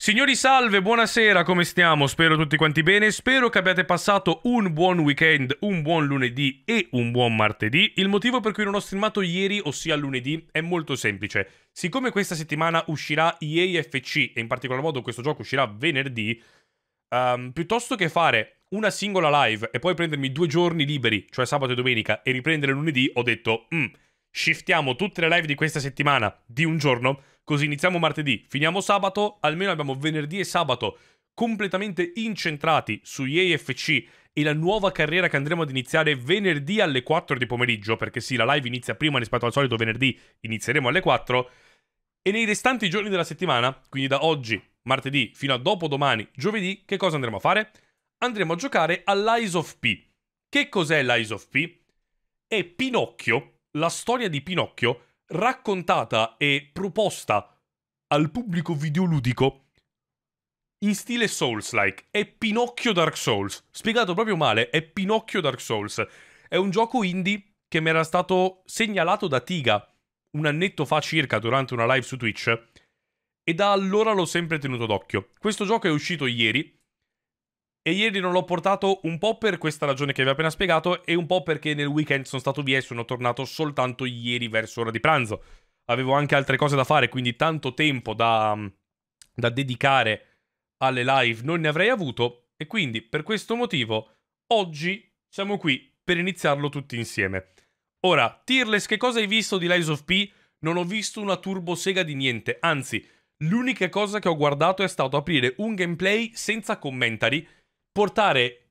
Signori salve, buonasera, come stiamo? Spero tutti quanti bene, spero che abbiate passato un buon weekend, un buon lunedì e un buon martedì. Il motivo per cui non ho streamato ieri, ossia lunedì, è molto semplice. Siccome questa settimana uscirà EA FC, e in particolar modo questo gioco uscirà venerdì, piuttosto che fare una singola live e poi prendermi 2 giorni liberi, cioè sabato e domenica, e riprendere lunedì, ho detto, shiftiamo tutte le live di questa settimana di un giorno. Così iniziamo martedì, finiamo sabato, almeno abbiamo venerdì e sabato completamente incentrati su EA FC e la nuova carriera che andremo ad iniziare venerdì alle 4 di pomeriggio, perché sì, la live inizia prima rispetto al solito venerdì, inizieremo alle 4, e nei restanti giorni della settimana, quindi da oggi, martedì, fino a dopodomani, giovedì, che cosa andremo a fare? Andremo a giocare all'Eyes of P. Che cos'è l'Eyes of P? È Pinocchio, la storia di Pinocchio, raccontata e proposta al pubblico videoludico in stile Souls-like. È Pinocchio Dark Souls. Spiegato proprio male, è Pinocchio Dark Souls. È un gioco indie che mi era stato segnalato da Tiga un annetto fa circa durante una live su Twitch e da allora l'ho sempre tenuto d'occhio. Questo gioco è uscito ieri e ieri non l'ho portato un po' per questa ragione che vi ho appena spiegato e un po' perché nel weekend sono stato via e sono tornato soltanto ieri verso ora di pranzo. Avevo anche altre cose da fare, quindi tanto tempo da dedicare alle live non ne avrei avuto e quindi per questo motivo oggi siamo qui per iniziarlo tutti insieme. Ora, Tearless, che cosa hai visto di Lies of P? Non ho visto una turbo sega di niente, anzi, l'unica cosa che ho guardato è stato aprire un gameplay senza commentari, portare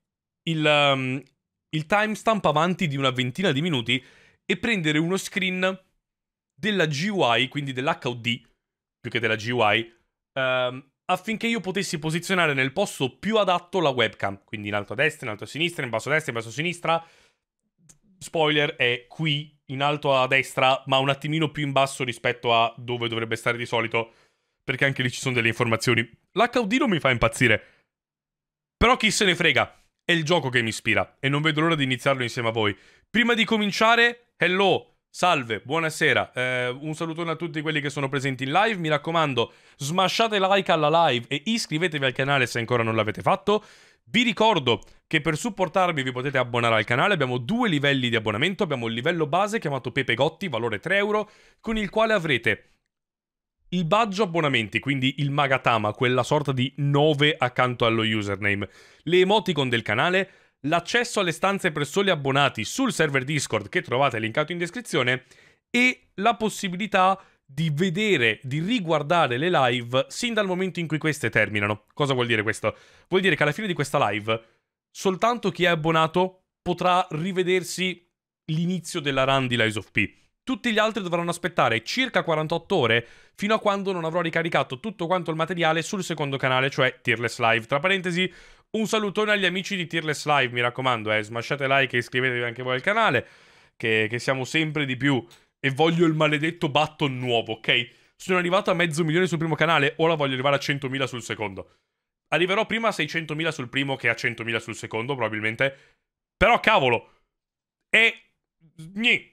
il timestamp avanti di una ventina di minuti e prendere uno screen della GUI, quindi dell'HUD, più che della GUI, affinché io potessi posizionare nel posto più adatto la webcam, quindi in alto a destra, in alto a sinistra, in basso a destra, in basso a sinistra. Spoiler, è qui, in alto a destra, ma un attimino più in basso rispetto a dove dovrebbe stare di solito, perché anche lì ci sono delle informazioni. L'HUD non mi fa impazzire, però chi se ne frega, è il gioco che mi ispira e non vedo l'ora di iniziarlo insieme a voi. Prima di cominciare, hello, salve, buonasera, un salutone a tutti quelli che sono presenti in live, mi raccomando, smasciate like alla live e iscrivetevi al canale se ancora non l'avete fatto. Vi ricordo che per supportarmi vi potete abbonare al canale, abbiamo 2 livelli di abbonamento, abbiamo il livello base chiamato Pepe Gotti, valore 3 euro, con il quale avrete il badge abbonamenti, quindi il Magatama, quella sorta di 9 accanto allo username, le emoticon del canale, l'accesso alle stanze per soli abbonati sul server Discord che trovate linkato in descrizione e la possibilità di vedere, di riguardare le live sin dal momento in cui queste terminano. Cosa vuol dire questo? Vuol dire che alla fine di questa live soltanto chi è abbonato potrà rivedersi l'inizio della run di Lies of P. Tutti gli altri dovranno aspettare circa 48 ore fino a quando non avrò ricaricato tutto quanto il materiale sul secondo canale, cioè Tearless Live. Tra parentesi, un salutone agli amici di Tearless Live, mi raccomando, smasciate like e iscrivetevi anche voi al canale, che siamo sempre di più. E voglio il maledetto button nuovo, ok? Sono arrivato a 500.000 sul primo canale, ora voglio arrivare a 100.000 sul secondo. Arriverò prima a 600.000 sul primo che a 100.000 sul secondo, probabilmente. Però, cavolo! E... Gni.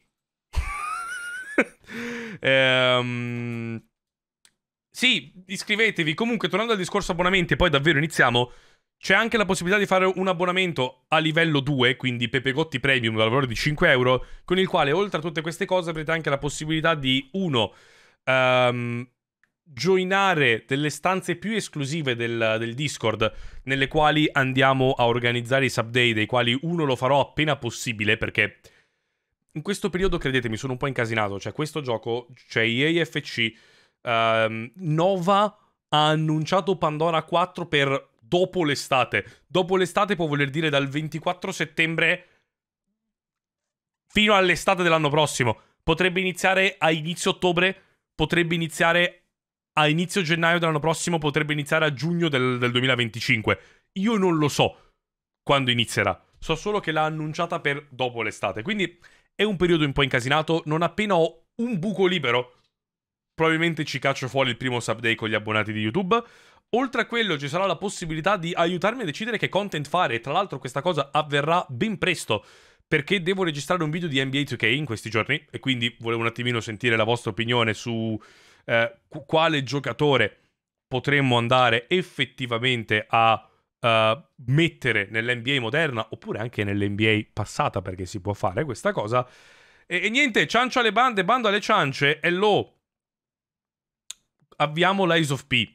Sì, iscrivetevi. Comunque, tornando al discorso abbonamenti, e poi davvero iniziamo. C'è anche la possibilità di fare un abbonamento a livello 2, quindi Pepe Gotti Premium, da valore di 5 euro, con il quale, oltre a tutte queste cose, avrete anche la possibilità di, joinare delle stanze più esclusive del Discord, nelle quali andiamo a organizzare i sub-day, dei quali uno lo farò appena possibile, perché in questo periodo, credetemi, sono un po' incasinato. Cioè, questo gioco, cioè EA FC, Nova ha annunciato Pandora 4 per dopo l'estate. Dopo l'estate può voler dire dal 24 settembre fino all'estate dell'anno prossimo. Potrebbe iniziare a inizio ottobre, potrebbe iniziare a inizio gennaio dell'anno prossimo, potrebbe iniziare a giugno del 2025. Io non lo so quando inizierà. So solo che l'ha annunciata per dopo l'estate. Quindi è un periodo un po' incasinato. Non appena ho un buco libero, probabilmente ci caccio fuori il primo sub-day con gli abbonati di YouTube. Oltre a quello ci sarà la possibilità di aiutarmi a decidere che content fare. E tra l'altro questa cosa avverrà ben presto, perché devo registrare un video di NBA 2K in questi giorni. E quindi volevo un attimino sentire la vostra opinione su quale giocatore potremmo andare effettivamente a mettere nell'NBA moderna, oppure anche nell'NBA passata, perché si può fare questa cosa. E niente, ciancia alle bande, bando alle ciance, e lo avviamo l'Eyes of P.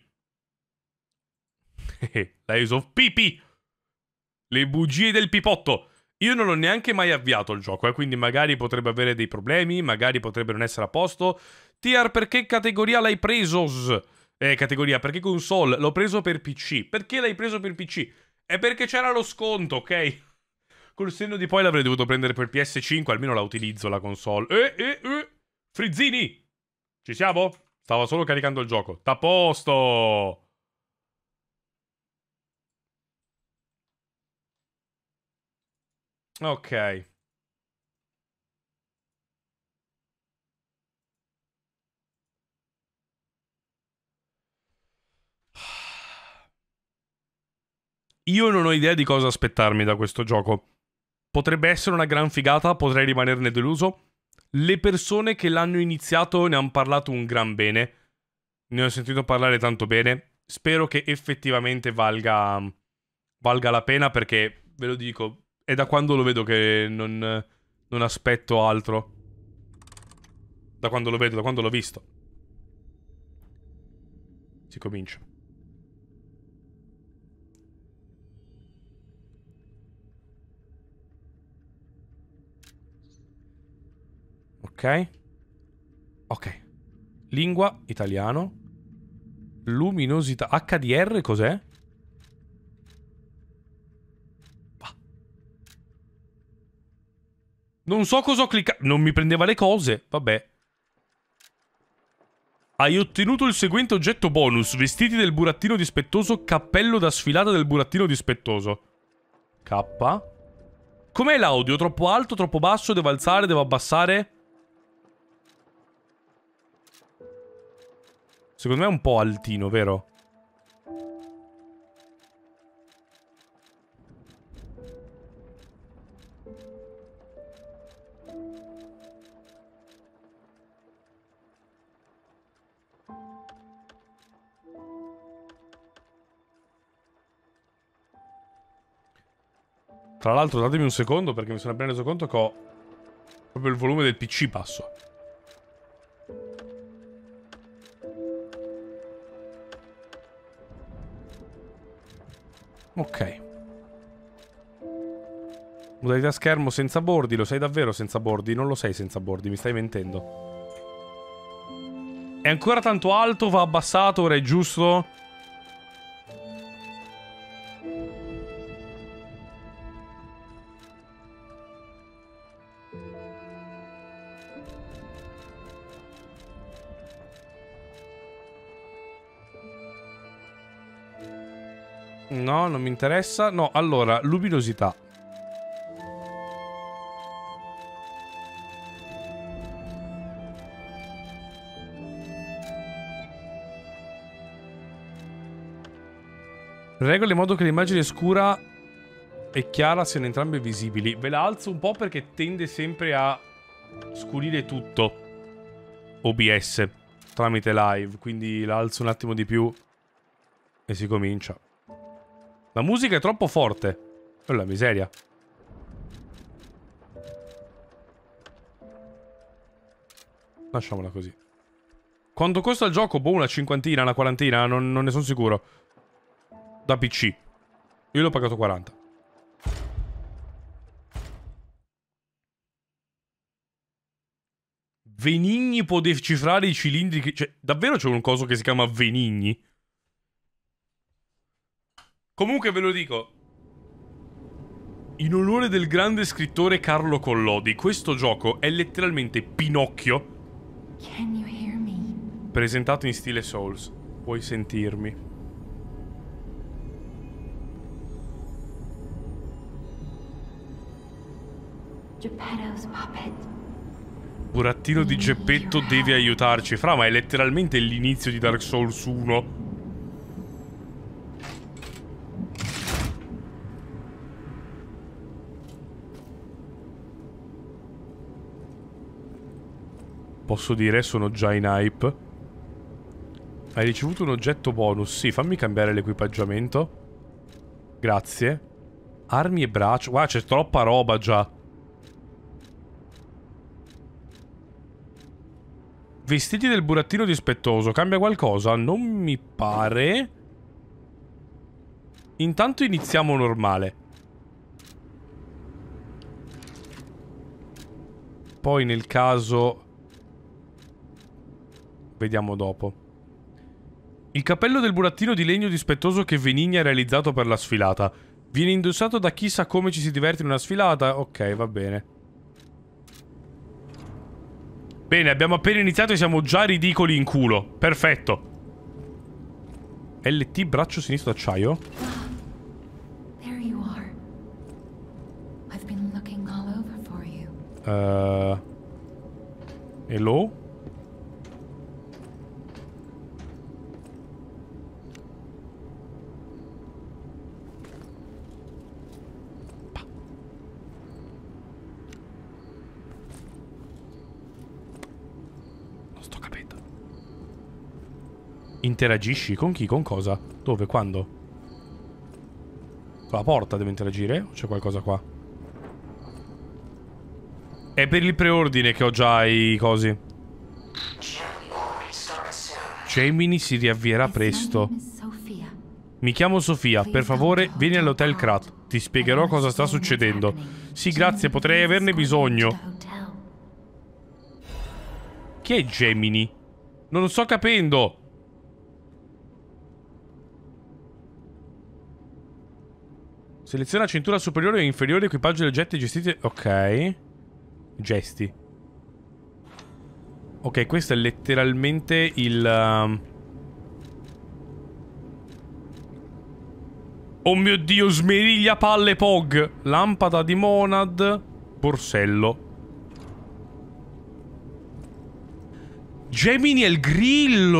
L'Eyes of PP. Le bugie del pipotto. Io non l'ho neanche mai avviato il gioco, quindi magari potrebbe avere dei problemi, magari potrebbe non essere a posto. Tiar, perché categoria l'hai preso? Categoria, perché console? L'ho preso per PC. Perché l'hai preso per PC? È perché c'era lo sconto, ok? Col senno di poi l'avrei dovuto prendere per PS5, almeno la utilizzo la console. Frizzini! Ci siamo? Stavo solo caricando il gioco. T'à posto! Ok. Io non ho idea di cosa aspettarmi da questo gioco. Potrebbe essere una gran figata, potrei rimanerne deluso. Le persone che l'hanno iniziato ne hanno parlato un gran bene. Ne ho sentito parlare tanto bene. Spero che effettivamente valga la pena, perché, ve lo dico, è da quando lo vedo che non aspetto altro. Da quando lo vedo, da quando l'ho visto. Si comincia. Ok. Ok. Lingua, italiano. Luminosità. HDR cos'è? Non so cosa ho cliccato. Non mi prendeva le cose. Vabbè. Hai ottenuto il seguente oggetto bonus. Vestiti del burattino dispettoso. Cappello da sfilata del burattino dispettoso. K. Com'è l'audio? Troppo alto, troppo basso? Devo alzare, devo abbassare? Secondo me è un po' altino, vero? Tra l'altro datemi un secondo, perché mi sono appena reso conto che ho proprio il volume del PC basso. Ok. Modalità schermo senza bordi. Lo sei davvero senza bordi? Non lo sei senza bordi, mi stai mentendo. È ancora tanto alto, va abbassato, ora è giusto? No, non mi interessa. No, allora, luminosità. Regole in modo che l'immagine scura e chiara siano entrambe visibili. Ve la alzo un po' perché tende sempre a scurire tutto OBS tramite live, quindi la alzo un attimo di più e si comincia. La musica è troppo forte. Oh la miseria. Lasciamola così. Quanto costa il gioco? Boh, una cinquantina, una quarantina, non ne sono sicuro. Da PC. Io l'ho pagato 40. Venigni può decifrare i cilindri che... Cioè, davvero c'è un coso che si chiama Venigni? Comunque ve lo dico. In onore del grande scrittore Carlo Collodi, questo gioco è letteralmente Pinocchio presentato in stile Souls. Puoi sentirmi? Geppetto's puppet. Burattino di Geppetto devi aiutarci. Fra, ma è letteralmente l'inizio di Dark Souls 1. Posso dire, sono già in hype. Hai ricevuto un oggetto bonus. Sì, fammi cambiare l'equipaggiamento. Grazie. Armi e braccia. Guarda, c'è troppa roba già. Vestiti del burattino dispettoso. Cambia qualcosa? Non mi pare. Intanto iniziamo normale. Poi nel caso... Vediamo dopo. Il cappello del burattino di legno dispettoso che Venigni ha realizzato per la sfilata. Viene indossato da chi sa come ci si diverte in una sfilata? Ok, va bene. Bene, abbiamo appena iniziato e siamo già ridicoli in culo. Perfetto. LT braccio sinistro d'acciaio? There you are. I've been looking all over for you. Hello? Interagisci? Con chi? Con cosa? Dove? Quando? Con la porta devo interagire? O c'è qualcosa qua? È per il preordine che ho già i cosi. Gemini si riavvierà presto. Mi chiamo Sofia, per favore vieni all'Hotel Krat. Ti spiegherò cosa sta succedendo. Sì, grazie, potrei averne bisogno. Chi è Gemini? Non lo sto capendo. Seleziona cintura superiore e inferiore, equipaggio degli oggetti gestiti... Ok. Gesti. Ok, questo è letteralmente il... Oh mio Dio, smeriglia palle Pog. Lampada di Monad. Borsello. Gemini è il grillo.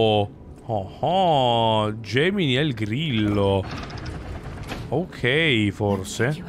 Oh, Gemini è il grillo. Ok, forse.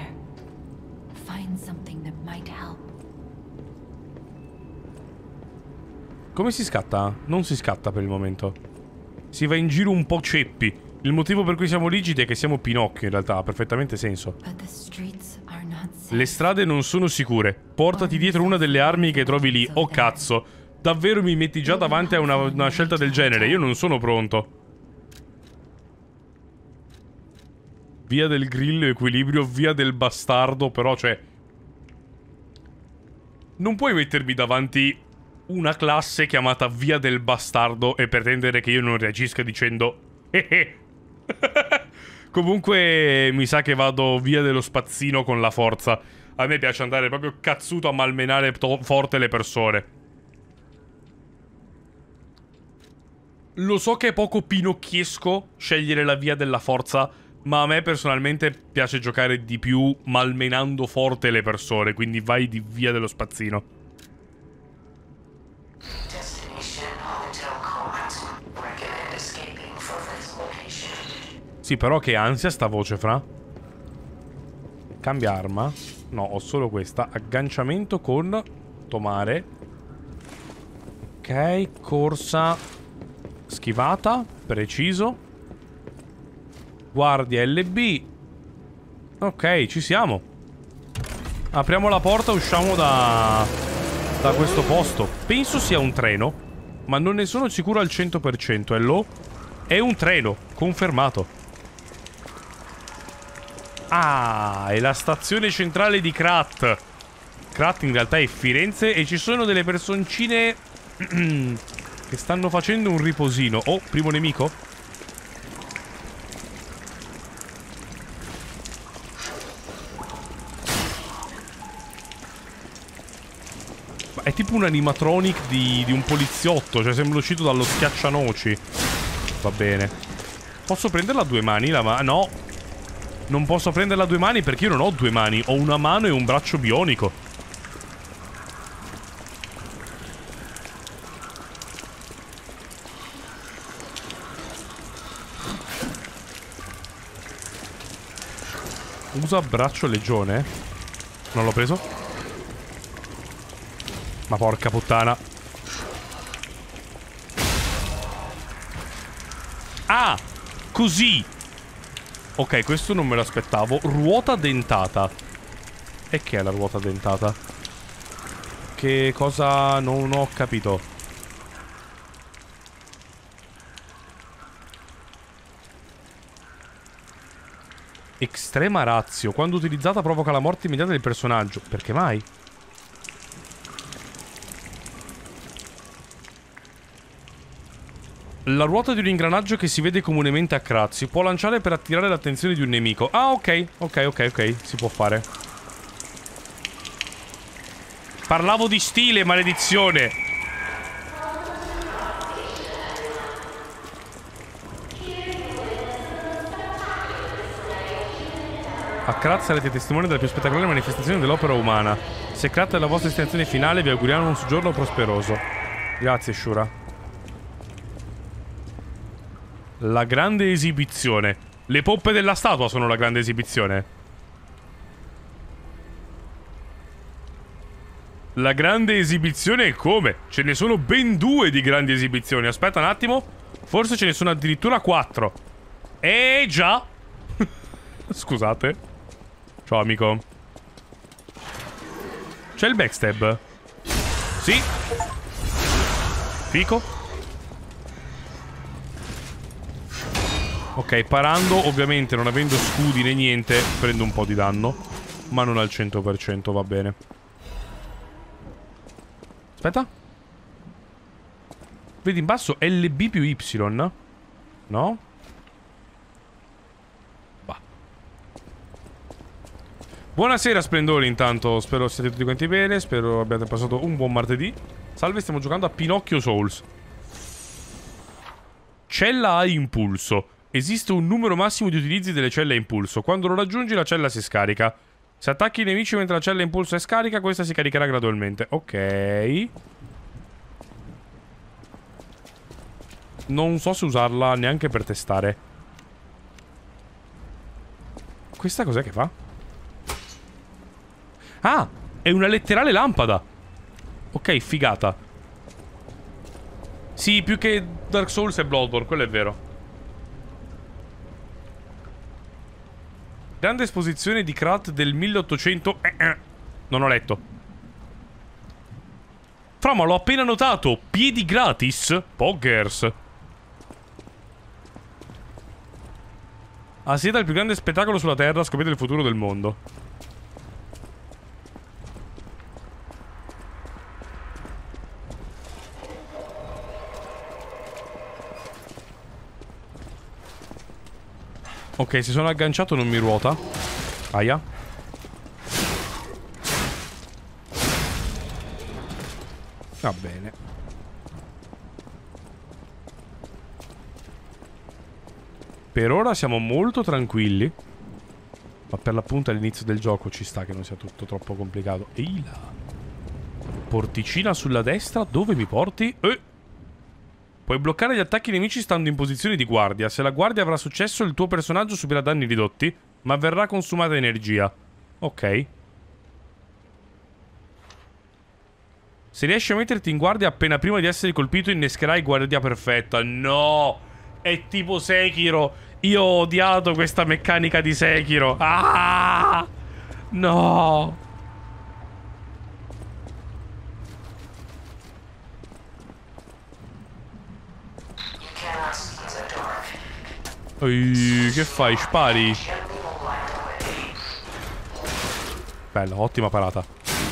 Come si scatta? Non si scatta per il momento. Si va in giro un po' ceppi. Il motivo per cui siamo rigidi è che siamo Pinocchio, in realtà, ha perfettamente senso. Le strade non sono sicure. Portati dietro una delle armi che trovi lì. Oh cazzo. Davvero mi metti già davanti a una scelta del genere? Io non sono pronto. Via del grillo, equilibrio, via del bastardo, però, cioè... Non puoi mettermi davanti una classe chiamata via del bastardo e pretendere che io non reagisca dicendo... Comunque, mi sa che vado via dello spazzino con la forza. A me piace andare proprio cazzuto a malmenare forte le persone. Lo so che è poco pinocchiesco scegliere la via della forza... Ma a me personalmente piace giocare di più malmenando forte le persone, quindi vai di via dello spazzino. Sì, però che ansia sta voce, fra. Cambia arma. No, ho solo questa. Agganciamento con Tomare. Ok, corsa. Schivata. Preciso. Guardia LB. Ok, ci siamo. Apriamo la porta, usciamo da questo posto. Penso sia un treno, ma non ne sono sicuro al 100%. Hello? È un treno, confermato. Ah, è la stazione centrale di Krat. Krat in realtà è Firenze e ci sono delle personcine che stanno facendo un riposino. Oh, primo nemico? È tipo un animatronic di un poliziotto. Cioè sembra uscito dallo schiaccianoci. Va bene. Posso prenderla a due mani? No. Non posso prenderla a due mani perché io non ho due mani. Ho una mano e un braccio bionico. Usa braccio legione. Non l'ho preso? Ma porca puttana. Ah, così. Ok, questo non me l'aspettavo. Ruota dentata. E che è la ruota dentata? Che cosa? Non ho capito. Estrema razio. Quando utilizzata provoca la morte immediata del personaggio. Perché mai? La ruota di un ingranaggio che si vede comunemente a crazzo si può lanciare per attirare l'attenzione di un nemico. Ah, ok. Ok. Si può fare. Parlavo di stile, maledizione. A Krat sarete testimoni della più spettacolare manifestazione dell'opera umana. Se Krat è la vostra destinazione finale, vi auguriamo un soggiorno prosperoso. Grazie, Shura. La grande esibizione. Le poppe della statua sono la grande esibizione. La grande esibizione è come? Ce ne sono ben 2 di grandi esibizioni. Aspetta un attimo. Forse ce ne sono addirittura 4. Già. Scusate. Ciao, amico. C'è il backstab? Sì. Fico. Ok, parando, ovviamente non avendo scudi né niente, prendo un po' di danno. Ma non al 100%, va bene. Aspetta. Vedi in basso LB più Y? No? Va. Buonasera splendori intanto. Spero siate tutti quanti bene. Spero abbiate passato un buon martedì. Salve, stiamo giocando a Pinocchio Souls. Cella a impulso. Esiste un numero massimo di utilizzi delle celle a impulso. Quando lo raggiungi la cella si scarica. Se attacchi i nemici mentre la cella a impulso è scarica, questa si caricherà gradualmente. Ok. Non so se usarla neanche per testare. Questa cos'è che fa? Ah! È una letterale lampada. Ok, figata. Sì, più che Dark Souls e Bloodborne, quello è vero. Grande esposizione di Krat del 1800. Non ho letto. Fra, ma l'ho appena notato. Piedi gratis? Poggers. Assieta al più grande spettacolo sulla terra. Scoprite il futuro del mondo. Ok, se sono agganciato non mi ruota. Aia. Va bene. Per ora siamo molto tranquilli. Ma per l'appunto all'inizio del gioco ci sta che non sia tutto troppo complicato. Ehi là. Porticina sulla destra, dove mi porti? Puoi bloccare gli attacchi nemici stando in posizione di guardia. Se la guardia avrà successo, il tuo personaggio subirà danni ridotti, ma verrà consumata energia. Ok. Se riesci a metterti in guardia appena prima di essere colpito, innescherai guardia perfetta. No! È tipo Sekiro. Io ho odiato questa meccanica di Sekiro. Ah! No! Che fai? Spari? Bello, ottima parata.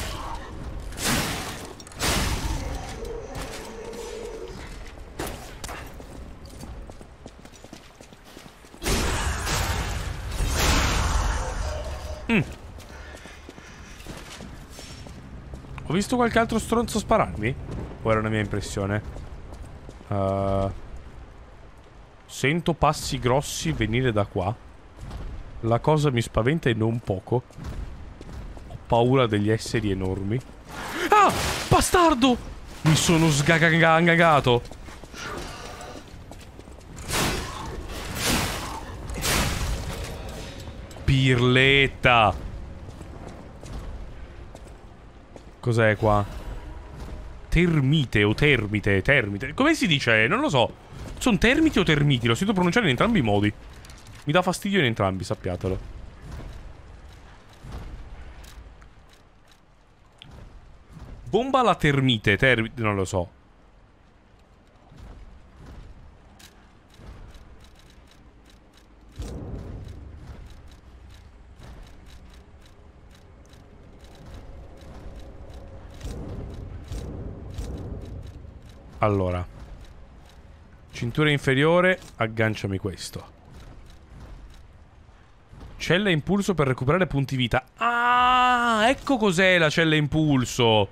Ho visto qualche altro stronzo spararmi? O era una mia impressione? Sento passi grossi venire da qua. La cosa mi spaventa e non poco. Ho paura degli esseri enormi. Ah! Bastardo! Mi sono sgagagato. Pirletta. Cos'è qua? Termite o termite? Termite. Come si dice? Non lo so. Sono termiti o termiti? Lo sento pronunciare in entrambi i modi. Mi dà fastidio in entrambi, sappiatelo. Bomba alla termite, non lo so. Allora, cintura inferiore, agganciami questo. Cella impulso per recuperare punti vita. Ah, ecco cos'è la cella impulso.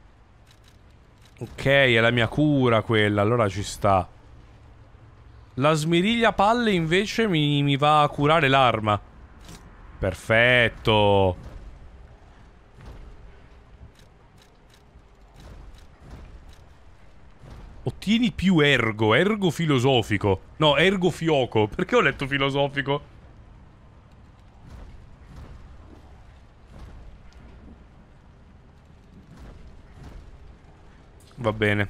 Ok, è la mia cura quella, allora ci sta. La smiriglia palle invece mi va a curare l'arma. Perfetto. Ottieni più ergo, ergo filosofico. No, ergo fioco. Perché ho letto filosofico? Va bene.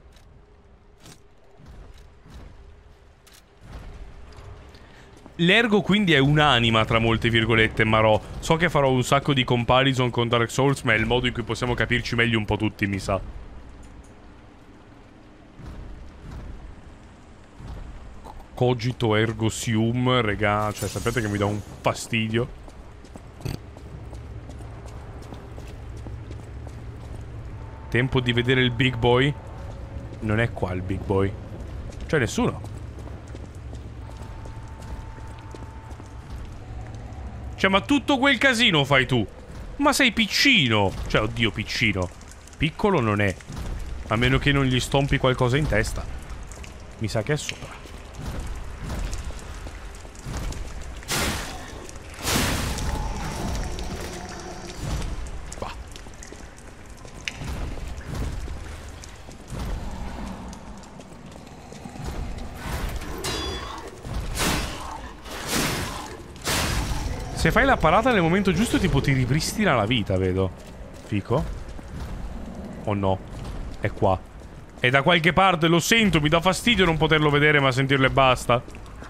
L'ergo quindi è un'anima tra molte virgolette, Marò. So che farò un sacco di comparison con Dark Souls, ma è il modo in cui possiamo capirci meglio un po' tutti, mi sa. Cogito ergo sium, regà. Cioè, sapete che mi dà un fastidio. Tempo di vedere il big boy. Non è qua il big boy. Cioè, nessuno. Cioè, ma tutto quel casino fai tu. Ma sei piccino. Cioè, oddio, piccino. Piccolo non è. A meno che non gli stompi qualcosa in testa. Mi sa che è sopra. Se fai la parata nel momento giusto, tipo ti ripristina la vita, vedo. Fico? Oh no. È qua. È da qualche parte, lo sento, mi dà fastidio non poterlo vedere, ma sentirlo e basta.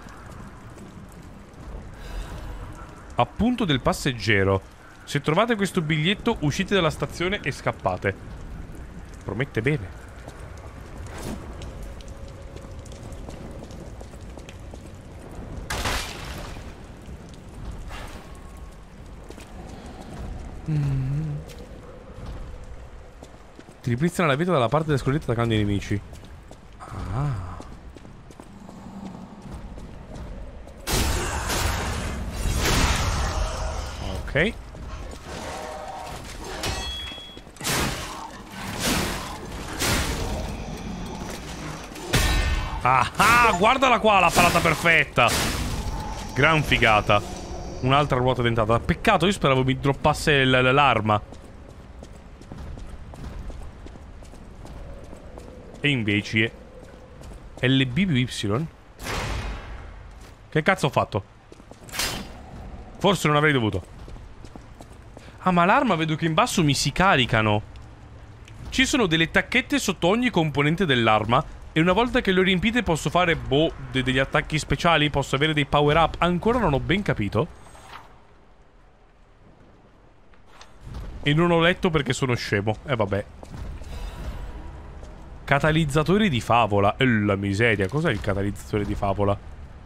Appunto del passeggero. Se trovate questo biglietto, uscite dalla stazione e scappate. Promette bene. Ti ripristina la vita dalla parte della scoglietta attaccando i nemici. Ah. Ok. Ah, guardala qua la parata perfetta. Gran figata. Un'altra ruota dentata. Peccato, io speravo mi droppasse l'arma. E invece LB più Y. Che cazzo ho fatto? Forse non avrei dovuto. Ah, ma l'arma vedo che in basso mi si caricano. Ci sono delle tacchette sotto ogni componente dell'arma. E una volta che le riempite posso fare, boh, degli attacchi speciali. Posso avere dei power up. Ancora non ho ben capito. E non ho letto perché sono scemo. Vabbè. Catalizzatore di favola. La miseria. Cos'è il catalizzatore di favola?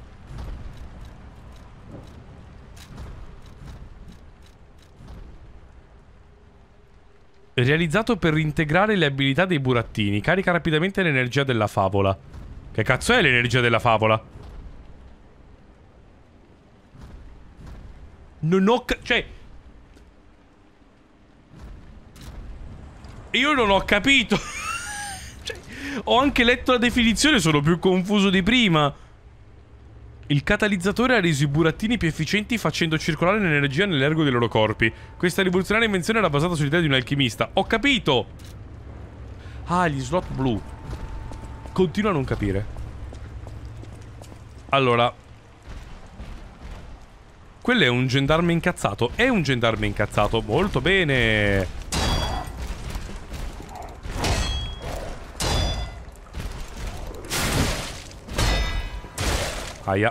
Realizzato per integrare le abilità dei burattini. Carica rapidamente l'energia della favola. Che cazzo è l'energia della favola? Non ho... cioè... io non ho capito. Cioè, ho anche letto la definizione, sono più confuso di prima. Il catalizzatore ha reso i burattini più efficienti facendo circolare l'energia nell'ergo dei loro corpi. Questa rivoluzionaria invenzione era basata sull'idea di un alchimista. Ho capito! Ah, gli slot blu. Continuo a non capire. Allora, quello è un gendarme incazzato. È un gendarme incazzato. Molto bene. Aia.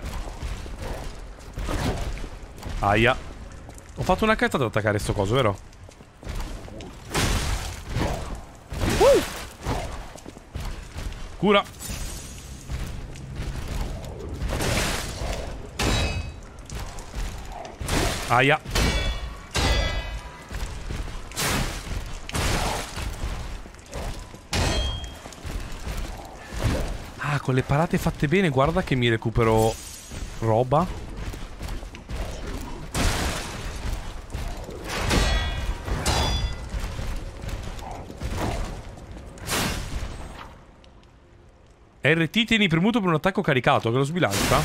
Aia. Ho fatto una cazzata ad attaccare sto coso, vero? Cura. Aia. Ah, con le parate fatte bene, guarda che mi recupero roba. RT tieni premuto per un attacco caricato, che lo sbilancia.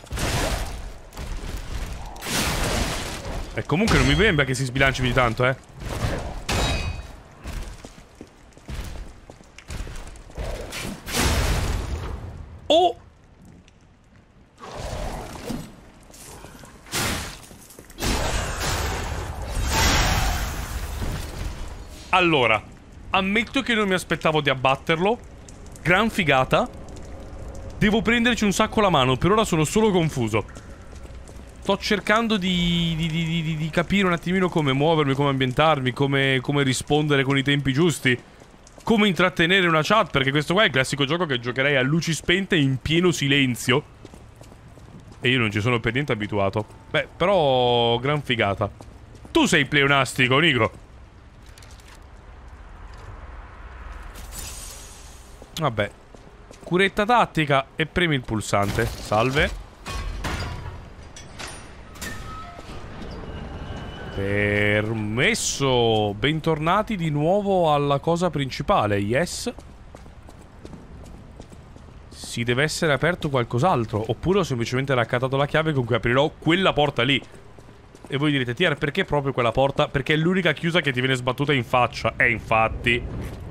E comunque non mi sembra che si sbilanci più di tanto, eh. Oh! Allora, ammetto che non mi aspettavo di abbatterlo. Gran figata. Devo prenderci un sacco la mano. Per ora sono solo confuso. Sto cercando di capire un attimino come muovermi, come ambientarmi, come rispondere con i tempi giusti, come intrattenere una chat, perché questo qua è il classico gioco che giocherei a luci spente in pieno silenzio. E io non ci sono per niente abituato. Beh, però gran figata. Tu sei pleonastico, Nico. Vabbè. Curetta tattica e premi il pulsante. Salve. Permesso. Bentornati di nuovo alla cosa principale. Yes. Si deve essere aperto qualcos'altro. Oppure ho semplicemente raccattato la chiave con cui aprirò quella porta lì. E voi direte, Tier, perché proprio quella porta? Perché è l'unica chiusa che ti viene sbattuta in faccia. Infatti.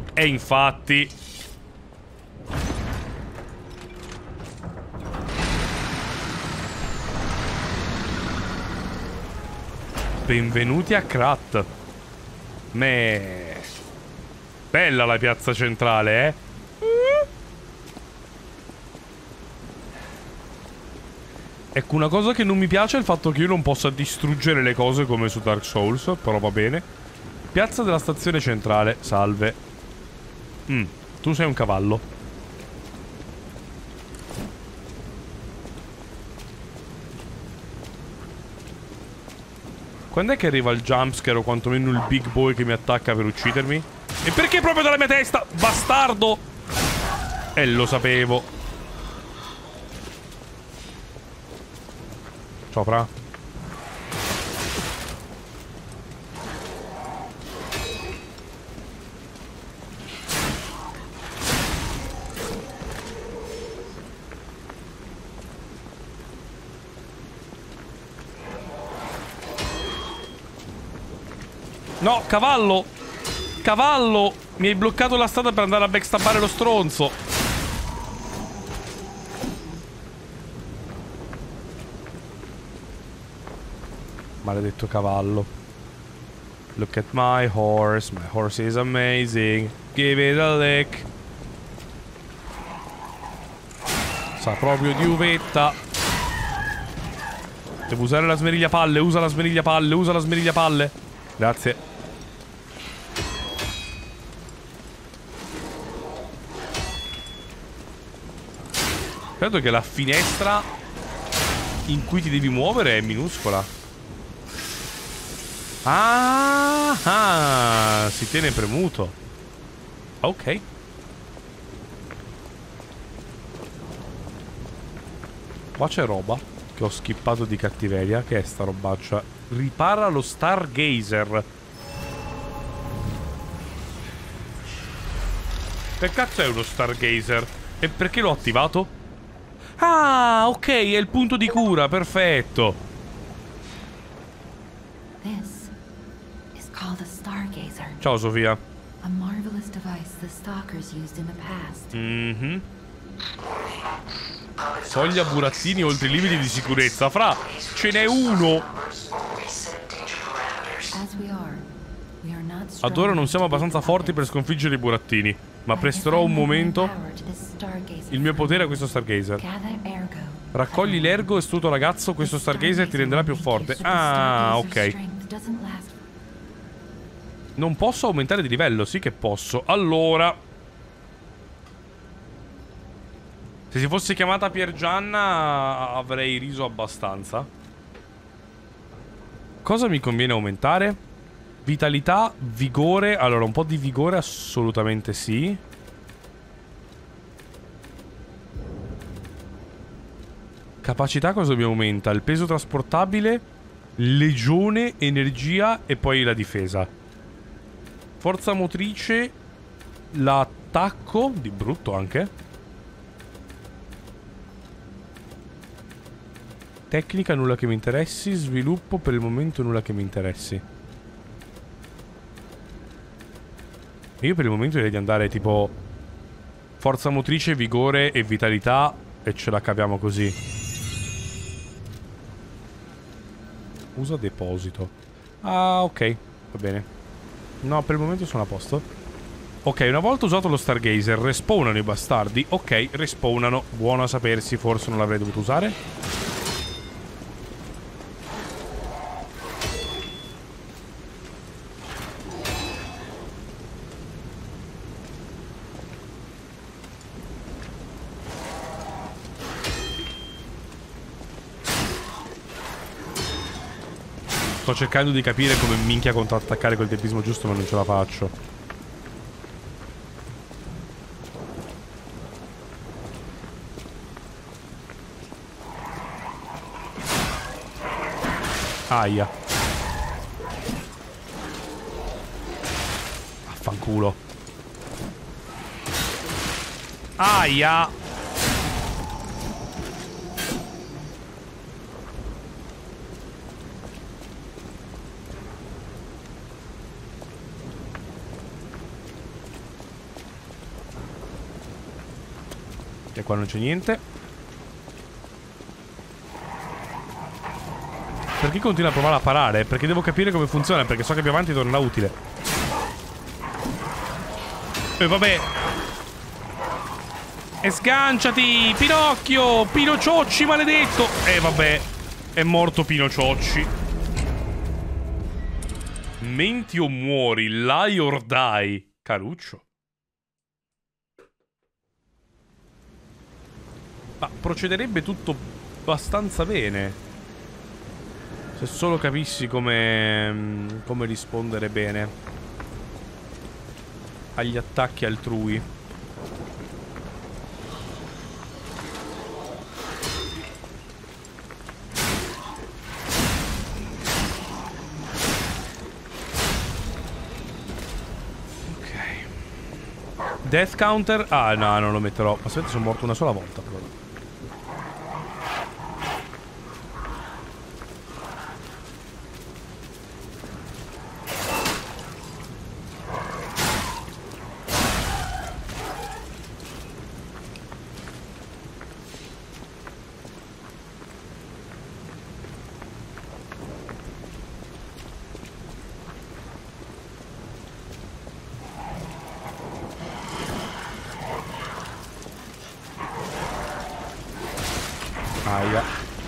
Benvenuti a Krat. Bella la piazza centrale, eh? Ecco, una cosa che non mi piace è il fatto che io non possa distruggere le cose come su Dark Souls, però va bene. Piazza della stazione centrale, salve. Tu sei un cavallo. Quando è che arriva il jumpscare o quantomeno il big boy che mi attacca per uccidermi? E perché proprio dalla mia testa? Bastardo! Lo sapevo. Sopra. No, cavallo! Cavallo! Mi hai bloccato la strada per andare a backstabbare lo stronzo. Maledetto cavallo. Look at my horse. My horse is amazing. Give it a lick. Sa proprio di uvetta. Devo usare la smeriglia palle. Usa la smeriglia palle. Usa la smeriglia palle. Grazie. Credo che la finestra in cui ti devi muovere è minuscola. Ah, si tiene premuto. Ok. Qua c'è roba che ho skippato di cattiveria. Che è sta robaccia? Ripara lo Stargazer. Che cazzo è uno Stargazer? E perché l'ho attivato? Ah, ok, è il punto di cura, perfetto. This is called a Stargazer. Ciao Sofia. A marvelous device the stalkers used in the past. Soglia burattini oltre i limiti di sicurezza. Fra, ce n'è uno. Ad ora non siamo abbastanza forti per sconfiggere i burattini, ma presterò un momento il mio potere a questo Stargazer. Raccogli l'ergo, astuto ragazzo, questo Stargazer ti renderà più forte. Ah, ok. Non posso aumentare di livello, sì che posso. Allora, se si fosse chiamata Piergianna avrei riso abbastanza. Cosa mi conviene aumentare? Vitalità, vigore. Allora, un po' di vigore assolutamente sì. Capacità cosa mi aumenta? Il peso trasportabile, legione, energia e poi la difesa. Forza motrice, l'attacco, di brutto anche. Tecnica, nulla che mi interessi. Sviluppo, per il momento nulla che mi interessi. Io per il momento direi di andare tipo forza motrice, vigore e vitalità e ce la caviamo così. Usa deposito. Ah, ok, va bene. No, per il momento sono a posto. Ok, una volta usato lo Stargazer, respawnano i bastardi. Ok, respawnano. Buono a sapersi, forse non l'avrei dovuto usare. Sto cercando di capire come minchia contrattaccare col tempismo giusto, ma non ce la faccio. Aia. Affanculo. Aia. E qua non c'è niente. Perché continua a provare a parare? Perché devo capire come funziona, perché so che più avanti tornerà utile. E vabbè. E sganciati, Pinocchio! Pino Ciocci, maledetto! E vabbè. È morto Pino Ciocci. Menti o muori, lie or die. Caruccio. Ma procederebbe tutto abbastanza bene. Se solo capissi come rispondere bene agli attacchi altrui. Ok. Death counter. Ah no, non lo metterò. Aspetta, sono morto una sola volta però. Aia.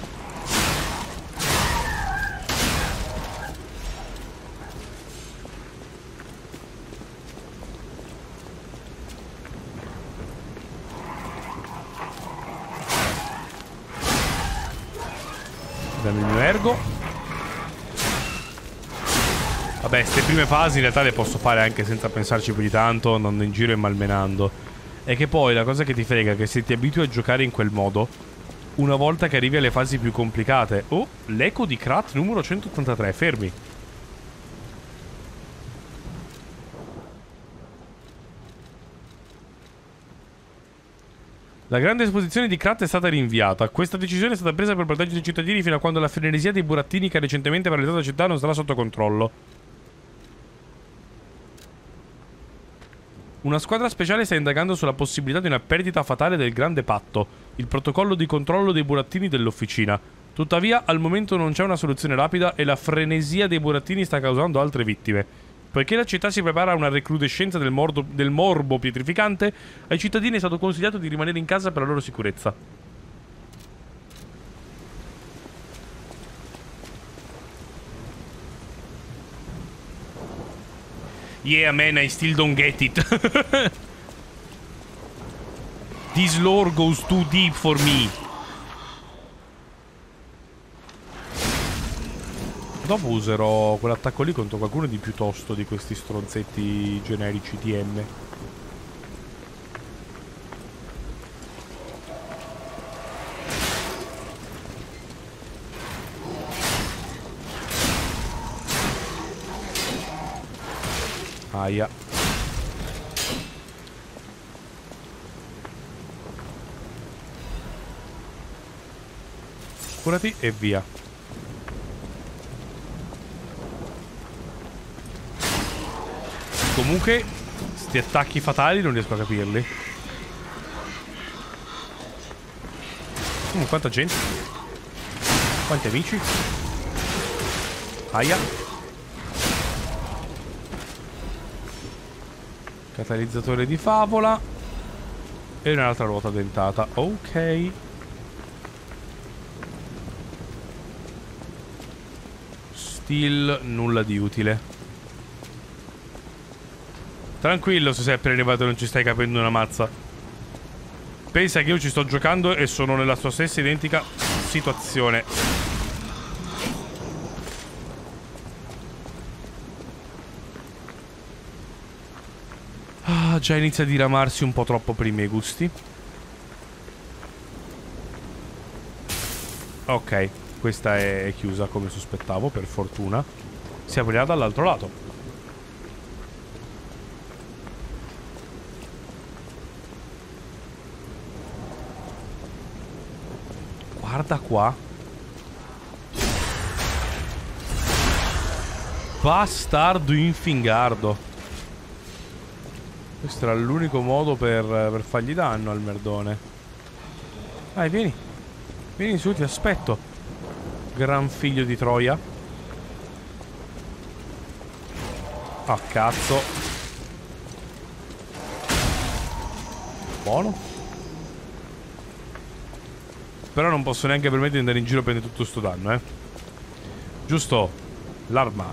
Dammi il mio ergo. Vabbè, queste prime fasi in realtà le posso fare anche senza pensarci più di tanto, andando in giro e malmenando. E che poi la cosa che ti frega è che se ti abitui a giocare in quel modo, una volta che arrivi alle fasi più complicate... Oh, l'eco di Krat numero 183, fermi. La grande esposizione di Krat è stata rinviata. Questa decisione è stata presa per proteggere i cittadini fino a quando la frenesia dei burattini che ha recentemente paralizzato la città non sarà sotto controllo. Una squadra speciale sta indagando sulla possibilità di una perdita fatale del grande patto, il protocollo di controllo dei burattini dell'officina. Tuttavia, al momento non c'è una soluzione rapida e la frenesia dei burattini sta causando altre vittime. Poiché la città si prepara a una recrudescenza del morbo pietrificante, ai cittadini è stato consigliato di rimanere in casa per la loro sicurezza. Yeah, man, I still don't get it. This lore goes too deep for me. Dopo userò quell'attacco lì contro qualcuno di più tosto di questi stronzetti generici TM. Aia. Curati e via. Comunque, sti attacchi fatali non riesco a capirli. Quanta gente. Quanti amici. Aia. Catalizzatore di favola. E un'altra ruota dentata. Ok. Still nulla di utile. Tranquillo se sei appena arrivato e non ci stai capendo una mazza. Pensa che io ci sto giocando e sono nella sua stessa identica situazione. Ah, già inizia a diramarsi un po' troppo per i miei gusti. Ok, questa è chiusa come sospettavo, per fortuna. Si aprirà dall'altro lato. Guarda qua. Bastardo infingardo. Questo era l'unico modo per fargli danno al merdone. Dai, vieni. Vieni su, ti aspetto. Gran figlio di Troia. Ah, cazzo. Buono. Però non posso neanche permettere di andare in giro a prendere tutto sto danno, Giusto. L'arma.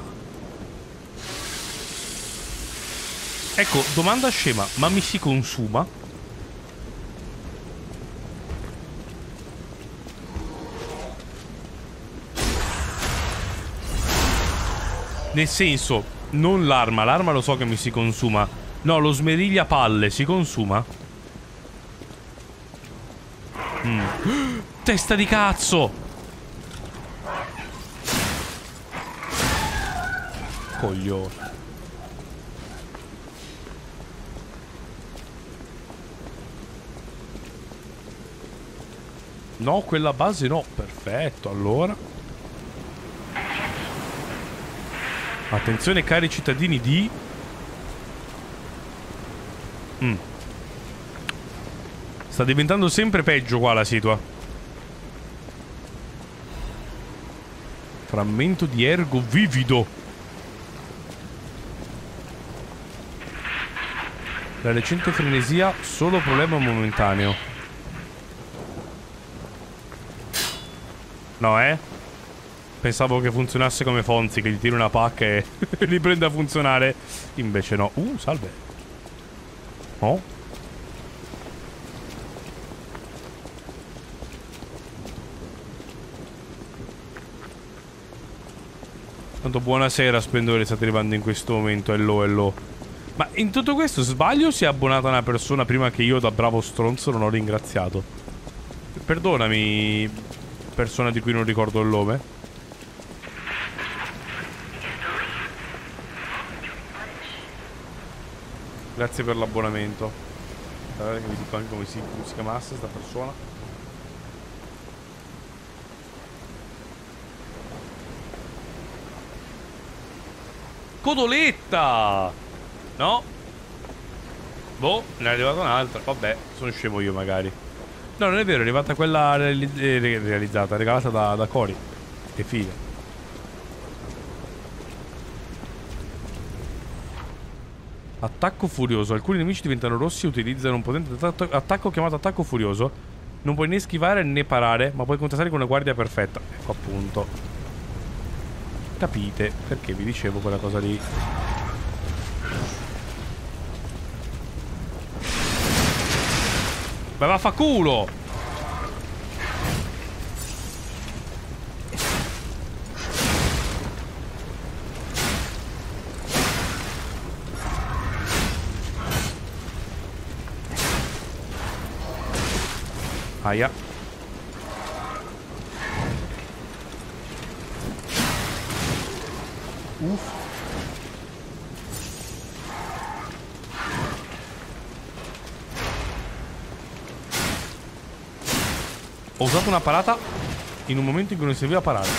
Ecco, domanda scema. Ma mi si consuma? Nel senso, non l'arma. L'arma lo so che mi si consuma. No, lo smerigliapalle si consuma? Testa di cazzo! Coglione. No, quella base no. Perfetto, allora. Attenzione cari cittadini di... Sta diventando sempre peggio qua la situa. Frammento di ergo vivido. La recente frenesia, solo problema momentaneo. No, Pensavo che funzionasse come Fonzi, che gli tira una pacca e li prende a funzionare. Invece no. Salve. Oh. Tanto buonasera, splendore, state arrivando in questo momento. Hello. Ma in tutto questo sbaglio si è abbonata una persona prima che io da bravo stronzo non ho ringraziato. Perdonami, persona di cui non ricordo il nome. Grazie per l'abbonamento. Guardate che vi dico anche come si chiamasse sta persona. Codoletta! No? Boh, ne è arrivata un'altra. Vabbè, sono scemo io magari. No, non è vero, è arrivata quella realizzata, regalata da Cori. Che figa. Attacco furioso. Alcuni nemici diventano rossi e utilizzano un potente attacco chiamato attacco furioso. Non puoi né schivare né parare, ma puoi contrastare con una guardia perfetta. Ecco appunto. Capite perché vi dicevo quella cosa lì. Ma vaffanculo! Aia. Uff. Ho usato una parata in un momento in cui non serviva parare.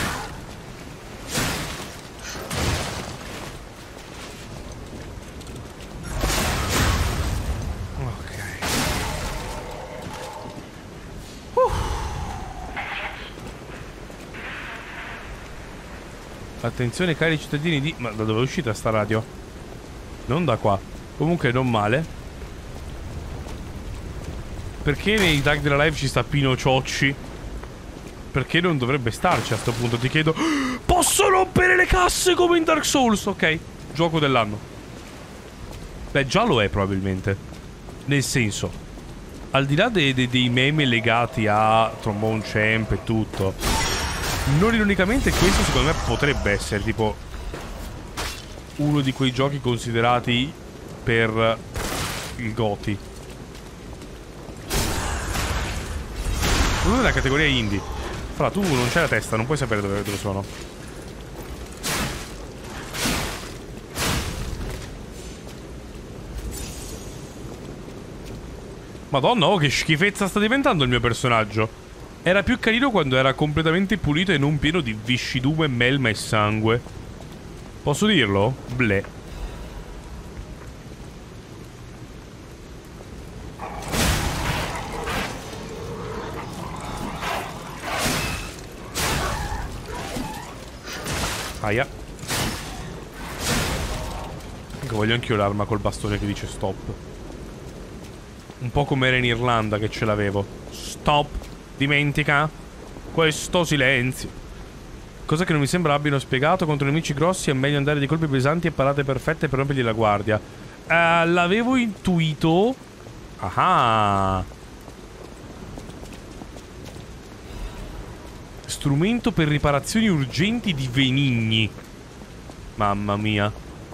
Ok. Attenzione cari cittadini di... Ma da dove è uscita sta radio? Non da qua. Comunque non male. Perché nei tag della live ci sta Pino Ciocci? Perché non dovrebbe starci a sto punto? Ti chiedo. Posso rompere le casse come in Dark Souls? Ok. Gioco dell'anno. Beh, già lo è probabilmente. Nel senso, al di là dei meme legati a Trombone Champ e tutto, non ironicamente questo secondo me potrebbe essere tipo uno di quei giochi considerati per il GOTY. Uno della categoria indie. Fra, tu non c'hai la testa, non puoi sapere dove sono. Madonna, oh, che schifezza sta diventando il mio personaggio. Era più carino quando era completamente pulito e non pieno di viscidume, melma e sangue. Posso dirlo? Bleh. Aia. Voglio anch'io l'arma col bastone che dice stop. Un po' come era in Irlanda che ce l'avevo. Stop. Dimentica questo silenzio. Cosa che non mi sembra abbiano spiegato. Contro nemici grossi è meglio andare di colpi pesanti e parate perfette per rompergli la guardia. L'avevo intuito. Ah. Strumento per riparazioni urgenti di Venigni. Mamma mia.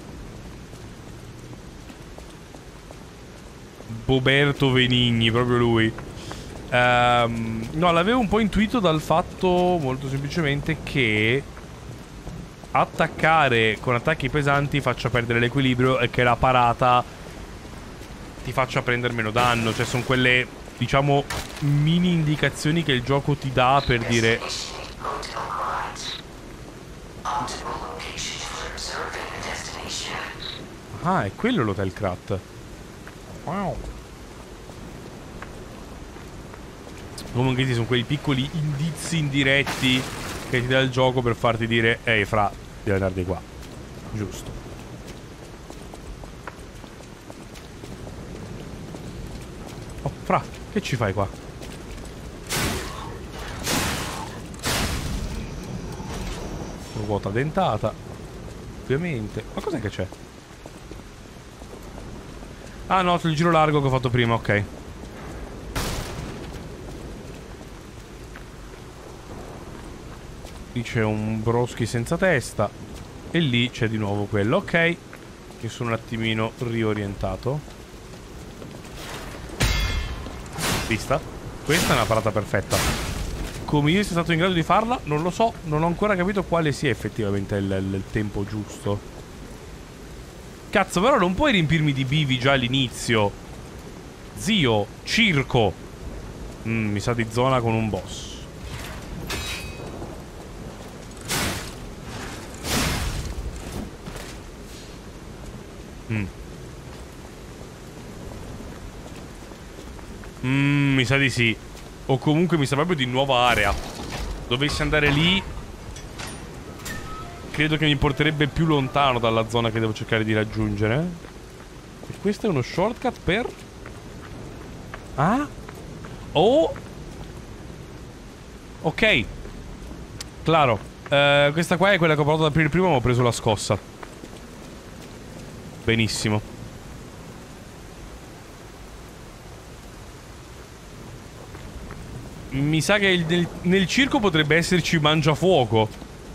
Boberto Venigni, proprio lui. No, l'avevo un po' intuito dal fatto, molto semplicemente, che attaccare con attacchi pesanti faccia perdere l'equilibrio e che la parata ti faccia prendere meno danno. Cioè sono quelle, diciamo, mini indicazioni che il gioco ti dà per dire... Ah, è quello l'Hotel Krat. Wow. Comunque sono quei piccoli indizi indiretti che ti dà il gioco per farti dire: ehi fra, devi andare di qua. Giusto. Oh, fra, che ci fai qua? Ruota dentata. Ovviamente. Ma cos'è che c'è? Ah no, il giro largo che ho fatto prima, ok. Lì c'è un broschi senza testa. E lì c'è di nuovo quello, ok. Mi sono un attimino riorientato. Vista? Questa è una parata perfetta. Come io sia stato in grado di farla, non lo so. Non ho ancora capito quale sia effettivamente il tempo giusto. Cazzo, però non puoi riempirmi di bivi già all'inizio. Zio, circo. Mi sa di zona con un boss. Mi sa di sì. O comunque mi sa proprio di nuova area. Dovessi andare lì, credo che mi porterebbe più lontano dalla zona che devo cercare di raggiungere. E questo è uno shortcut per... Ah? Oh! Ok. Claro. Questa qua è quella che ho provato ad aprire prima, ma ho preso la scossa. Benissimo. Mi sa che nel circo potrebbe esserci mangiafuoco.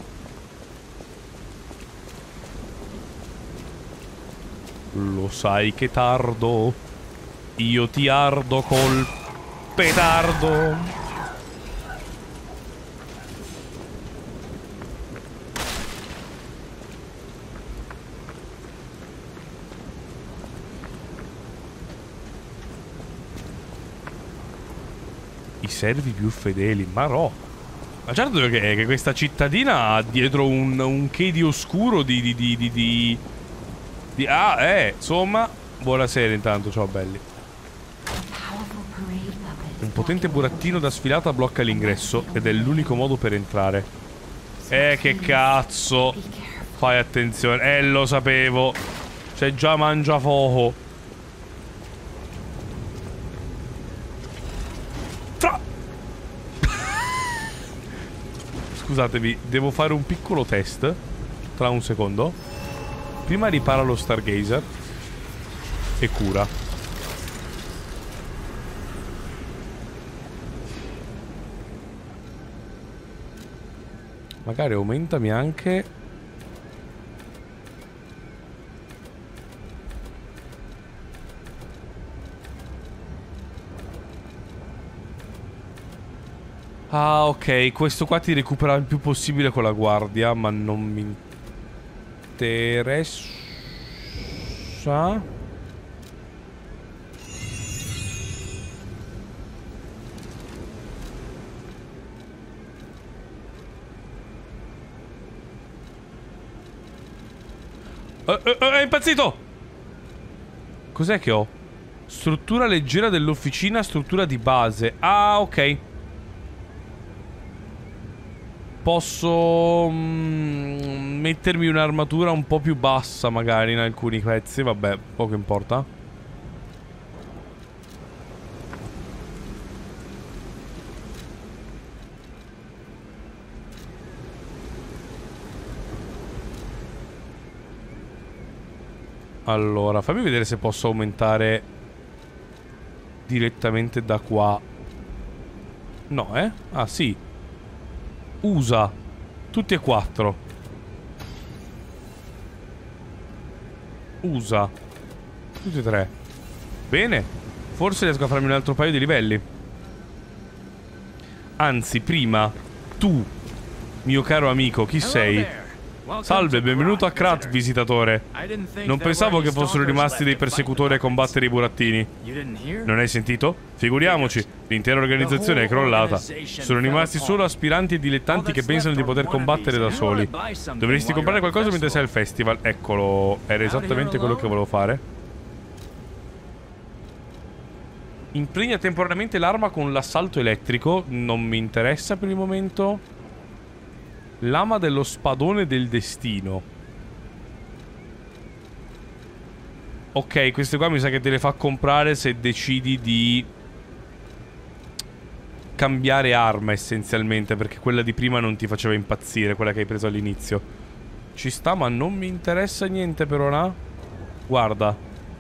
Lo sai che tardo. Io ti ardo col petardo. I servi più fedeli, ma no. Ma certo che questa cittadina ha dietro un che di oscuro insomma. Buonasera intanto, ciao belli. Un potente burattino da sfilata blocca l'ingresso ed è l'unico modo per entrare. Che cazzo. Fai attenzione. Lo sapevo. C'è già mangiafuoco. Scusatemi, devo fare un piccolo test. Tra un secondo. Prima ripara lo Stargazer e cura. Magari aumentami anche. Ah, ok, questo qua ti recupera il più possibile con la guardia, ma non mi interessa. È impazzito! Cos'è che ho? Struttura leggera dell'officina, struttura di base. Ah, ok. Posso mettermi un'armatura un po' più bassa magari in alcuni pezzi. Vabbè, poco importa. Allora, fammi vedere se posso aumentare direttamente da qua. No, eh? Ah, sì. Usa tutti e 4. Usa tutti e 3. Bene. Forse riesco a farmi un altro paio di livelli. Anzi, prima tu, mio caro amico, chi sei? Salve, benvenuto a Krat, visitatore. Non pensavo che fossero rimasti dei persecutori a combattere i burattini. Non hai sentito? Figuriamoci, l'intera organizzazione è crollata. Sono rimasti solo aspiranti e dilettanti che pensano di poter combattere da soli. Dovresti comprare qualcosa mentre sei al festival. Eccolo, era esattamente quello che volevo fare. Impregna temporaneamente l'arma con l'assalto elettrico. Non mi interessa per il momento. Lama dello spadone del destino. Ok, queste qua mi sa che te le fa comprare se decidi di cambiare arma essenzialmente, perché quella di prima non ti faceva impazzire, quella che hai preso all'inizio. Ci sta, ma non mi interessa niente per ora. Guarda.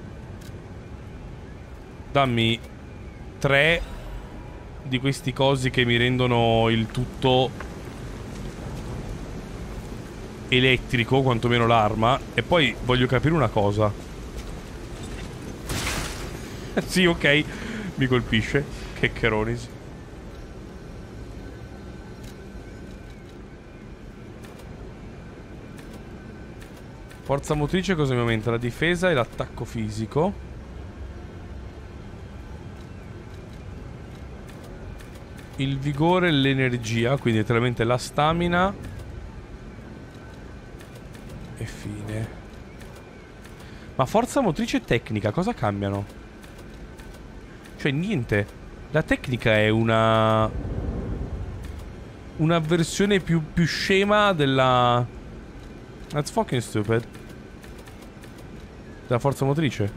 Dammi 3 di questi cosi che mi rendono il tutto elettrico, quantomeno l'arma. E poi voglio capire una cosa. Sì, ok. Mi colpisce. Che cheronis. Forza motrice cosa mi aumenta? La difesa e l'attacco fisico. Il vigore e l'energia. Quindi letteralmente la stamina. E fine. Ma forza motrice e tecnica cosa cambiano? Cioè niente. La tecnica è una versione più scema della... That's fucking stupid. Della forza motrice.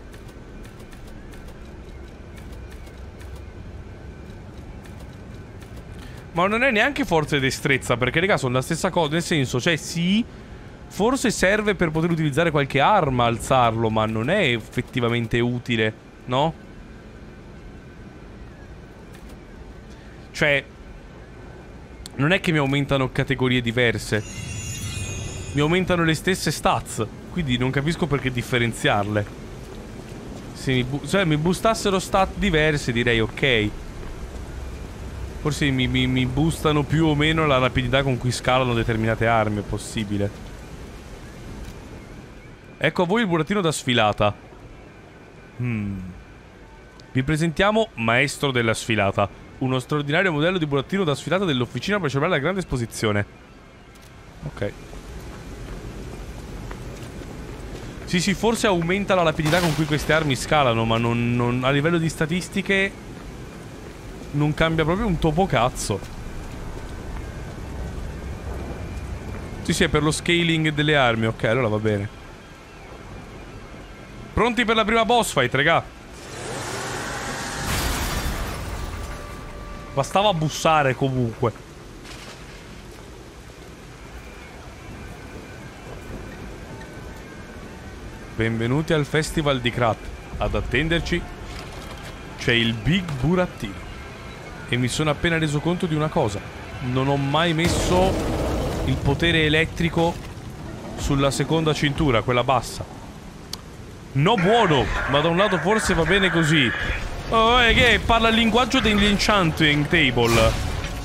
Ma non è neanche forza e destrezza, perché raga sono la stessa cosa. Nel senso, cioè sì, forse serve per poter utilizzare qualche arma alzarlo, ma non è effettivamente utile, no? Cioè, non è che mi aumentano categorie diverse. Mi aumentano le stesse stats. Quindi non capisco perché differenziarle. Se mi boostassero stat diverse direi ok. Forse mi boostano più o meno la rapidità con cui scalano determinate armi, è possibile. Ecco a voi il burattino da sfilata. Vi presentiamo Maestro della Sfilata, uno straordinario modello di burattino da sfilata dell'officina per celebrare la grande esposizione. Ok. Sì, forse aumenta la rapidità con cui queste armi scalano, ma a livello di statistiche non cambia proprio un topo cazzo. Sì, è per lo scaling delle armi. Ok, allora va bene. Pronti per la prima boss fight, raga. Bastava bussare comunque. Benvenuti al Festival di Krat. Ad attenderci c'è il Big Burattino. E mi sono appena reso conto di una cosa. Non ho mai messo il potere elettrico sulla seconda cintura, quella bassa. No buono, ma da un lato forse va bene così. Oh, che parla il linguaggio degli enchanting table.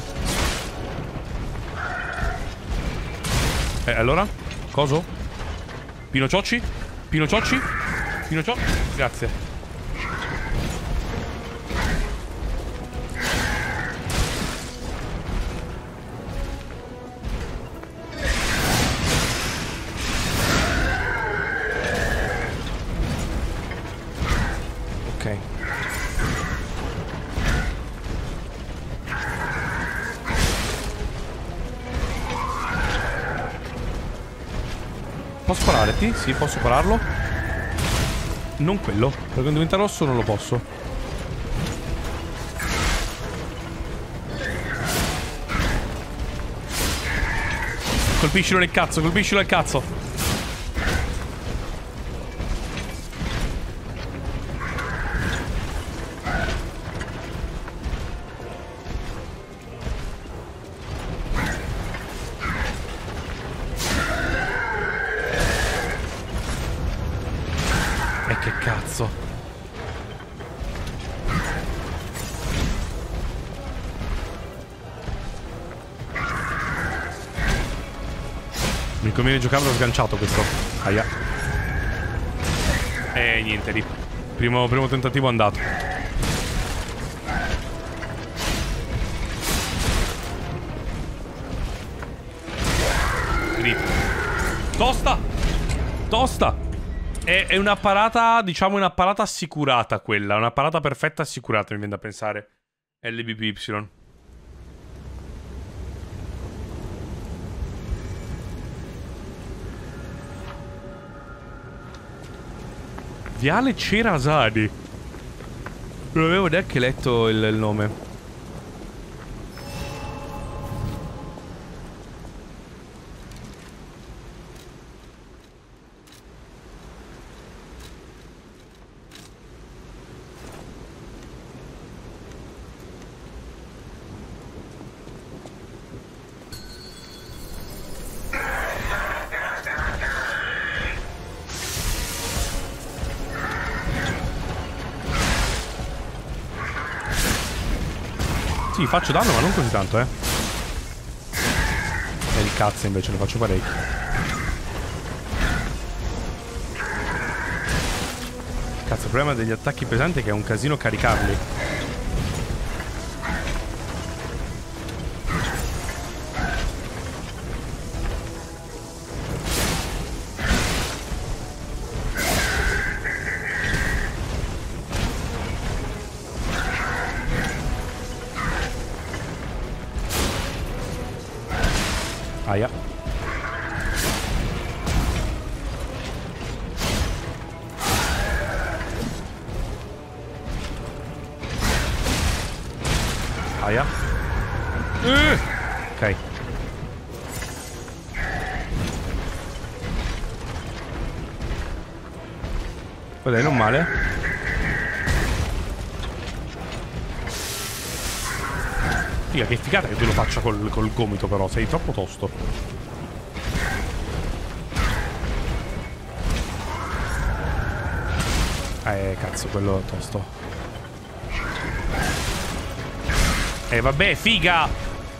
Allora? Coso? Pino Ciocci? Pino Ciocci? Pino Ciocci? Grazie. Ok. Posso pararti? Sì, posso pararlo. Non quello. Perché quando diventa rosso non lo posso. Colpiscilo nel cazzo, colpiscilo nel cazzo. Che cazzo. Mi conviene giocarlo sganciato questo. Aia. Niente lì. Primo tentativo andato. Lì. Tosta. Tosta. È una parata, diciamo, una parata assicurata quella. Una parata perfetta assicurata, mi viene da pensare. LBPY. Viale Cerasani. Non avevo neanche letto il nome. Sì, faccio danno, ma non così tanto, il cazzo invece ne faccio parecchio. Cazzo, il problema degli attacchi pesanti è che è un casino caricarli. Aia. Aia. Ok. Vabbè, non male. Figa, che figata che te lo faccia col gomito, però. Sei troppo tosto. Cazzo, quello è tosto. Vabbè, figa!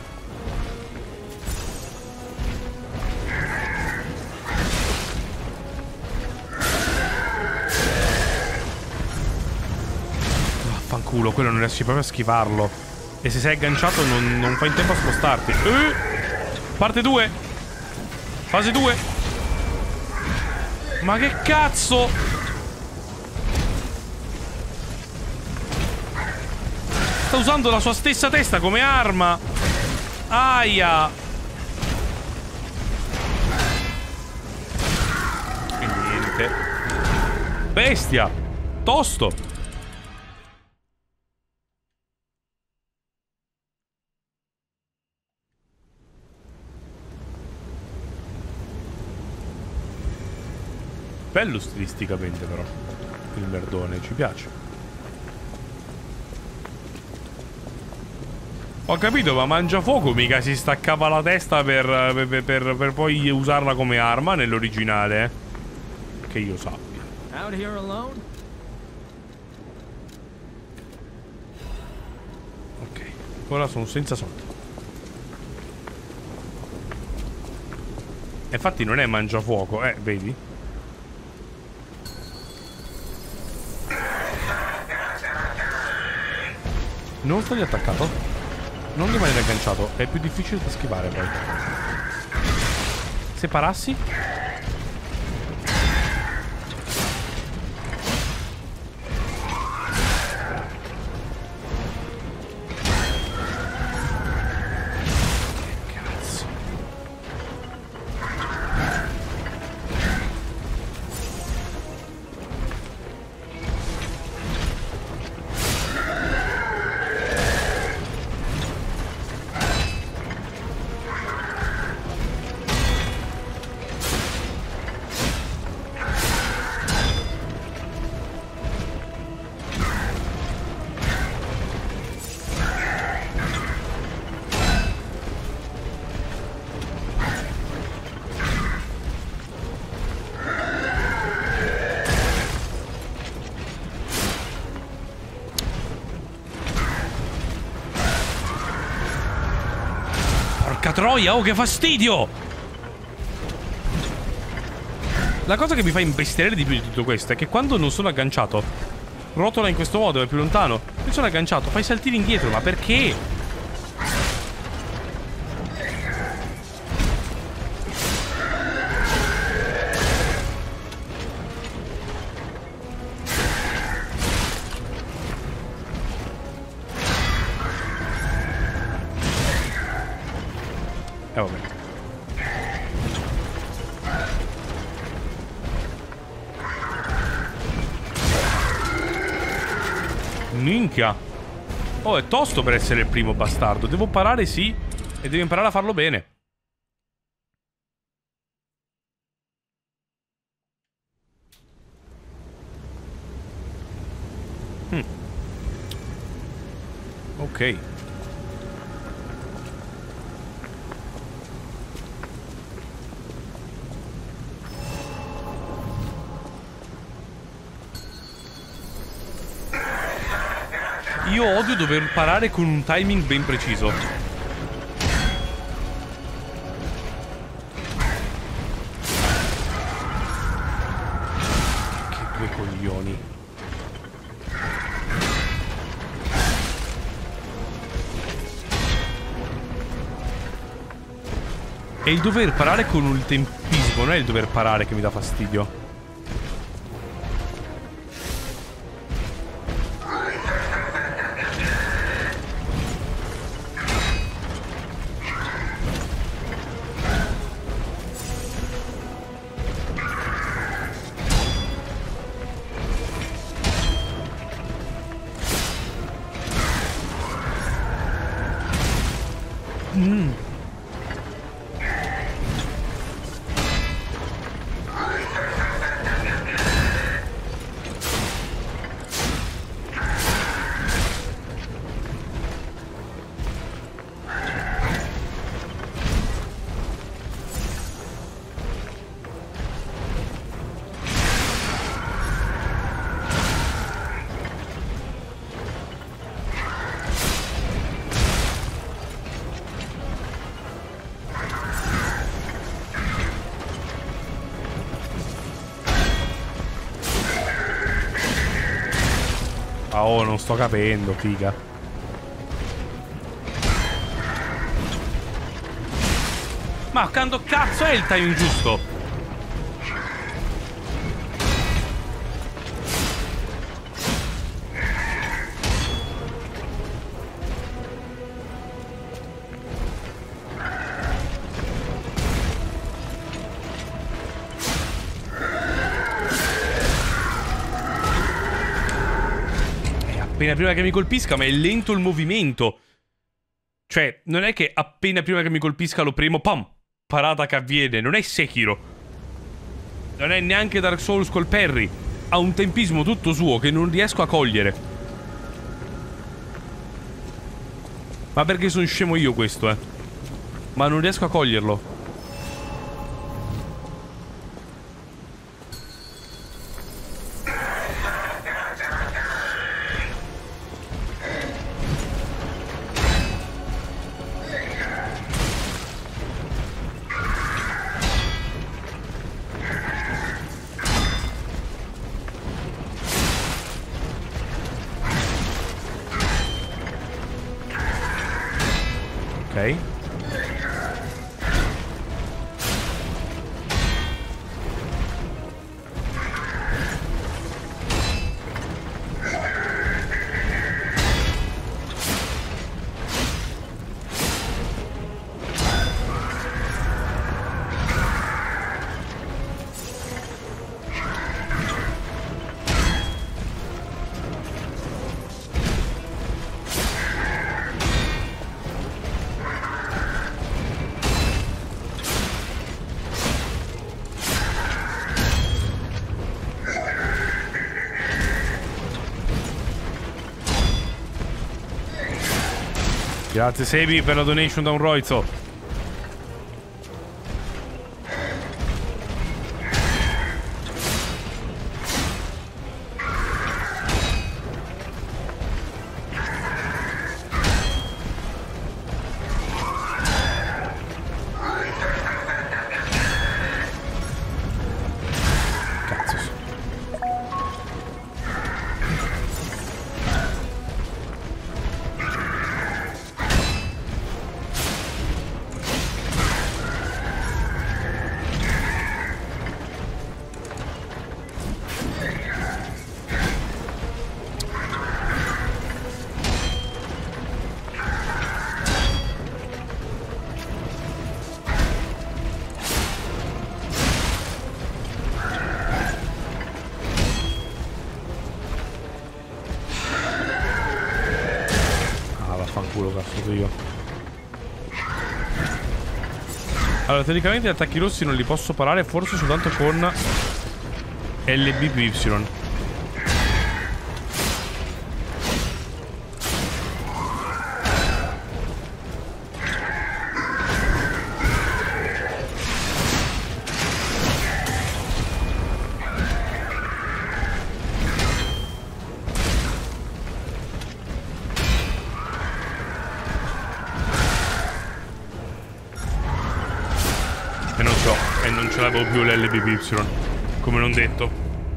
Vaffanculo, quello non riesci proprio a schivarlo. E se sei agganciato non fai in tempo a spostarti. Parte 2. Fase 2. Ma che cazzo? Sta usando la sua stessa testa come arma. Aia. E niente. Bestia. Tosto. Bello stilisticamente però. Il merdone, ci piace. Ho capito, ma Mangiafuoco mica si staccava la testa per poi usarla come arma nell'originale, eh? Che io sappia. Out here alone? Ok, ora sono senza soldi. Infatti non è Mangiafuoco, vedi? Non sto attaccato. Non rimanere agganciato, è più difficile da schivare poi. Separassi? Cazzo. Porca troia, oh che fastidio! La cosa che mi fa imbestialire di più di tutto questo è che quando non sono agganciato rotola in questo modo, è più lontano. Se sono agganciato, fai saltini indietro, ma perché? Vabbè. Minchia. Oh, è tosto per essere il primo bastardo. Devo parare, sì. E devo imparare a farlo bene. Ok. Io odio dover parare con un timing ben preciso. Che due coglioni. È il dover parare con un tempismo, non è il dover parare che mi dà fastidio. Oh, non sto capendo, figa. Ma quando cazzo è il timing giusto? Appena prima che mi colpisca, ma è lento il movimento. Cioè, non è che appena prima che mi colpisca lo premo, pam, parata che avviene. Non è Sekiro. Non è neanche Dark Souls col parry. Ha un tempismo tutto suo che non riesco a cogliere. Ma perché sono scemo io questo, eh? Ma non riesco a coglierlo. Ok. Grazie Sebi per la donation da un Roizo. Cazzo. Vaffanculo, cazzo io. Allora, teoricamente gli attacchi rossi non li posso parare, forse soltanto con LB più Y. E non ce l'avevo più l'LBY, come non detto.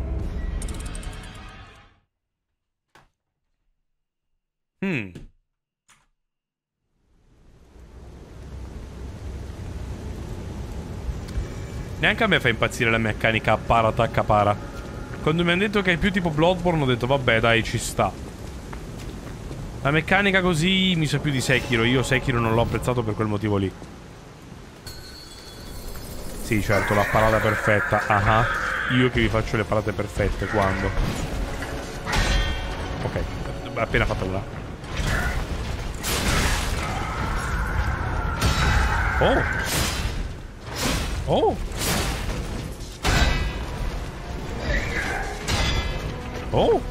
Neanche a me fa impazzire la meccanica para attacca para. Quando mi hanno detto che è più tipo Bloodborne ho detto vabbè dai, ci sta. La meccanica così mi sa più di Sekiro. Io Sekiro non l'ho apprezzato per quel motivo lì. Sì, certo, la parata perfetta. Ah, io che vi faccio le parate perfette quando? Ok, appena fatta una. Oh! Oh! Oh!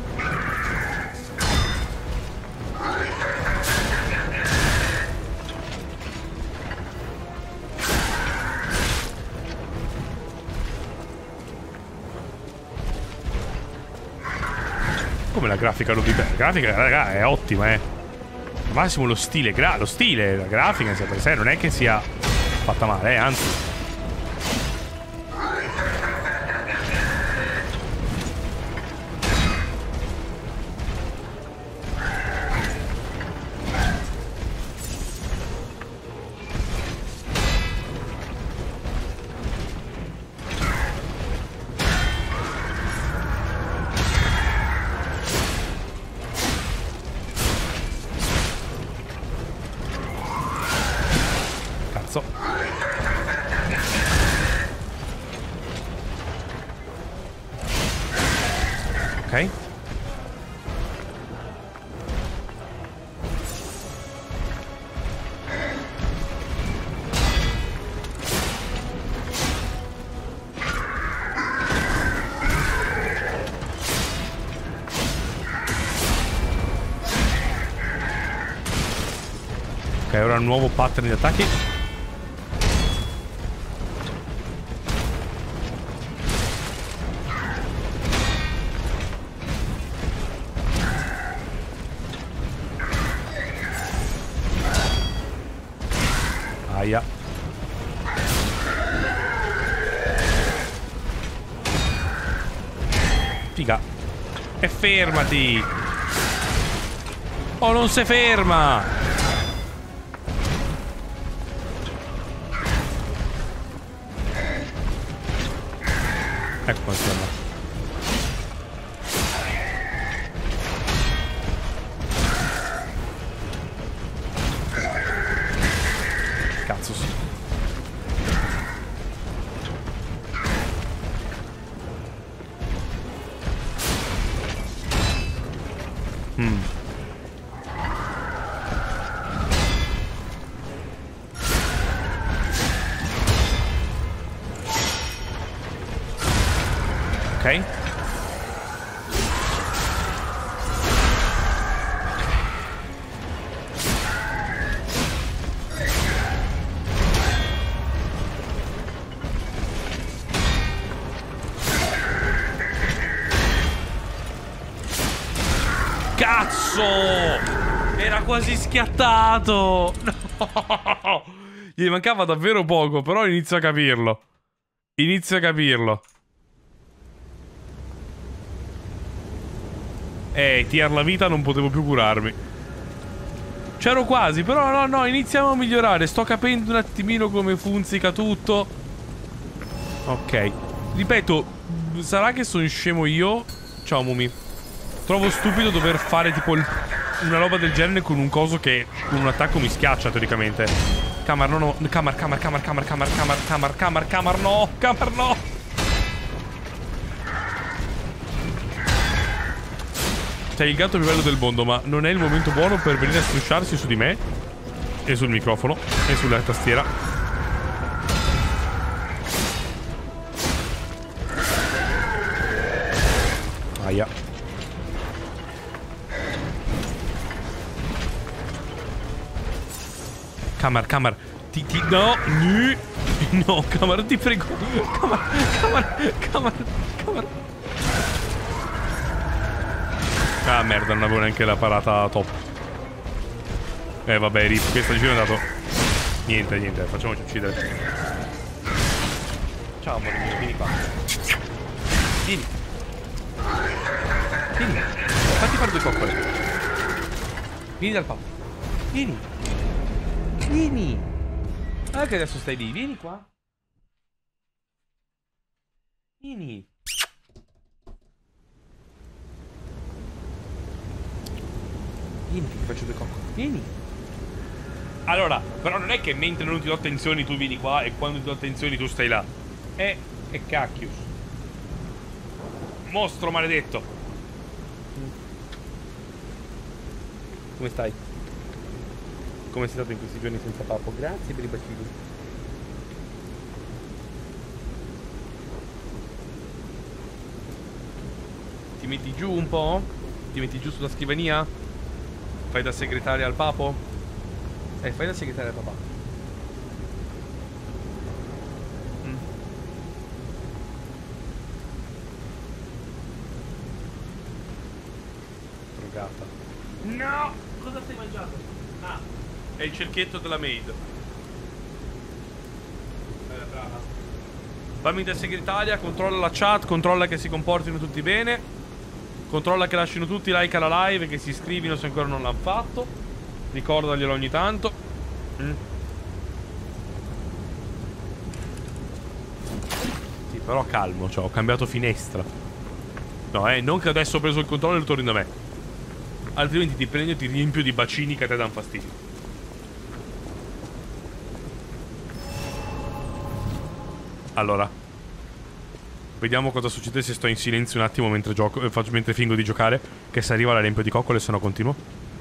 Come la grafica lo dipende? La grafica, raga, è ottima, Al massimo lo stile, la grafica in sé per sé non è che sia fatta male, anzi. Ok. Ok, ora un nuovo pattern di attacchi. Aia. Figa. E fermati. Oh, non si ferma. Ecco qua siamo. Cazzo sì. Ok. Cazzo! Era quasi schiattato! No! Gli mancava davvero poco, però inizio a capirlo. Inizio a capirlo. Tiar la vita non potevo più curarmi. C'ero quasi, però no, iniziamo a migliorare. Sto capendo un attimino come funziona tutto. Ok. Ripeto, sarà che sono scemo io? Ciao, Mumi. Trovo stupido dover fare tipo una roba del genere con un coso che con un attacco mi schiaccia teoricamente. Camar, no. Camar, no. Sei il gatto più bello del mondo, ma non è il momento buono per venire a strusciarsi su di me e sul microfono e sulla tastiera. Aia. Camar. No. No, Camar, ti prego. Camar. Ah, merda, non avevo neanche la parata top. Vabbè, rip, questo giro è andato. Niente, facciamoci uccidere. Ciao, amore mio, vieni qua. Vieni. Fatti fare due coccole. Vieni dal papà. Vieni. Ah, che adesso stai lì, vieni qua. Vieni, che ti faccio due coccole. Vieni. Allora, però non è che mentre non ti do attenzioni tu vieni qua e quando ti do attenzioni tu stai là. E cacchius. Mostro maledetto. Come stai? Come sei stato in questi giorni senza papo? Grazie per i bacini. Ti metti giù un po'? Ti metti giù sulla scrivania? Fai da segretaria al papo? Fai da segretaria al papà. Drogata. No! Cosa stai mangiando? Ah, è il cerchietto della maid. Brava. Fammi da segretaria, controlla la chat, controlla che si comportino tutti bene. Controlla che lasciano tutti like alla live, che si iscrivino se ancora non l'hanno fatto. Ricordaglielo ogni tanto. Sì, però calmo, cioè ho cambiato finestra. No, non che adesso ho preso il controllo e lo torni da me. Altrimenti ti prendo e ti riempio di bacini che a te danno fastidio. Allora. Vediamo cosa succede se sto in silenzio un attimo mentre gioco, mentre fingo di giocare. Che se arriva la riempio di coccole, se no continuo.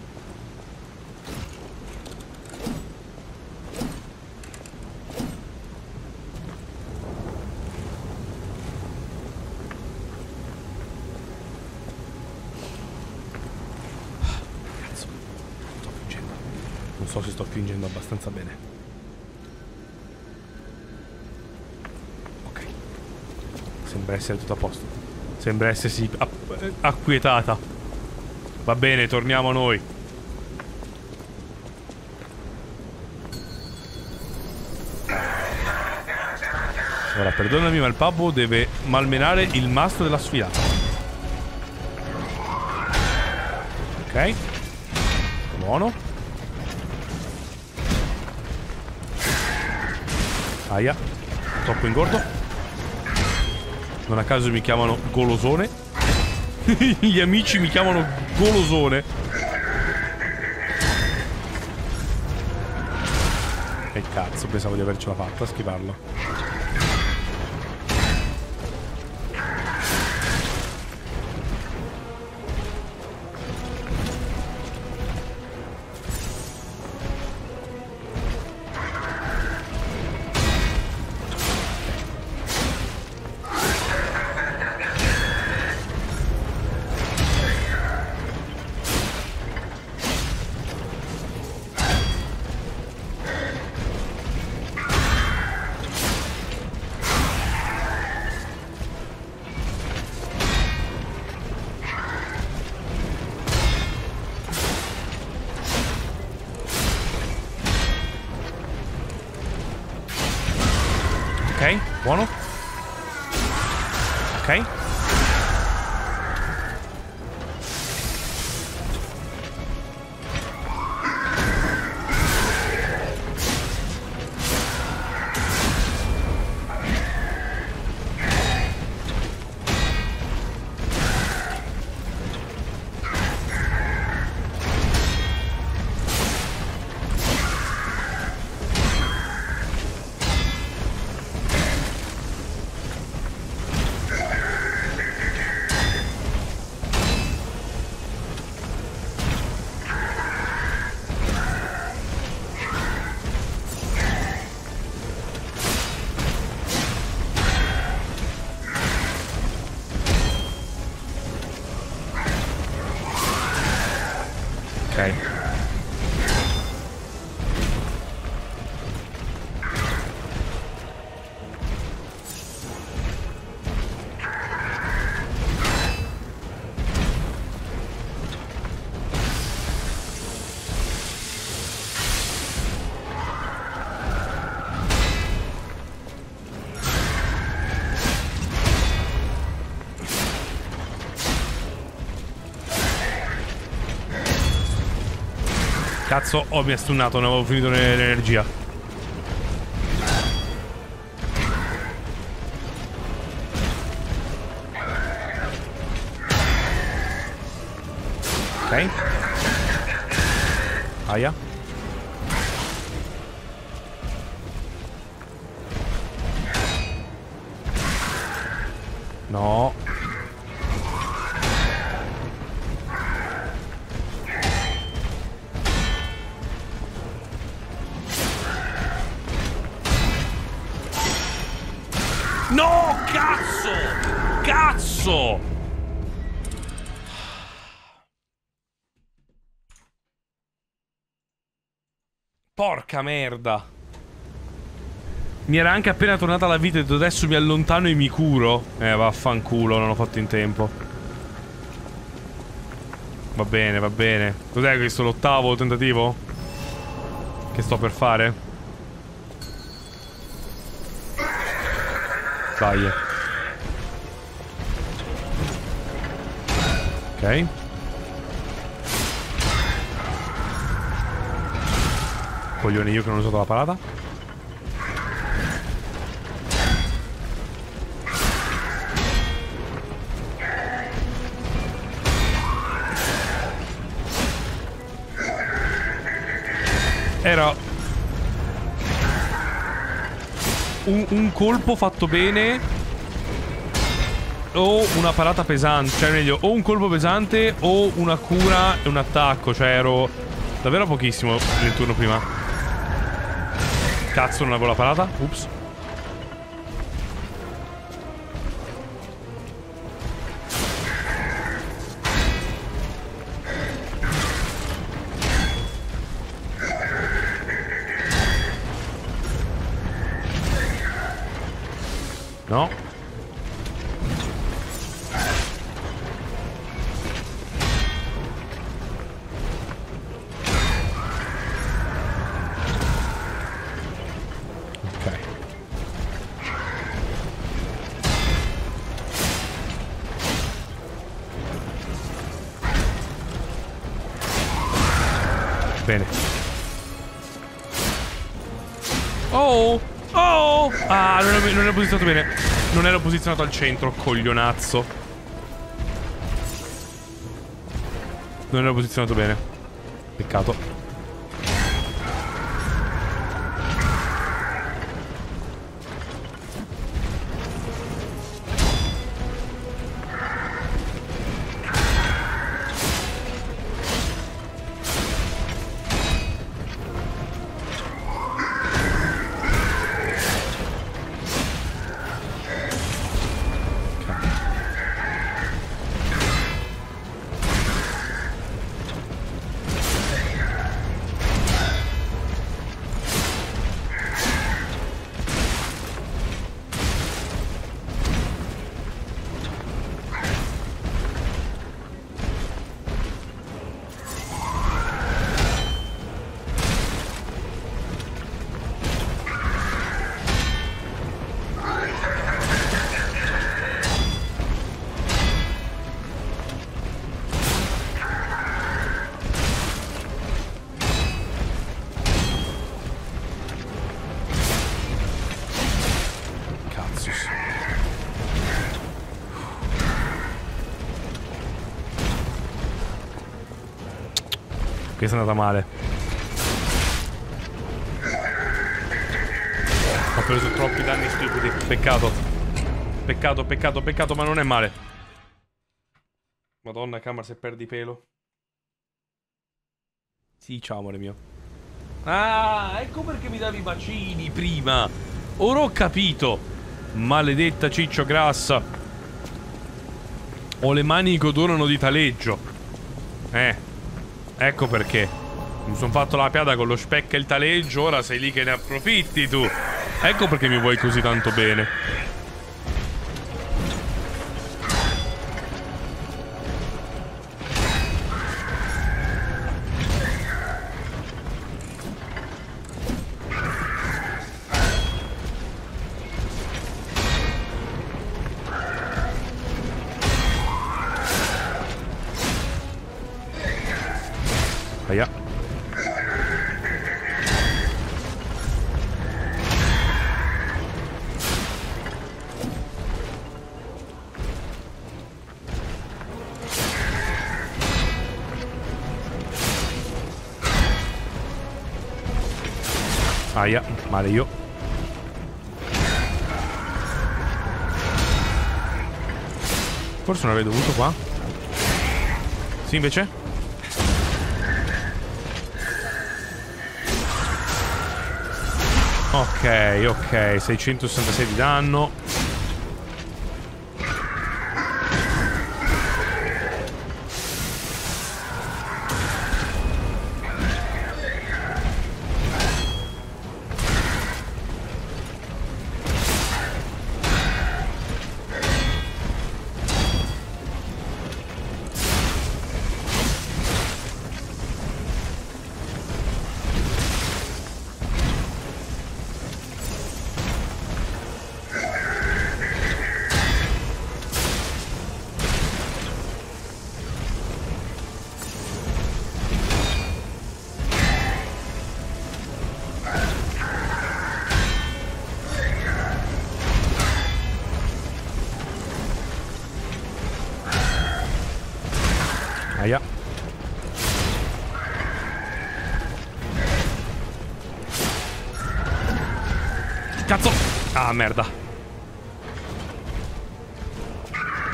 Cazzo. Sto fingendo. Non so se sto fingendo abbastanza bene. Sembra essere tutto a posto. Sembra essersi acquietata. Va bene, torniamo noi. Ora, perdonami, ma il pubbo deve malmenare il mastro della sfilata. Ok. Buono. Aia. Troppo ingordo. Non a caso mi chiamano golosone. Gli amici mi chiamano golosone. Che cazzo, pensavo di avercela fatta a schivarlo. Ok, buono. Ok. Ok. Cazzo, oh, mi ha stunnato, non avevo finito l'energia. Ok. Aia. No. No, cazzo! Cazzo! Porca merda. Mi era anche appena tornata la vita e adesso mi allontano e mi curo. Vaffanculo, non ho fatto in tempo. Va bene, va bene. Cos'è questo, l'ottavo tentativo? Che sto per fare? Dai. Ok. Coglione io che non ho usato la parata. Era un colpo fatto bene o una parata pesante. Cioè, meglio, o un colpo pesante o una cura e un attacco. Cioè, ero davvero pochissimo nel turno prima. Cazzo, non avevo la parata. Ups. No. Ok. Bene. Oh! Oh! Ah, non ero posizionato bene. Non ero posizionato al centro, coglionazzo. Non ero posizionato bene. Peccato. Questa è andata male. Ho preso troppi danni stupidi. Peccato. Peccato, peccato, peccato, ma non è male. Madonna, Camera, se perdi pelo. Sì, ciao, amore mio. Ah, ecco perché mi davi i bacini prima. Ora ho capito. Maledetta ciccio grassa. Ho le mani che odorano di taleggio. Ecco perché. Mi sono fatto la piada con lo specchio e il taleggio. Ora sei lì che ne approfitti tu. Ecco perché mi vuoi così tanto bene. Aia. Aia, male io. Forse non avrei dovuto qua. Sì, invece? Ok, ok, 666 di danno. Aia. Cazzo! Ah, merda.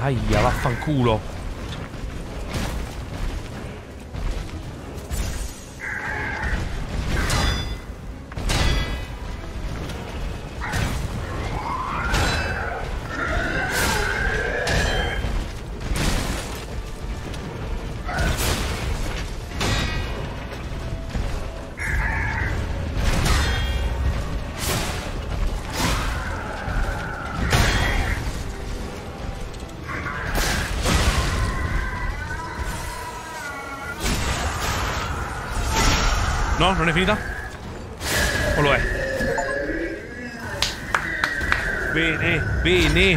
Aia, vaffanculo. No, non è finita? O lo è? Bene, bene.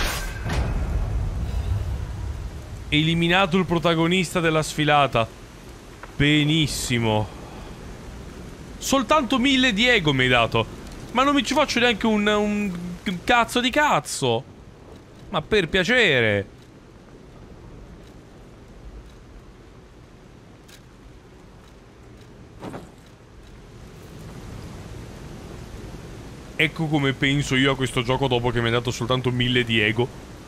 Eliminato il protagonista della sfilata. Benissimo. Soltanto 1000 di ego mi hai dato. Ma non mi ci faccio neanche un cazzo di cazzo. Ma per piacere. Ecco come penso io a questo gioco dopo che mi ha dato soltanto 1000 di ego.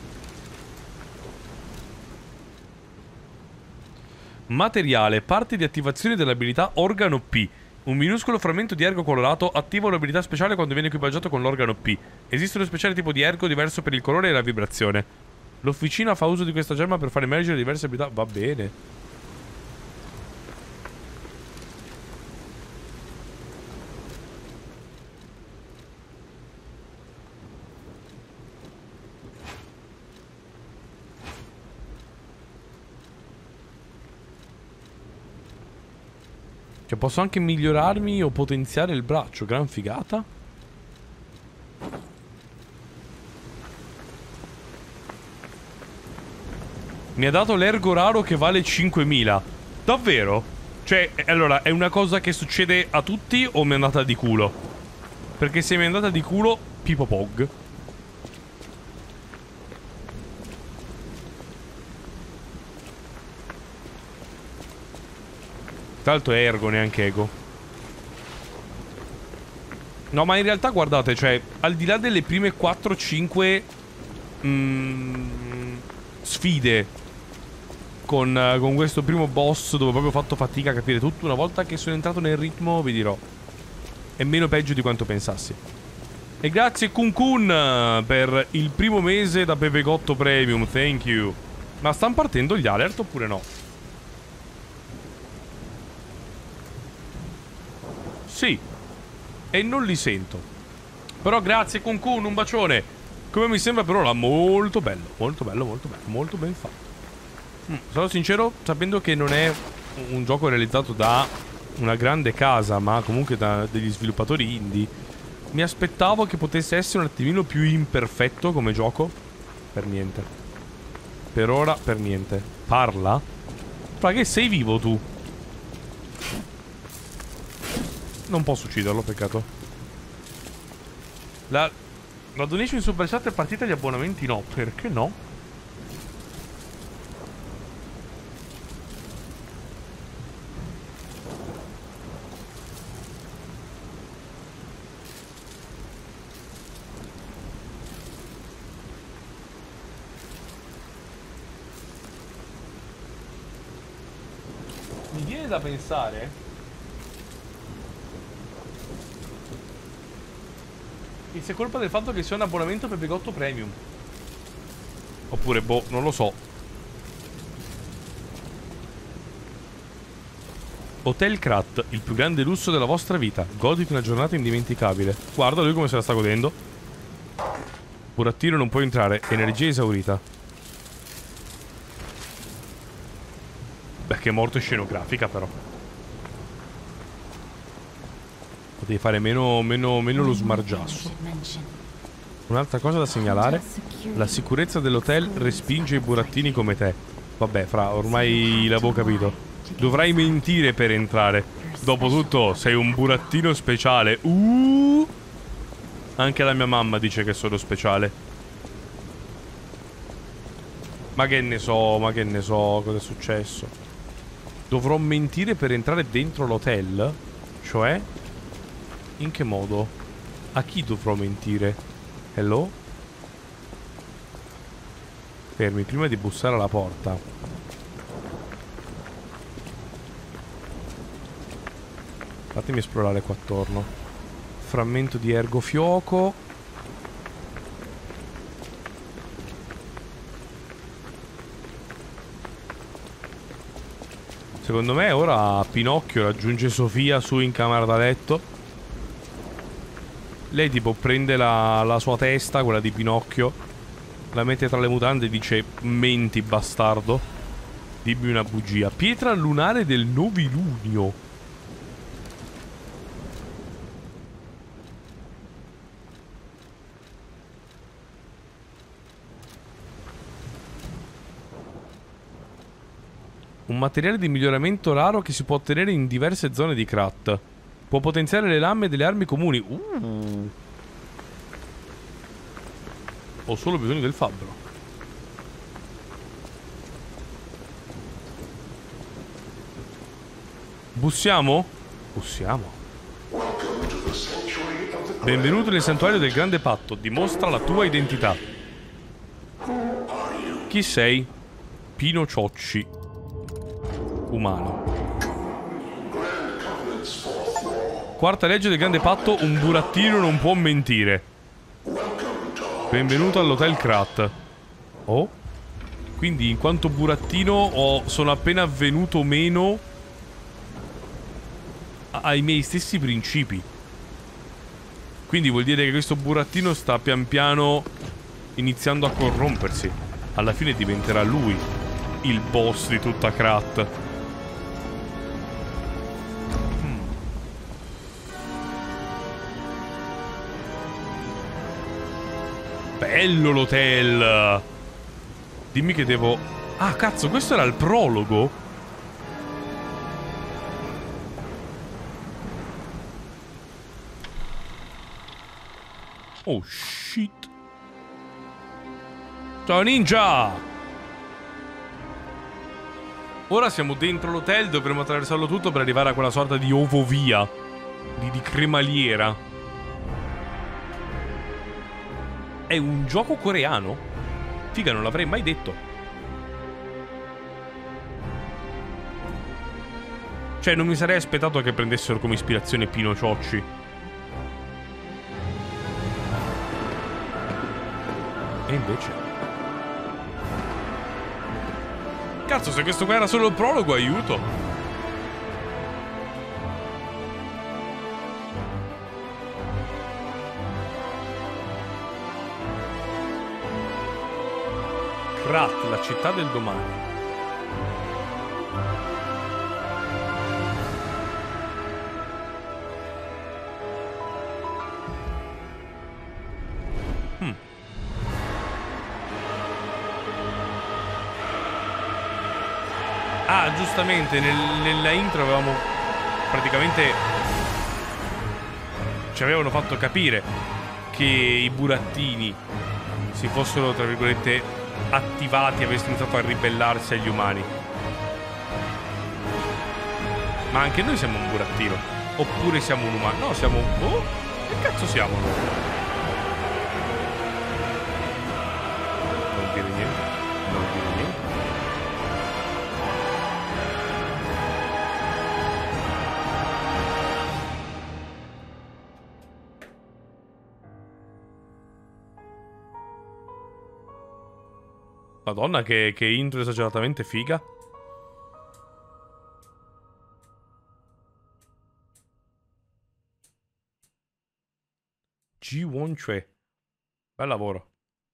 Materiale, parte di attivazione dell'abilità Organo P. Un minuscolo frammento di ergo colorato attiva un'abilità speciale quando viene equipaggiato con l'organo P. Esiste uno speciale tipo di ergo diverso per il colore e la vibrazione. L'officina fa uso di questa gemma per far emergere diverse abilità. Va bene. Cioè posso anche migliorarmi o potenziare il braccio. Gran figata. Mi ha dato l'ergo raro che vale 5000. Davvero? Cioè, allora, è una cosa che succede a tutti o mi è andata di culo? Perché se mi è andata di culo, Pipo Pog. Tra l'altro è ergo, neanche ego. No, ma in realtà guardate, cioè, al di là delle prime 4-5 sfide con questo primo boss dove proprio ho fatto fatica a capire tutto, una volta che sono entrato nel ritmo, vi dirò, è meno peggio di quanto pensassi. E grazie Kun Kun per il primo mese da Pepegotto Premium, thank you. Ma stanno partendo gli alert oppure no? Sì. E non li sento. Però grazie Kun Kun, un bacione. Come mi sembra per ora molto bello. Molto bello, molto bello. Molto ben fatto. Sarò sincero, sapendo che non è un gioco realizzato da una grande casa, ma comunque da degli sviluppatori indie, mi aspettavo che potesse essere un attimino più imperfetto come gioco. Per niente. Per ora, per niente. Parla? Ma che sei vivo tu? Non posso ucciderlo, peccato. La donation in super chat è partita, gli abbonamenti no. Perché no? Mi viene da pensare che sia colpa del fatto che sia un abbonamento per Pepegotto Premium. Oppure, boh, non lo so. Hotel Krat, il più grande lusso della vostra vita. Goditi una giornata indimenticabile. Guarda lui come se la sta godendo. Burattino non può entrare, energia esaurita. Beh, che morte scenografica però. Potevi fare meno lo smargiasso. Un'altra cosa da segnalare: la sicurezza dell'hotel respinge i burattini come te. Vabbè, fra, ormai l'avevo capito. Dovrai mentire per entrare. Dopotutto sei un burattino speciale. Anche la mia mamma dice che sono speciale. Ma che ne so cosa è successo. Dovrò mentire per entrare dentro l'hotel? Cioè? In che modo? A chi dovrò mentire? Hello? Fermi, prima di bussare alla porta. Fatemi esplorare qua attorno. Frammento di ergofioco. Secondo me ora Pinocchio raggiunge Sofia su in camera da letto. Lei tipo prende la sua testa, quella di Pinocchio, la mette tra le mutande e dice: menti bastardo, dimmi una bugia. Pietra lunare del novilunio. Un materiale di miglioramento raro che si può ottenere in diverse zone di Krat. Può potenziare le lame delle armi comuni. Ho solo bisogno del fabbro. Bussiamo? Bussiamo. Benvenuto nel santuario del grande patto. Dimostra la tua identità. Chi sei? Pino Ciocci. Umano. Quarta legge del grande patto: un burattino non può mentire. Benvenuto all'Hotel Krat. Oh? Quindi in quanto burattino sono appena venuto meno ai miei stessi principi. Quindi vuol dire che questo burattino sta pian piano iniziando a corrompersi. Alla fine diventerà lui il boss di tutta Krat. Bello l'hotel. Dimmi che devo... Ah, cazzo, questo era il prologo? Oh, shit. Ciao, ninja! Ora siamo dentro l'hotel, dovremo attraversarlo tutto per arrivare a quella sorta di ovovia. Di cremaliera. È un gioco coreano? Figa, non l'avrei mai detto. Cioè, non mi sarei aspettato che prendessero come ispirazione Pino Ciocci. E invece... Cazzo, se questo qua era solo il prologo, aiuto! Krat, la città del domani. Ah, giustamente, nella intro avevamo praticamente... ci avevano fatto capire che i burattini si fossero, tra virgolette, attivati e avessero iniziato a ribellarsi agli umani. Ma anche noi siamo un burattino. Oppure siamo un umano. No, siamo... Oh, che cazzo siamo noi? Non dire niente. Non dire niente. Madonna, che intro esageratamente figa. Ji-won Chue. Bel lavoro.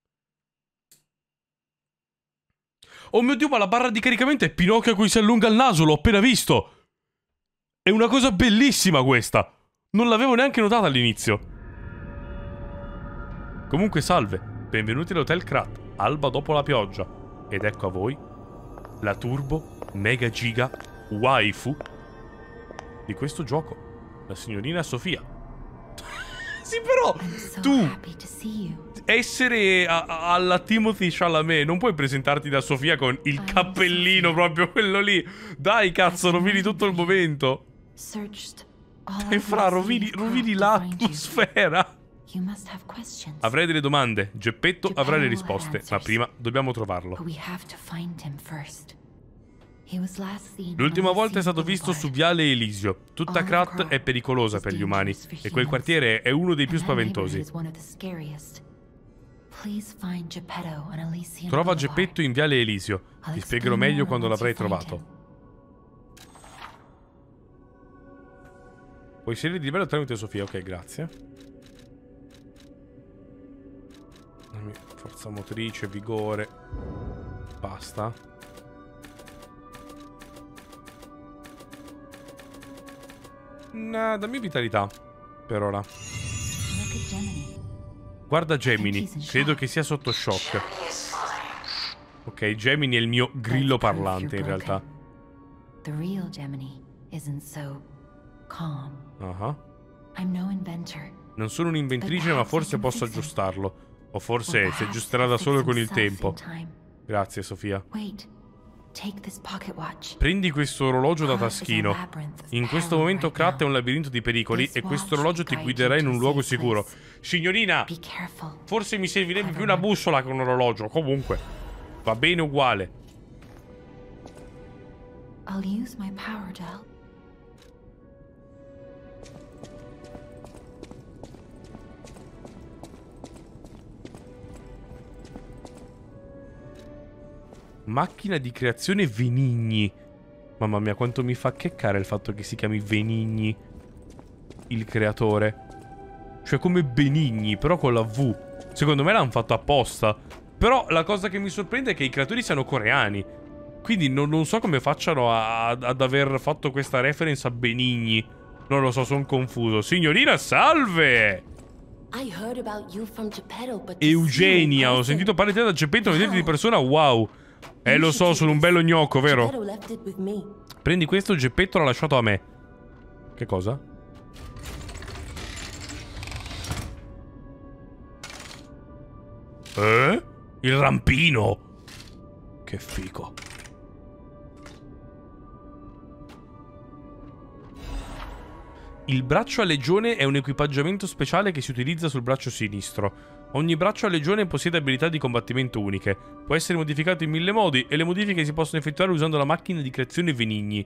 Oh mio Dio, ma la barra di caricamento è Pinocchio a cui si allunga il naso, l'ho appena visto. È una cosa bellissima questa. Non l'avevo neanche notata all'inizio. Comunque salve, benvenuti all'Hotel Krat. Alba dopo la pioggia. Ed ecco a voi la turbo mega giga waifu di questo gioco, la signorina Sofia. Sì, però tu essere alla Timothy Chalamet, non puoi presentarti da Sofia con il cappellino proprio quello lì. Dai, cazzo, rovini tutto il momento. E fra, rovini l'atmosfera. You must have questions. Avrei delle domande. Geppetto avrà le Geppetto risposte, had ma answers. prima dobbiamo trovarlo. But we have to find him first. He was last seen L'ultima on volta è stato Elysian visto su Boulevard. Viale Elisio. Tutta Olive Krat Grove è pericolosa is per gli umani dangerous for e quel humans. quartiere è uno dei più And that neighborhood spaventosi. is one of the scariest. Please find Geppetto on Elysian Trova Boulevard. Geppetto in Viale Elisio. I'll Ti spiegherò explain meglio more quando once l'avrai you find trovato. him. Puoi salire di livello tramite Sofia. Ok, grazie. Forza motrice, vigore. Basta. Dammi vitalità. Per ora. Look at Gemini. Guarda Gemini. Credo che sia sotto shock. Ok, Gemini è il mio grillo parlante in realtà. The real Gemini isn't so calm. Ah. I'm no inventor. Non sono un'inventrice, ma forse posso aggiustarlo. O forse si aggiusterà da solo con il tempo. Grazie, Sofia. Wait. Take this pocket watch. Prendi questo orologio da taschino. In questo momento Krat è un labirinto di pericoli e questo orologio ti guiderà in un luogo sicuro. Signorina, Be careful. forse mi servirebbe più una bussola che un orologio. Comunque, va bene uguale. I'll use my power to help. Macchina di creazione Venigni. Mamma mia, quanto mi fa checcare il fatto che si chiami Venigni il creatore. Cioè come Benigni, però con la V. Secondo me l'hanno fatto apposta. Però la cosa che mi sorprende è che i creatori siano coreani. Quindi non so come facciano ad aver fatto questa reference a Benigni. Non lo so, sono confuso. Signorina, salve! Eugenia, ho sentito parlare di te da Geppetto, vedete di persona, wow. Lo so, sono un bello gnocco, vero? Prendi questo, Geppetto l'ha lasciato a me. Che cosa? Il rampino! Che fico. Il braccio a legione è un equipaggiamento speciale che si utilizza sul braccio sinistro. Ogni braccio a legione possiede abilità di combattimento uniche. Può essere modificato in 1000 modi e le modifiche si possono effettuare usando la macchina di creazione Venigni.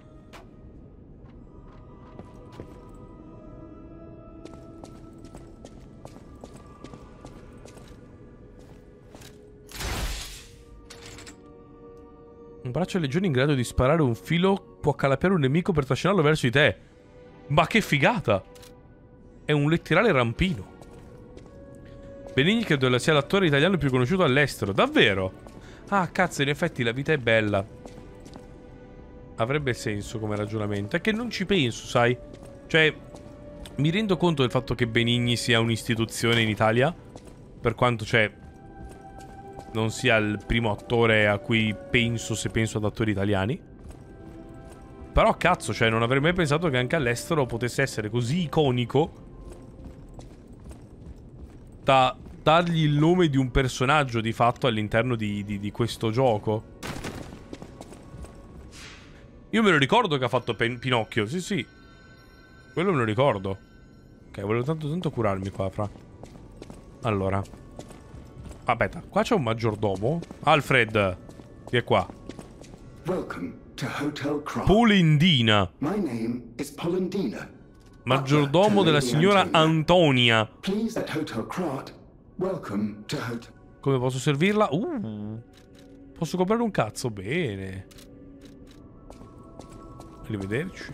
Un braccio a legione in grado di sparare un filo può calapiare un nemico per trascinarlo verso di te. Ma che figata! È un letterale rampino. Benigni credo sia l'attore italiano più conosciuto all'estero. Davvero? Ah, cazzo, in effetti la vita è bella. Avrebbe senso come ragionamento. È che non ci penso, sai? Cioè, mi rendo conto del fatto che Benigni sia un'istituzione in Italia. Per quanto, cioè, non sia il primo attore a cui penso se penso ad attori italiani. Però cazzo, cioè, non avrei mai pensato che anche all'estero potesse essere così iconico da dargli il nome di un personaggio di fatto all'interno di questo gioco. Io me lo ricordo che ha fatto Pinocchio, sì sì. Quello me lo ricordo. Ok, volevo tanto curarmi qua, fra. Allora. Aspetta, qua c'è un maggiordomo. Alfred, vieni qua. Welcome to Hotel Krat. Polendina. My name is Polendina. Maggiordomo della signora Antonia. Please at Hotel Krat. Welcome to Hotel. Come posso servirla? Posso comprare un cazzo? Bene. Arrivederci.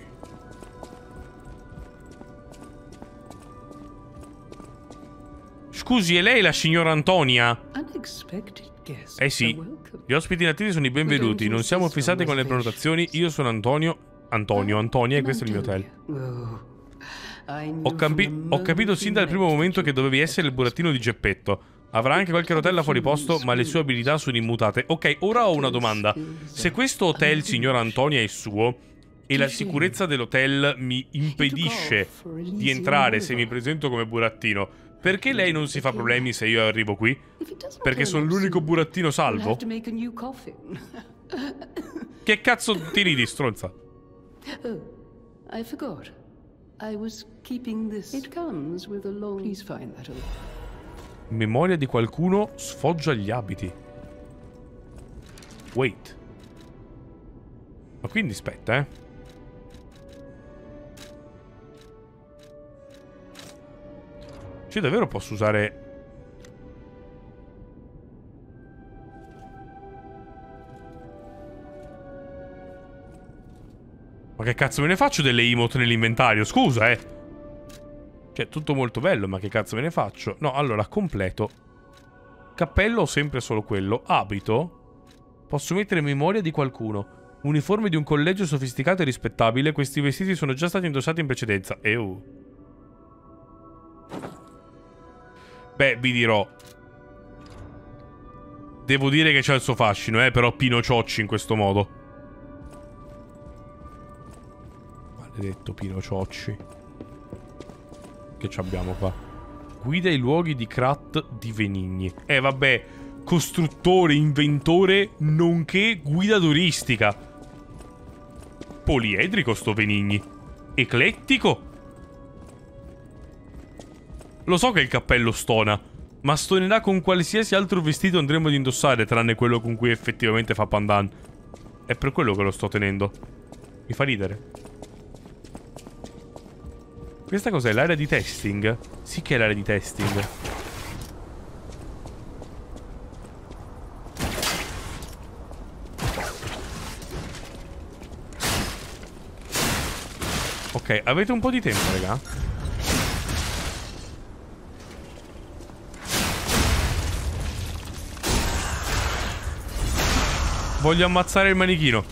Scusi, è lei la signora Antonia? Eh sì, gli ospiti inattivi sono i benvenuti. Non siamo fissati con le prenotazioni. Io sono Antonia e questo è il mio hotel. Ho capito sin dal primo momento che dovevi essere il burattino di Geppetto. Avrà anche qualche rotella fuori posto, ma le sue abilità sono immutate. Ok, ora ho una domanda. Se questo hotel, signora Antonia, è suo e la sicurezza dell'hotel mi impedisce di entrare se mi presento come burattino, perché lei non si fa problemi se io arrivo qui? Perché sono l'unico burattino salvo? Che cazzo ti ridi, stronza? I was keeping this. It comes with a long. Please find that. Memoria di qualcuno sfoggia gli abiti. Wait. Ma quindi aspetta, eh. Cioè davvero posso usare... Ma che cazzo me ne faccio delle emote nell'inventario? Scusa, Cioè, tutto molto bello, ma che cazzo me ne faccio? No, allora, completo. Cappello ho sempre solo quello. Abito. Posso mettere memoria di qualcuno. Uniforme di un collegio sofisticato e rispettabile. Questi vestiti sono già stati indossati in precedenza. Beh, vi dirò. Devo dire che c'ha il suo fascino, però Pino Ciocci in questo modo. Maledetto Pino Ciocci. Che ci abbiamo qua? Guida i luoghi di Krat di Venigni. Vabbè. Costruttore, inventore, nonché guida turistica. Poliedrico sto Venigni. Eclettico. Lo so che il cappello stona, ma stonerà con qualsiasi altro vestito andremo ad indossare, tranne quello con cui effettivamente fa pandan. È per quello che lo sto tenendo. Mi fa ridere. Questa cos'è? L'area di testing? Sì che è l'area di testing. Ok, avete un po' di tempo, raga? Voglio ammazzare il manichino.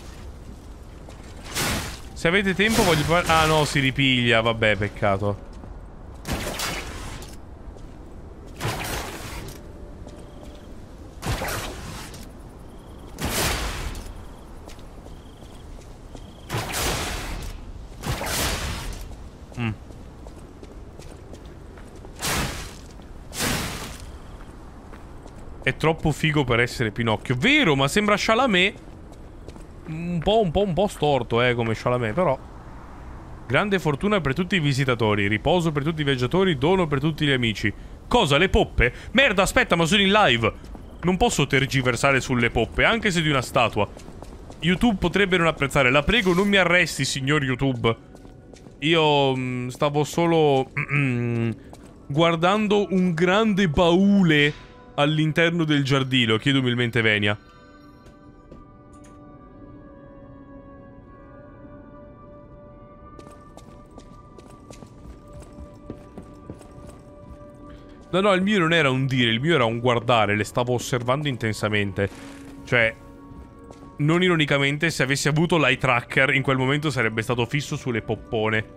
Se avete tempo voglio fare... Ah no, si ripiglia. Vabbè, peccato. È troppo figo per essere Pinocchio. Vero, ma sembra Chalamet. Un po' storto, come Chalamet, però. Grande fortuna per tutti i visitatori. Riposo per tutti i viaggiatori. Dono per tutti gli amici. Cosa, le poppe? Merda, aspetta, ma sono in live. Non posso tergiversare sulle poppe, anche se di una statua. YouTube potrebbe non apprezzare. La prego, non mi arresti, signor YouTube. Io stavo solo guardando un grande baule all'interno del giardino. Chiedo umilmente venia. No, il mio non era un dire, il mio era un guardare. Le stavo osservando intensamente. Cioè, non ironicamente, se avessi avuto l'eye tracker in quel momento sarebbe stato fisso sulle poppone.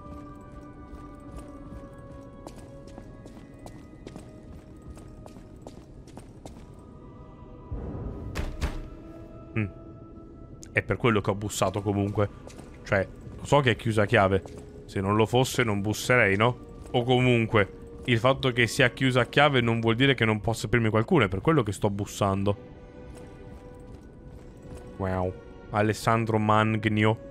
È per quello che ho bussato comunque. Cioè, lo so che è chiusa a chiave. Se non lo fosse non busserei, no? O comunque, il fatto che sia chiusa a chiave non vuol dire che non possa aprirmi qualcuno. È per quello che sto bussando. Wow. Alessandro Mangnio.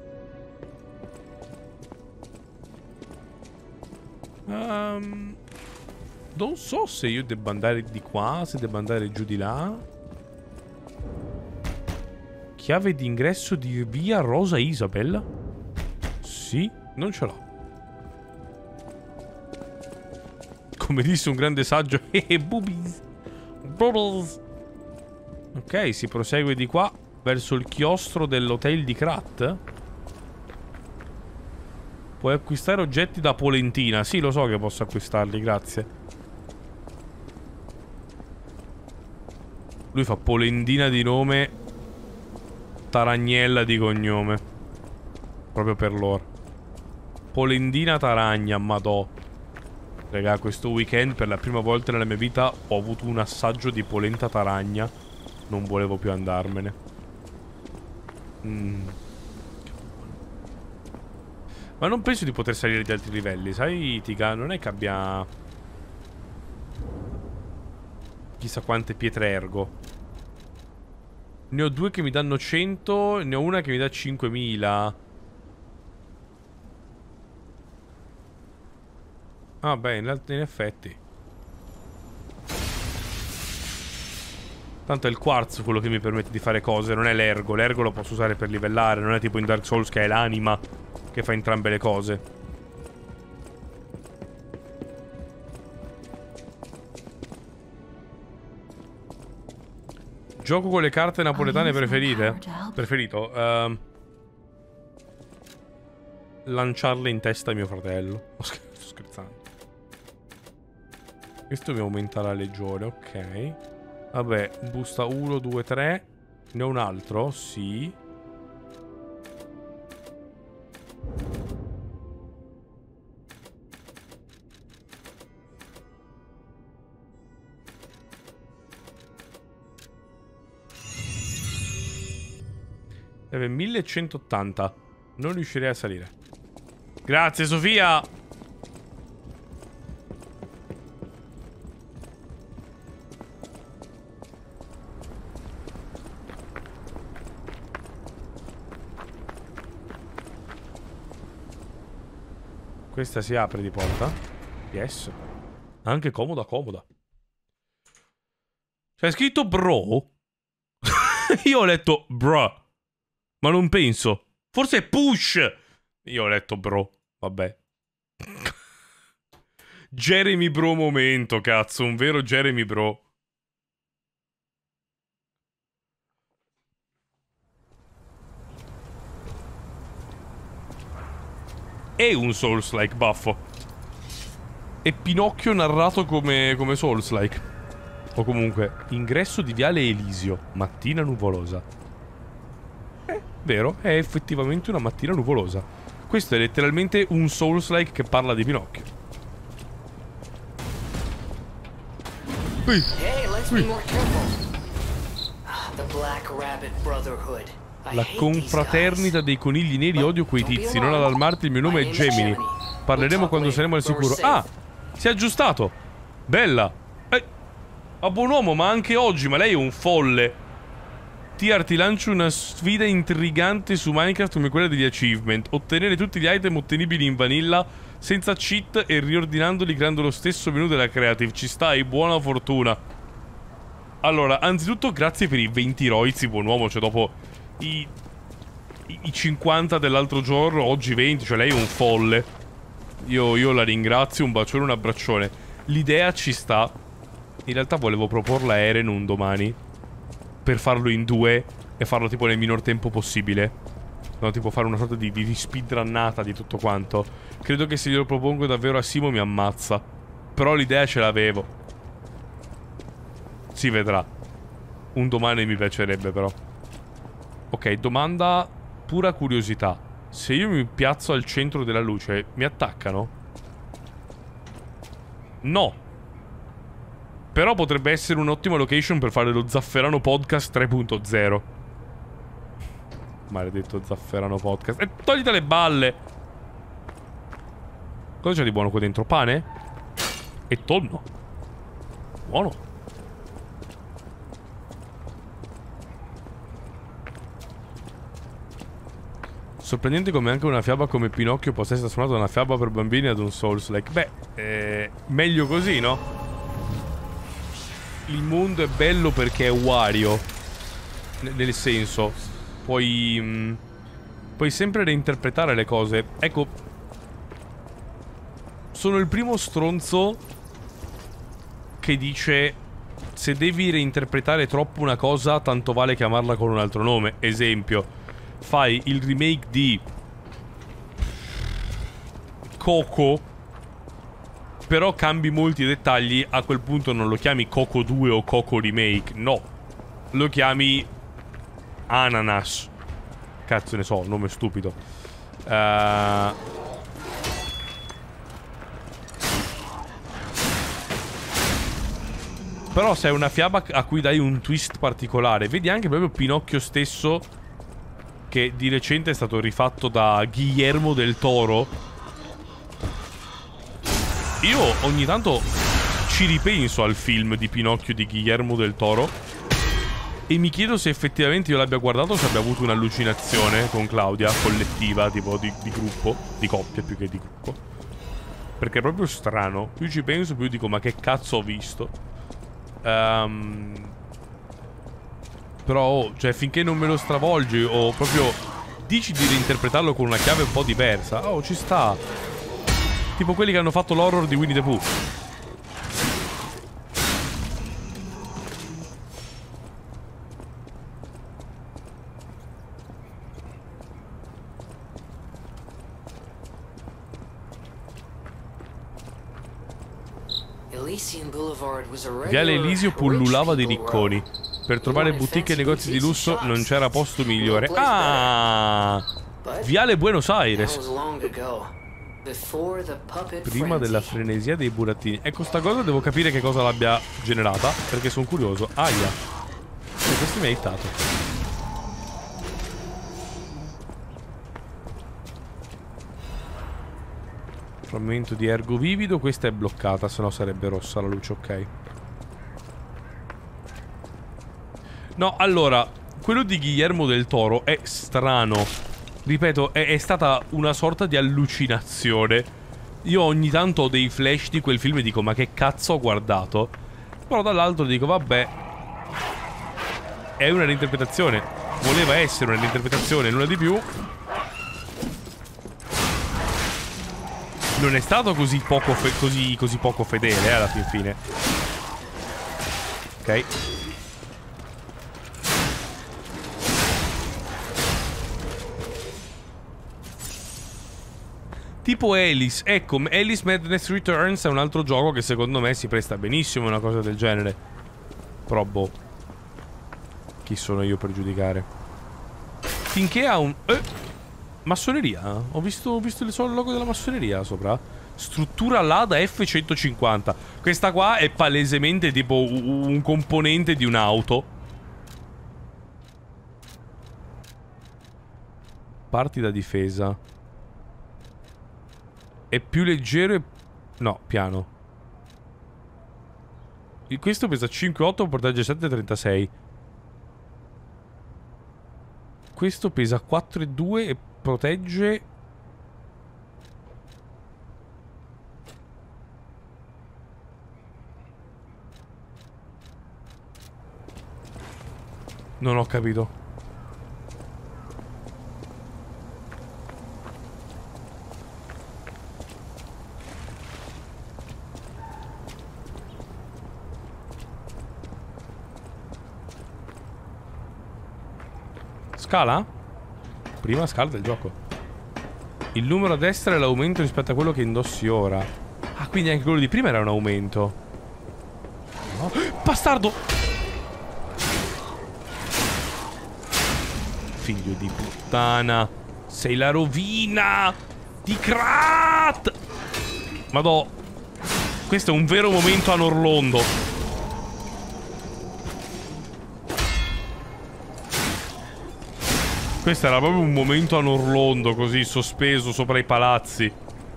Non so se io debba andare di qua, se debba andare giù di là. Chiave d'ingresso di via Rosa Isabel? Sì, non ce l'ho. Come disse un grande saggio. Boobies. Bubbles. Ok, si prosegue di qua verso il chiostro dell'hotel di Krat. Puoi acquistare oggetti da Polentina. Sì, lo so che posso acquistarli, grazie. Lui fa Polendina di nome, Taragnella di cognome. Proprio per loro. Polendina Taragna, madò. Raga, questo weekend per la prima volta nella mia vita ho avuto un assaggio di polenta taragna. Non volevo più andarmene. Ma non penso di poter salire di altri livelli. Sai, Tiga, non è che abbia chissà quante pietre ergo. Ne ho due che mi danno 100. Ne ho una che mi dà 5000. Ah, beh, in effetti. Tanto è il quarzo quello che mi permette di fare cose, non è l'ergo. L'ergo lo posso usare per livellare, non è tipo in Dark Souls che è l'anima che fa entrambe le cose. Gioco con le carte napoletane preferite? Preferito? Lanciarle in testa a mio fratello. Sto scherzando. Questo mi aumenta la legione, ok. Vabbè, busta 1, 2, 3. Ne ho un altro? Sì. Deve 1180. Non riuscirei a salire. Grazie, Sofia! Questa si apre di porta. Yes. Anche comoda, comoda. C'è scritto bro? Io ho letto bro. Ma non penso. Forse è push. Io ho letto bro. Vabbè. Jeremy bro momento, cazzo. Un vero Jeremy bro. È un Souls-like buffo. E Pinocchio narrato come Souls-like. O comunque, ingresso di Viale Elisio. Mattina nuvolosa. Vero, è effettivamente una mattina nuvolosa. Questo è letteralmente un Souls-like che parla di Pinocchio. La confraternita dei conigli neri, odio quei tizi. Non allarmarti, il mio nome è Gemini. Parleremo quando saremo al sicuro. Ah, si è aggiustato. Bella. A buon uomo, ma anche oggi. Ma lei è un folle. Tiar, ti lancio una sfida intrigante su Minecraft come quella degli achievement. Ottenere tutti gli item ottenibili in vanilla senza cheat e riordinandoli creando lo stesso menu della creative. Ci stai, buona fortuna. Allora, anzitutto grazie per i 20 roizi, buon uomo. Cioè dopo i 50 dell'altro giorno, oggi 20. Cioè lei è un folle. Io la ringrazio, un bacione, un abbraccione. L'idea ci sta. In realtà volevo proporla a Eren un domani per farlo in 2 e farlo tipo nel minor tempo possibile. No, tipo fare una sorta di speedrunnata di tutto quanto. Credo che se glielo propongo davvero a Simo mi ammazza. Però l'idea ce l'avevo. Si vedrà. Un domani mi piacerebbe però. Ok, domanda pura curiosità. Se io mi piazzo al centro della luce, mi attaccano? No. Però potrebbe essere un'ottima location per fare lo Zafferano Podcast 3.0. Maledetto Zafferano Podcast. E togliti le balle. Cosa c'è di buono qua dentro? Pane? E tonno. Buono. Sorprendente come anche una fiaba come Pinocchio possa essere trasformata da una fiaba per bambini ad un Souls-like. Beh, meglio così, no? Il mondo è bello perché è Wario. Nel senso, puoi sempre reinterpretare le cose. Ecco, sono il primo stronzo che dice: se devi reinterpretare troppo una cosa, tanto vale chiamarla con un altro nome. Esempio, fai il remake di Coco, però cambi molti dettagli. A quel punto non lo chiami Coco 2 o Coco Remake. No, lo chiami Ananas. Cazzo ne so, nome stupido. Però se è una fiaba a cui dai un twist particolare. Vedi anche proprio Pinocchio stesso, che di recente è stato rifatto da Guillermo del Toro. Io ogni tanto ci ripenso al film di Pinocchio di Guillermo del Toro e mi chiedo se effettivamente io l'abbia guardato o se abbia avuto un'allucinazione con Claudia, collettiva, tipo di gruppo, di coppia più che di gruppo. Perché è proprio strano. Più ci penso, più dico, ma che cazzo ho visto? Però, cioè, finché non me lo stravolgi o proprio dici di reinterpretarlo con una chiave un po' diversa. Oh, ci sta. Tipo quelli che hanno fatto l'horror di Winnie the Pooh. Viale Elisio pullulava di ricconi. Per trovare boutique e negozi di lusso non c'era posto migliore. Ah! Viale Buenos Aires. Prima della frenesia dei burattini. Ecco, sta cosa devo capire che cosa l'abbia generata, perché sono curioso. Aia. Questo mi ha hittato. Frammento di ergo vivido. Questa è bloccata, se no sarebbe rossa la luce, ok. No, allora, quello di Guillermo del Toro è strano. Ripeto, è stata una sorta di allucinazione. Io ogni tanto ho dei flash di quel film e dico, ma che cazzo ho guardato? Però dall'altro dico, vabbè, è una reinterpretazione. Voleva essere una reinterpretazione, nulla di più. Non è stato così poco, così poco fedele, alla fin fine. Ok. Tipo Alice. Ecco, Alice Madness Returns è un altro gioco che secondo me si presta benissimo a una cosa del genere. Però boh, chi sono io per giudicare? Finché ha un... massoneria? Ho visto il solo logo della massoneria sopra. Struttura Lada F150. Questa qua è palesemente tipo un componente di un'auto. Parti da difesa. È più leggero e... no, piano. Questo pesa 5,8, protegge 7,36. Questo pesa 4,2 e protegge... non ho capito. Scala? Prima scala del gioco. Il numero a destra è l'aumento rispetto a quello che indossi ora. Ah, quindi anche quello di prima era un aumento. No. Bastardo! Figlio di puttana. Sei la rovina di Krat! Madò. Questo è un vero momento a Norlondo. Questo era proprio un momento a Norlondo, così, sospeso sopra i palazzi.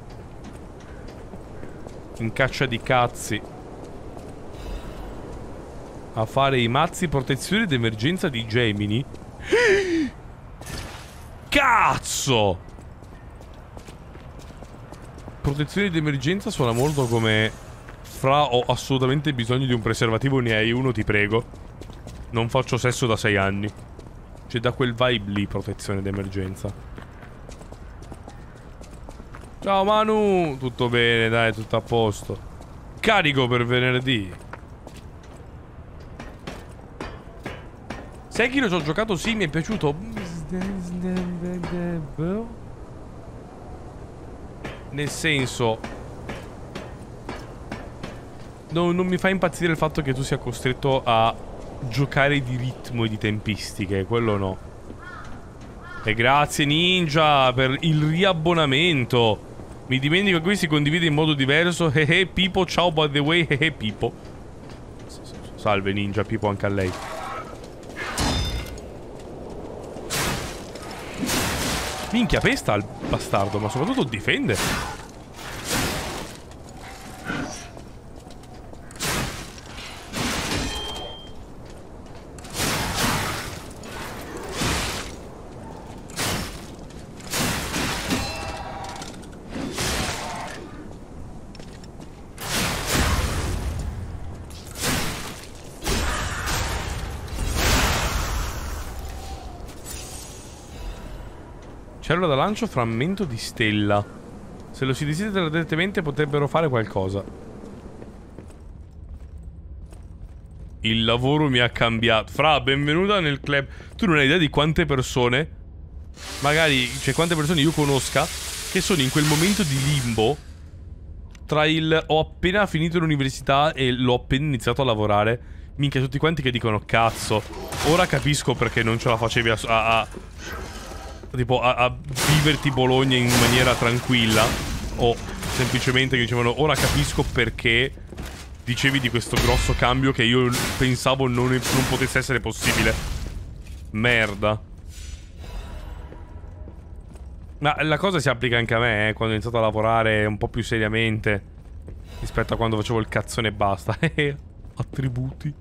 In caccia di cazzi. A fare i mazzi protezione d'emergenza di Gemini. Cazzo! Protezione d'emergenza suona molto come... fra ho assolutamente bisogno di un preservativo, ne hai uno, ti prego. Non faccio sesso da 6 anni. C'è da quel vibe lì, protezione d'emergenza. Ciao Manu! Tutto bene, dai, tutto a posto. Carico per venerdì. Sekiro ci ho giocato, sì, mi è piaciuto. Nel senso... non mi fa impazzire il fatto che tu sia costretto a giocare di ritmo e di tempistiche. Quello no. E grazie Ninja per il riabbonamento. Mi dimentico che qui si condivide in modo diverso. Pipo, ciao by the way. Pipo. Salve Ninja, Pipo anche a lei. Minchia, pesta il bastardo, ma soprattutto difende. Cellula da lancio, frammento di stella. Se lo si desidera direttamente potrebbero fare qualcosa. Il lavoro mi ha cambiato. Fra, benvenuta nel club. Tu non hai idea di quante persone, magari, cioè quante persone io conosca, che sono in quel momento di limbo tra il ho appena finito l'università e l'ho appena iniziato a lavorare. Minchia, tutti quanti che dicono cazzo, ora capisco perché non ce la facevi a viverti Bologna in maniera tranquilla. O semplicemente che dicevano ora capisco perché dicevi di questo grosso cambio che io pensavo non potesse essere possibile. Merda. Ma la cosa si applica anche a me, quando ho iniziato a lavorare un po' più seriamente rispetto a quando facevo il cazzone e basta. Attributi.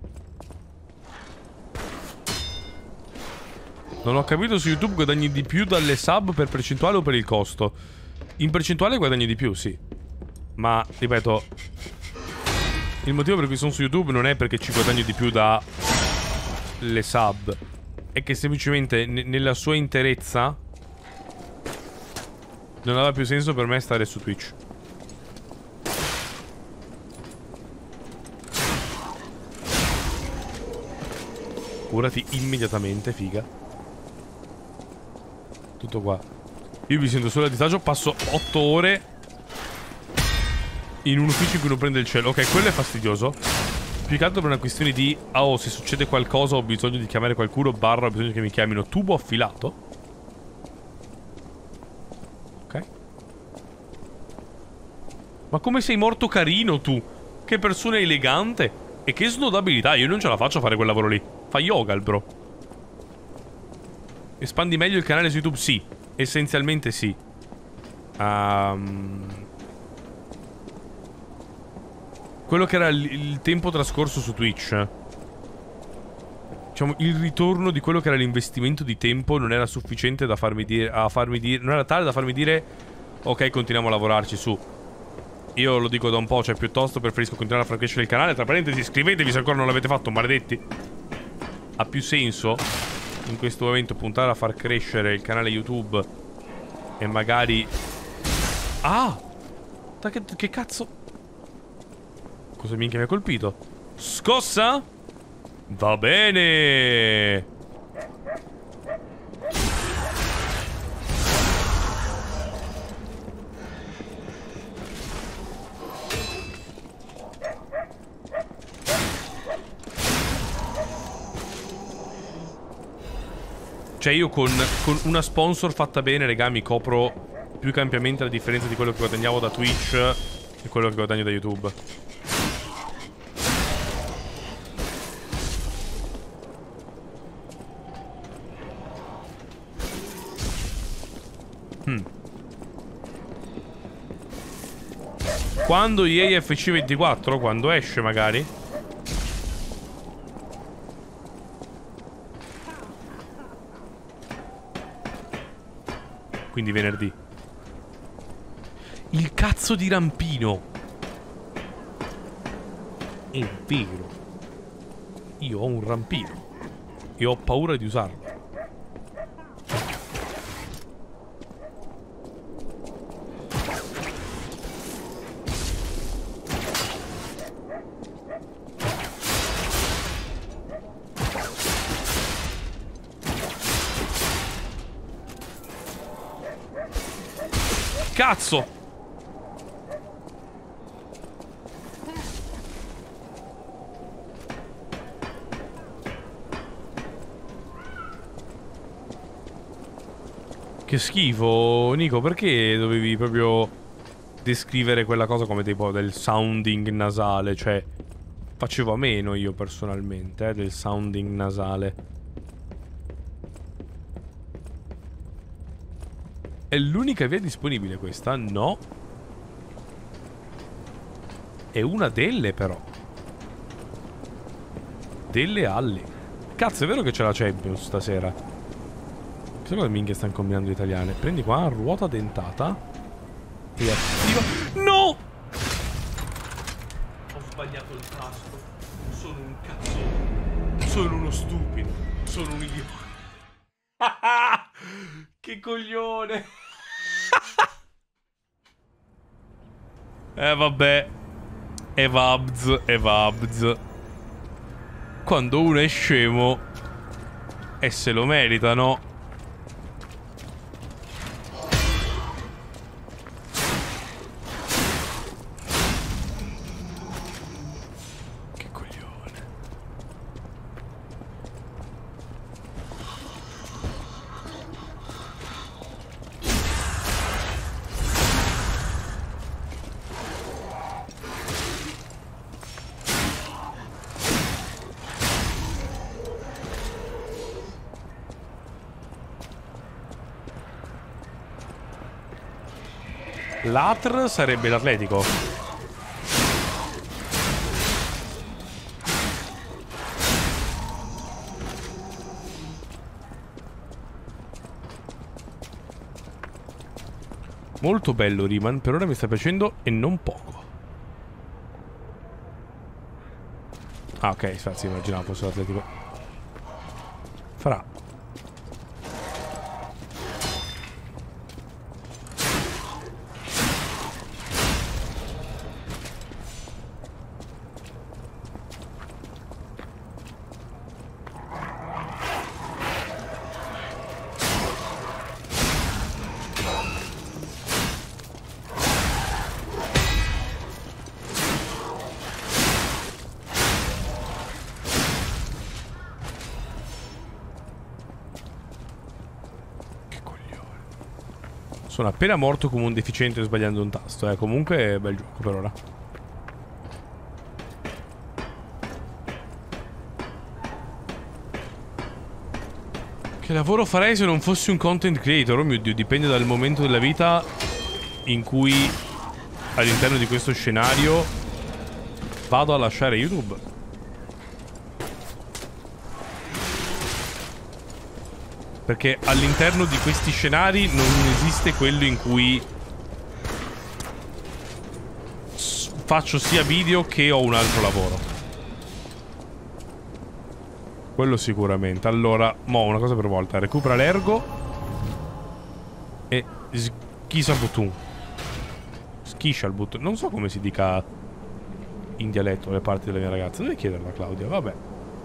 Non ho capito, su YouTube guadagni di più dalle sub per percentuale o per il costo? In percentuale guadagni di più, sì. Ma, ripeto, il motivo per cui sono su YouTube non è perché ci guadagno di più da le sub. È che semplicemente nella sua interezza non aveva più senso per me stare su Twitch. Curati immediatamente, figa. Tutto qua. Io mi sento solo a disagio. Passo 8 ore in un ufficio in cui non prende il cielo. Ok, quello è fastidioso. Più che altro per una questione di oh, se succede qualcosa ho bisogno di chiamare qualcuno, barra ho bisogno che mi chiamino. Tubo affilato. Ok. Ma come sei morto carino tu? Che persona elegante. E che snodabilità. Io non ce la faccio a fare quel lavoro lì. Fa yoga il bro. Espandi meglio il canale su YouTube? Sì. Essenzialmente sì. Quello che era il tempo trascorso su Twitch, diciamo, il ritorno di quello che era l'investimento di tempo non era sufficiente da farmi dire, non era tale da farmi dire ok, continuiamo a lavorarci su. Io lo dico da un po', cioè piuttosto preferisco continuare a far crescere il canale. Tra parentesi, iscrivetevi se ancora non l'avete fatto, maledetti. Ha più senso in questo momento puntare a far crescere il canale YouTube e magari... Ah! Che cazzo? Cosa minchia mi ha colpito? Scossa? Va bene! Cioè io con una sponsor fatta bene, raga, mi copro più che ampiamente la differenza di quello che guadagnavo da Twitch e quello che guadagno da YouTube. Quando EA FC24? Quando esce magari? Quindi venerdì. Il cazzo di rampino. È vero. Io ho un rampino e ho paura di usarlo. Cazzo! Che schifo, Nico, perché dovevi proprio descrivere quella cosa come tipo del sounding nasale? Cioè, facevo a meno io personalmente, del sounding nasale. È l'unica via disponibile questa? No. È una delle però. Delle alle. Cazzo, è vero che c'è la Champions stasera? Chissà cosa minchia stanno combinando italiane. Prendi qua, ruota dentata e attiva. No! Ho sbagliato il tasto. Sono un cazzone. Sono uno stupido. Sono un idiota. Che coglione. Vabbè. Evabz. Quando uno è scemo e se lo merita, no? Che coglione. L'Atr sarebbe l'atletico. Molto bello Riemann, per ora mi sta piacendo e non poco. Ah ok, sì, immaginavo fosse l'atletico. Farà. Sono appena morto come un deficiente sbagliando un tasto. Comunque bel gioco per ora. Che lavoro farei se non fossi un content creator? Oh mio Dio, dipende dal momento della vita in cui all'interno di questo scenario vado a lasciare YouTube. Perché all'interno di questi scenari non esiste quello in cui faccio sia video che ho un altro lavoro. Quello sicuramente. Allora, una cosa per volta. Recupera l'ergo e schisa butun. Schiscia il button. Non so come si dica in dialetto le parti della mia ragazza. Devi chiederla, Claudia. Vabbè.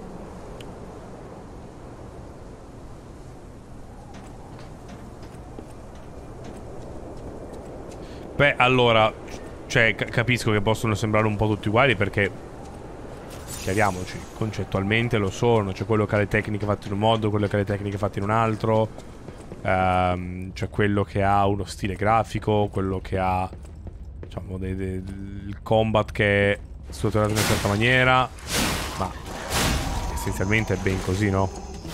Beh, allora, cioè, capisco che possono sembrare un po' tutti uguali perché, chiariamoci, concettualmente lo sono. C'è quello che ha le tecniche fatte in un modo, quello che ha le tecniche fatte in un altro. C'è quello che ha uno stile grafico, quello che ha, diciamo, il combat che è strutturato in una certa maniera. Ma essenzialmente è ben così, no?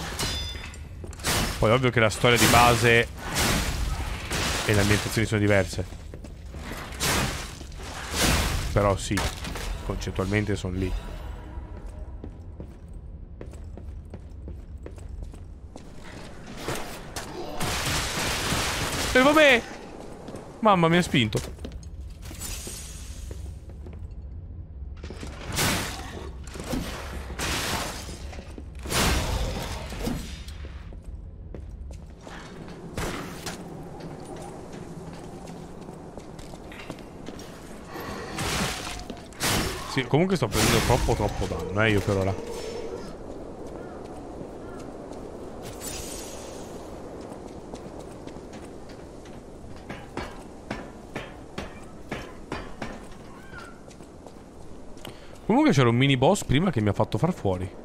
Poi ovvio che la storia di base e le ambientazioni sono diverse. Però sì, concettualmente sono lì. E vabbè! Mamma mi ha spinto. Sì, comunque sto prendendo troppo danno, io per ora. Comunque c'era un mini boss prima che mi ha fatto far fuori.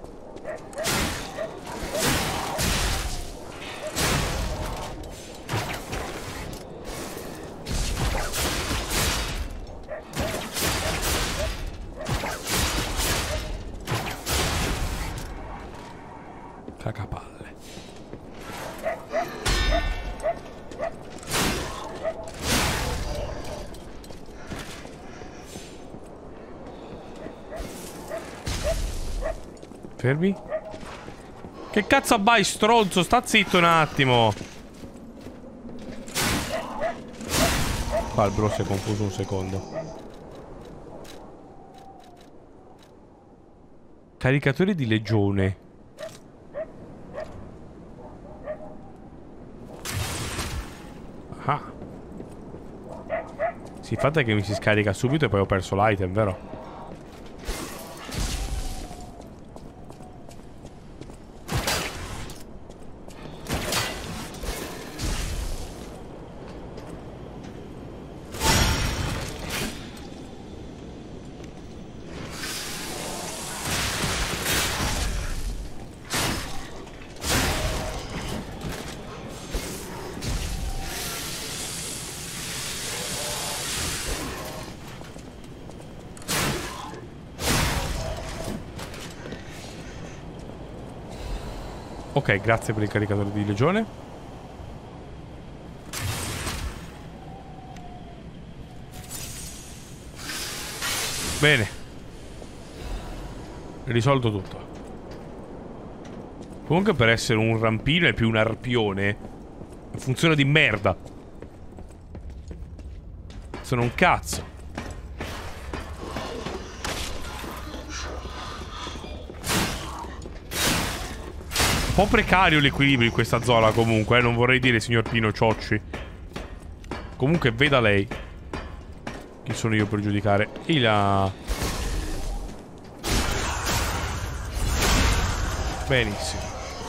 Cacapalle. Fermi. Che cazzo abbai, stronzo? Sta zitto un attimo. Qua il bro si è confuso un secondo. Caricatori di legione. Ah. Sì, il fatto è che mi si scarica subito e poi ho perso l'item, vero? Ok, grazie per il caricatore di legione. Bene. Risolto tutto. Comunque per essere un rampino è più un arpione. Funziona di merda. Sono un cazzo. Un po' precario l'equilibrio in questa zona comunque, non vorrei dire signor Pino Ciocci. Comunque veda lei. Chi sono io per giudicare? E la... Benissimo.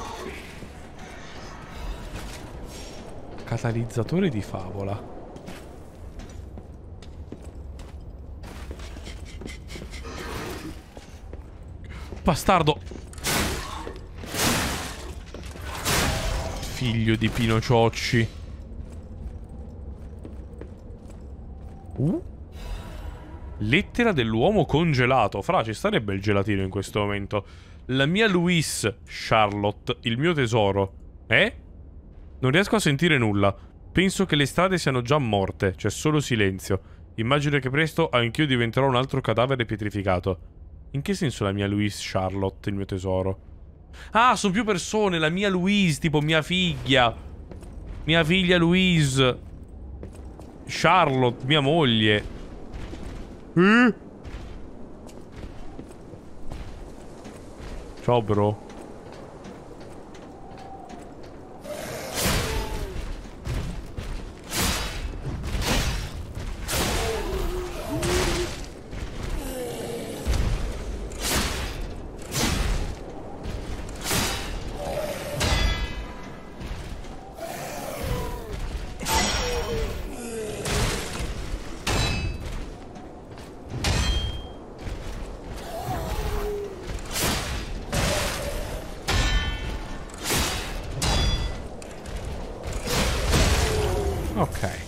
Catalizzatore di favola. Bastardo. Figlio di Pino Ciocci. Lettera dell'uomo congelato. Fra, ci starebbe il gelatino in questo momento. La mia Louise, Charlotte, il mio tesoro. Non riesco a sentire nulla. Penso che le strade siano già morte. C'è solo silenzio. Immagino che presto anch'io diventerò un altro cadavere pietrificato. In che senso la mia Louise, Charlotte, il mio tesoro? Ah, sono più persone. La mia Louise, tipo mia figlia. Mia figlia Louise. Charlotte, mia moglie. Ciao, bro. Ok.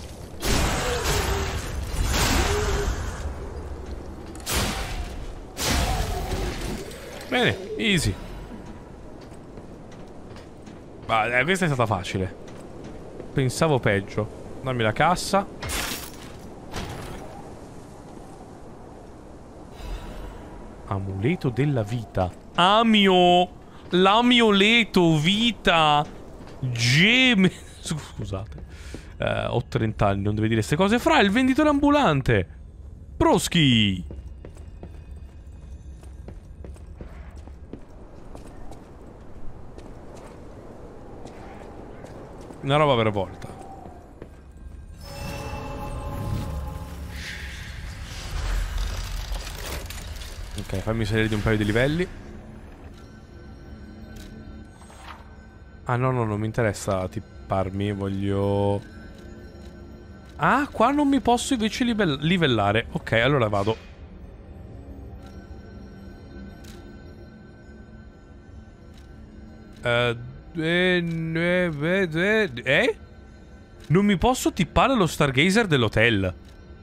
Bene, easy. Ma questa è stata facile. Pensavo peggio. Dammi la cassa. Amuleto della vita. L'amioleto vita. Geme. Scusate. Ho 30 anni, non deve dire queste cose. Fra, il venditore ambulante. Broschi. Una roba per volta. Ok, fammi salire di un paio di livelli. Ah, no, non mi interessa tipparmi, voglio... Ah, qua non mi posso invece livellare. Ok, allora vado. Non mi posso tippare lo Stargazer dell'hotel.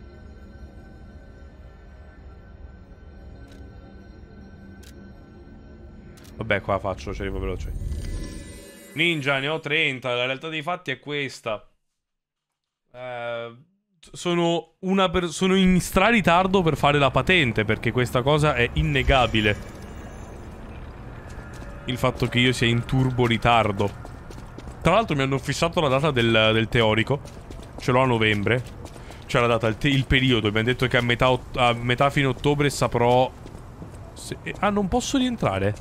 Vabbè, qua faccio, ci arrivo veloce. Ninja, ne ho 30. La realtà dei fatti è questa. Sono in stra-ritardo per fare la patente, perché questa cosa è innegabile. Il fatto che io sia in turbo ritardo. Tra l'altro mi hanno fissato la data del teorico. Ce l'ho a novembre. Cioè la data, il periodo. Mi hanno detto che a metà fine ottobre saprò Ah, non posso rientrare.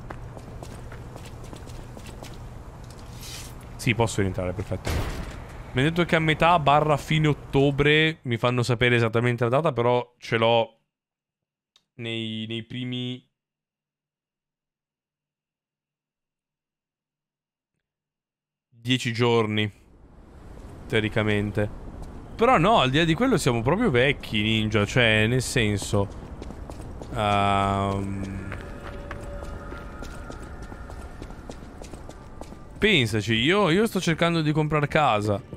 Sì, posso rientrare, perfetto. Mi ha detto che a metà barra fine ottobre mi fanno sapere esattamente la data, però ce l'ho nei primi 10 giorni, teoricamente. Però no, al di là di quello siamo proprio vecchi, ninja, cioè, nel senso... pensaci, io sto cercando di comprare casa.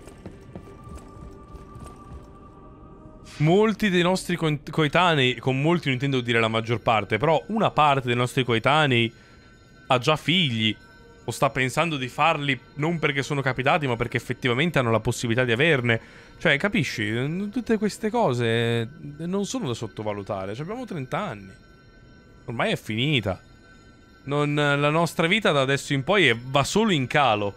Molti dei nostri coetanei, con molti non intendo dire la maggior parte, però una parte dei nostri coetanei ha già figli o sta pensando di farli non perché sono capitati, ma perché effettivamente hanno la possibilità di averne. Cioè, capisci? Tutte queste cose non sono da sottovalutare. Cioè, abbiamo 30 anni. Ormai è finita. La nostra vita da adesso in poi va solo in calo.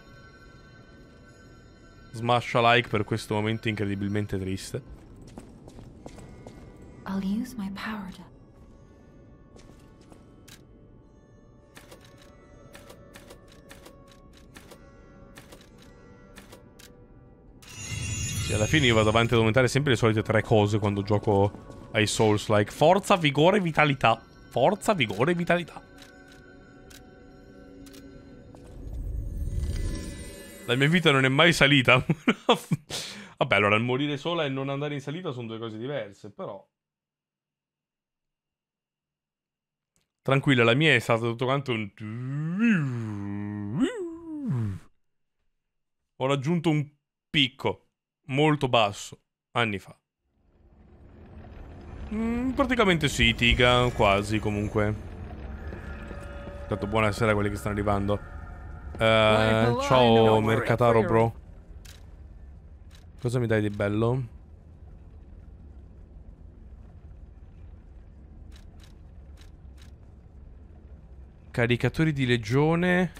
Smasha like per questo momento incredibilmente triste. I'll use my power to... Sì, alla fine io vado avanti ad aumentare sempre le solite 3 cose quando gioco ai Souls-like. Forza, vigore, vitalità. Forza, vigore, vitalità. La mia vita non è mai salita. Vabbè, allora il morire sola e non andare in salita sono due cose diverse, però... tranquilla, la mia è stata tutto quanto un... ho raggiunto un picco molto basso anni fa. Praticamente sì, Tiga, quasi comunque. Tanto buonasera a quelli che stanno arrivando. Ciao Mercataro bro. Cosa mi dai di bello? Caricatori di legione.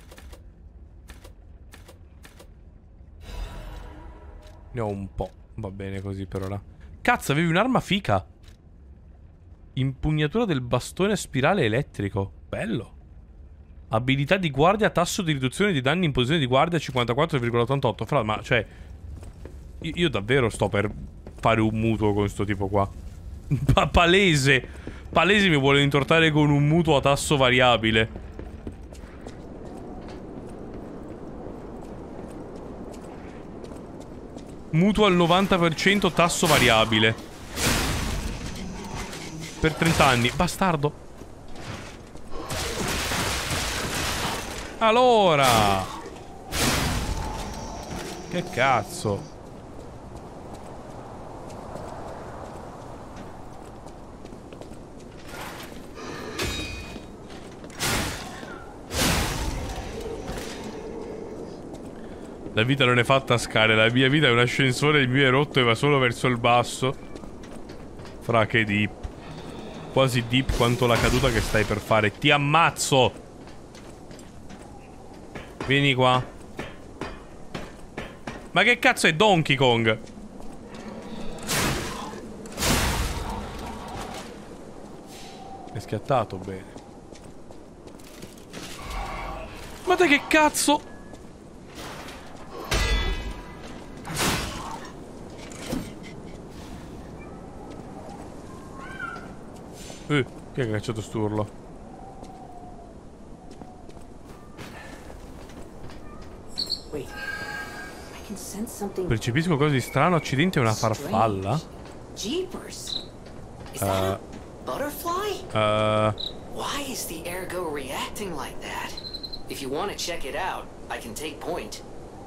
Ne ho un po'. Va bene così per ora. Cazzo, avevi un'arma fica. Impugnatura del bastone a spirale elettrico. Bello. Abilità di guardia, tasso di riduzione di danni in posizione di guardia 54,88. Fra, ma cioè io davvero sto per fare un mutuo con sto tipo qua. Palese. Palese mi vuole intortare con un mutuo a tasso variabile. Mutuo al 90%, tasso variabile. Per 30 anni. Bastardo. Allora. Che cazzo. La vita non è fatta a scale, la mia vita è un ascensore, il mio è rotto e va solo verso il basso. Fra che deep. Quasi deep quanto la caduta che stai per fare. Ti ammazzo. Vieni qua. Ma che cazzo è Donkey Kong? È schiattato bene. Ma te che cazzo? Chi è che ha cacciato st'urlo? Percepisco qualcosa di strano. Accidente è una farfalla? Why is the ergo reacting like that? If you want to check it out, I can take point.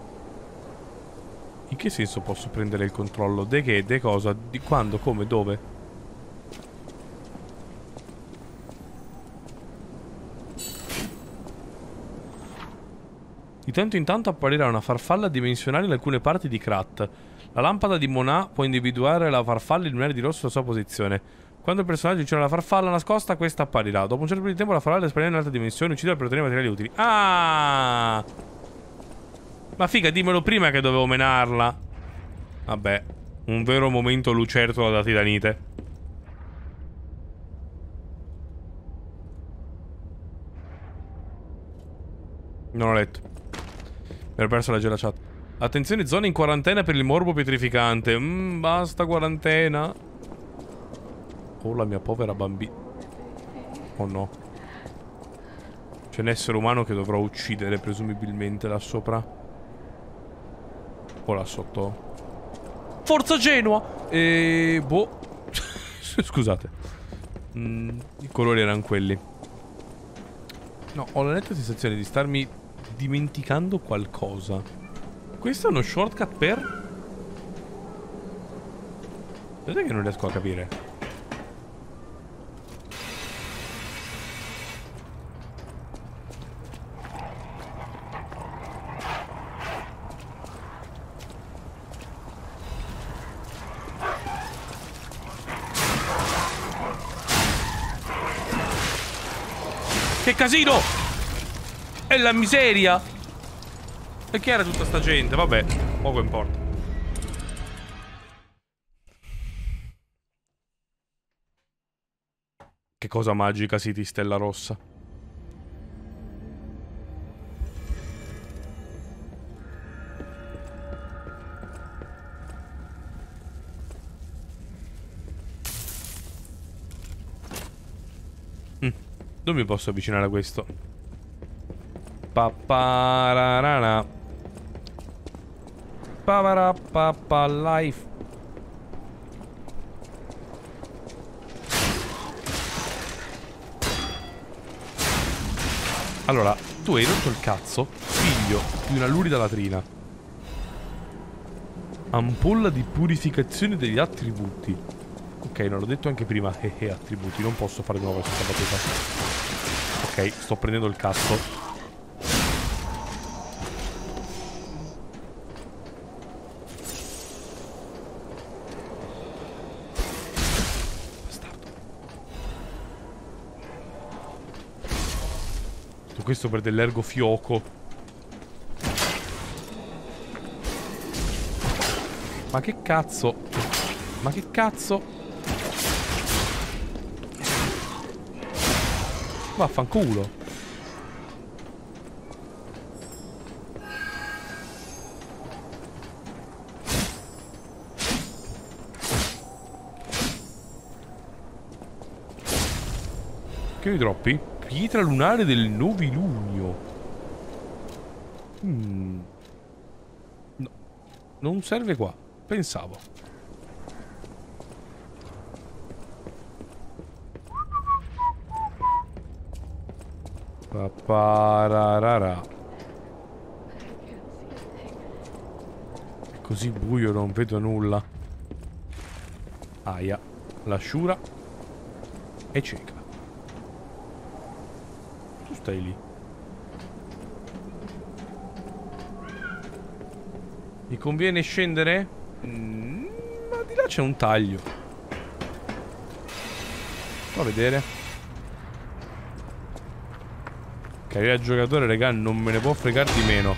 In che senso posso prendere il controllo? De che? De cosa? Di quando? Come? Dove? Di tanto in tanto apparirà una farfalla dimensionale in alcune parti di Krat. La lampada di Monà può individuare la farfalla illuminare di rosso alla sua posizione. Quando il personaggio uccide la farfalla nascosta, questa apparirà. Dopo un certo periodo di tempo la farfalla sparirà in un'altra dimensione, ucciderà per ottenere materiali utili. Ah! Ma figa, dimmelo prima che dovevo menarla. Vabbè, un vero momento lucertola da titanite. Non ho letto. Mi ero perso la chat. Attenzione, zona in quarantena per il morbo pietrificante. Basta quarantena. Oh, la mia povera bambina. Oh no. C'è un essere umano che dovrò uccidere presumibilmente là sopra. O là sotto. Forza Genua! Boh. Scusate. I colori erano quelli. No, ho la netta sensazione di starmi dimenticando qualcosa. Questo è uno shortcut per... Vedete che non riesco a capire. Che casino! È la miseria! E chi era tutta sta gente? Vabbè, poco importa. Che cosa magica, City Stella Rossa. Dove mi posso avvicinare a questo? Papararana. Paparapapa life. Allora, tu hai rotto il cazzo, figlio di una lurida latrina. Ampolla di purificazione degli attributi. Ok, non l'ho detto anche prima. Attributi, non posso fare di nuovo questa battuta. Ok, sto prendendo il cazzo. Bastardo. Tutto questo per dell'ergo fioco. Ma che cazzo? Ma che cazzo? Vaffanculo. Che mi droppi? Pietra lunare del novilunio. No. Non serve qua. Pensavo. Papararara. È così buio, non vedo nulla. Aia. L'asciura è cieca. Tu stai lì. Mi conviene scendere? Ma di là c'è un taglio. Fa vedere. Carriera giocatore, regà, non me ne può fregare di meno.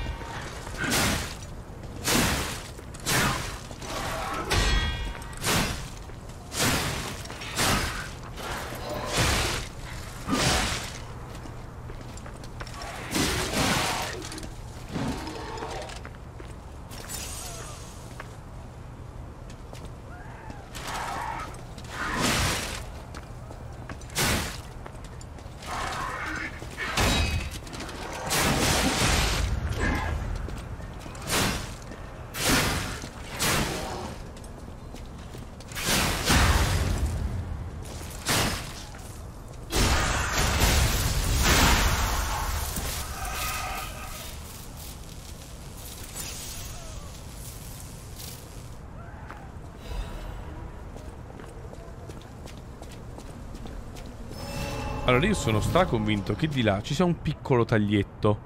Allora io sono straconvinto che di là ci sia un piccolo taglietto.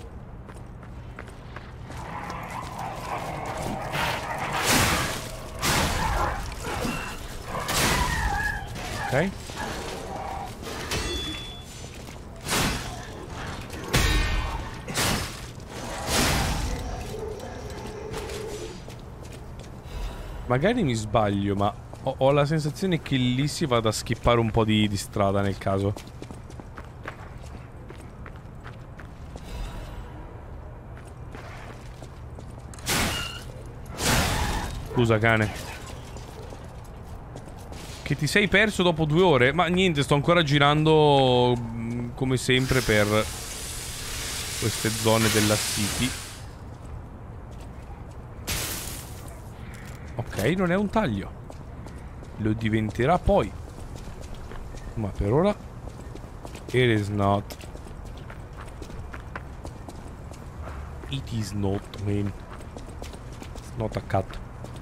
Ok. Magari mi sbaglio, ma ho la sensazione che lì si vada a skippare un po' di strada nel caso. Scusa, cane. Che ti sei perso dopo 2 ore? Ma niente, sto ancora girando come sempre per queste zone della City. Ok, non è un taglio. Lo diventerà poi. Ma per ora it is not. It is not, man. It's not a cat.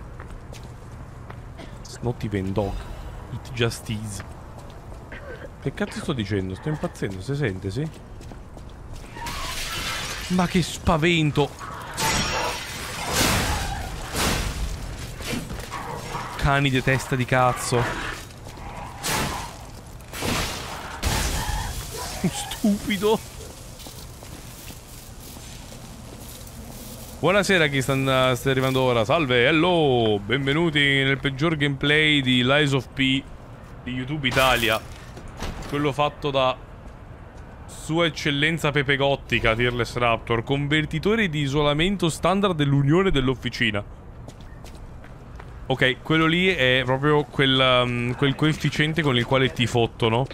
It's not even dog. It just is. Che cazzo sto dicendo? Sto impazzendo, si sente, sì? Ma che spavento! Cani di testa di cazzo. Stupido. Buonasera a chi sta arrivando ora. Salve, hello. Benvenuti nel peggior gameplay di Lies of P di YouTube Italia. Quello fatto da Sua Eccellenza Pepe Gottica, Tearless Raptor, convertitore di isolamento standard dell'Unione dell'Officina. Ok, quello lì è proprio quel coefficiente con il quale ti fottono.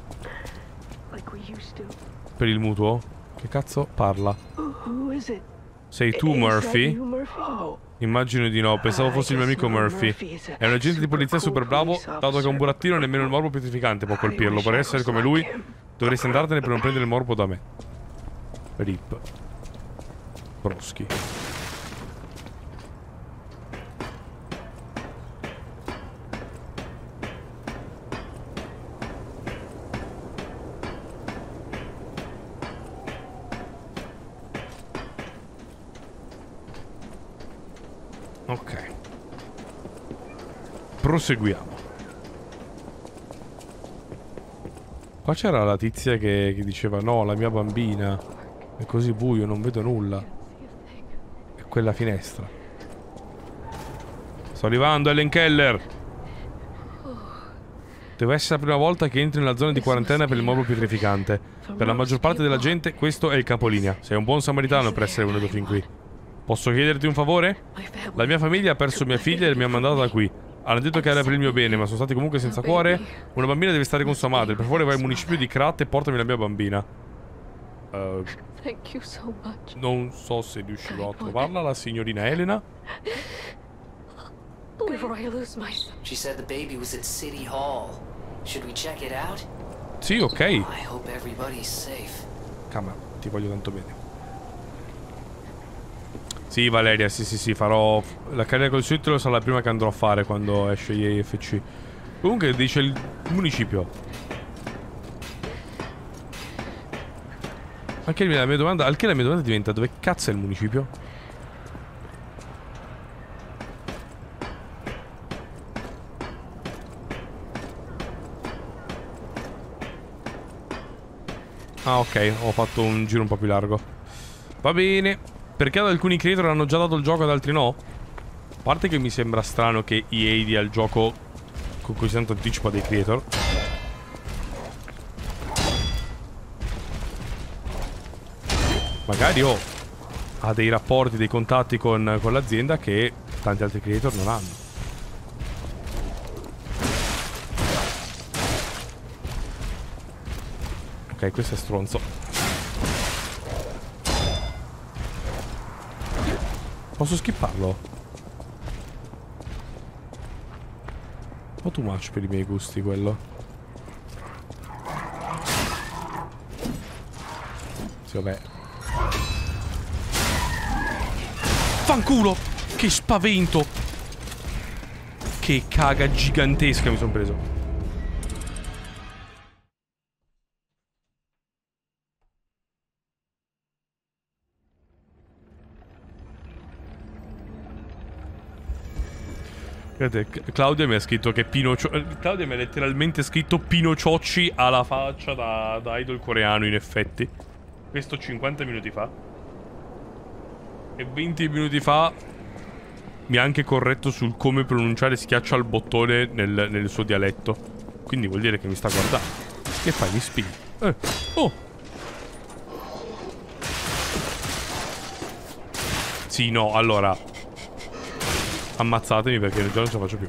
Per il mutuo? Che cazzo parla? Sei tu, Murphy? Immagino di no, pensavo fossi il mio amico Murphy. È un agente di polizia super bravo, dato che un burattino nemmeno il morbo pietrificante può colpirlo. Vorrei essere come lui, dovresti andartene per non prendere il morbo da me. Rip. Broschi. Ok. Proseguiamo. Qua c'era la tizia che diceva no, la mia bambina. È così buio, non vedo nulla. È quella finestra. Sto arrivando, Ellen Keller. Deve essere la prima volta che entri nella zona di quarantena per il morbo pietrificante. Per la maggior parte della gente questo è il capolinea. Sei un buon samaritano per essere venuto fin qui. Posso chiederti un favore? La mia famiglia ha perso mia figlia e mi ha mandato da qui. Hanno detto che era per il mio bene, ma sono stati comunque senza cuore. Una bambina deve stare con sua madre. Per favore vai al municipio di Krat e portami la mia bambina. Non so se riuscirò a trovarla, la signorina Elena. She said the baby was at City Hall. Should we check it out? Sì, ok. I hope everybody's safe. Cama, ti voglio tanto bene. Sì, Valeria, sì, farò... La carriera col suitro sarà la prima che andrò a fare quando esce IFC. Comunque dice il municipio. Anche la mia domanda diventa: dove cazzo è il municipio? Ah, ok, ho fatto un giro un po' più largo. Va bene. Perché ad alcuni creator hanno già dato il gioco ad altri no? A parte che mi sembra strano che EA dia il gioco con così tanto anticipo dei creator. Magari ha dei rapporti, dei contatti con l'azienda che tanti altri creator non hanno. Ok, questo è stronzo. Posso skipparlo? Un po' too much per i miei gusti quello. Sì, vabbè. Fanculo! Che spavento! Che caga gigantesca mi sono preso. Guardate, Claudia mi ha scritto che Claudia mi ha letteralmente scritto Pino Ciocci alla faccia da idol coreano, in effetti. Questo 50 minuti fa. E 20 minuti fa mi ha anche corretto sul come pronunciare schiaccia al bottone nel suo dialetto. Quindi vuol dire che mi sta guardando. Che fai? Mi spingi? Oh! Sì, no, allora... Ammazzatemi perché già non ce la faccio più.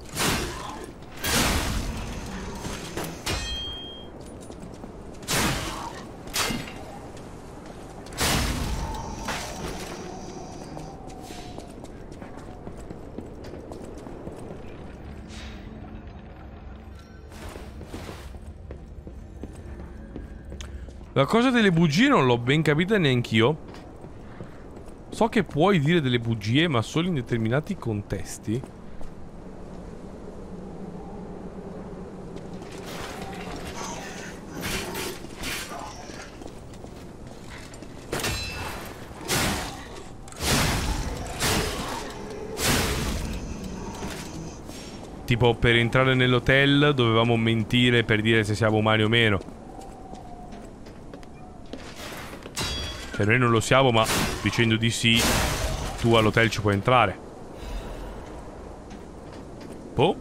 La cosa delle bugie non l'ho ben capita neanch'io. So che puoi dire delle bugie, ma solo in determinati contesti. Tipo, per entrare nell'hotel dovevamo mentire per dire se siamo umani o meno. Cioè noi non lo siamo, ma dicendo di sì, tu all'hotel ci puoi entrare. Boh.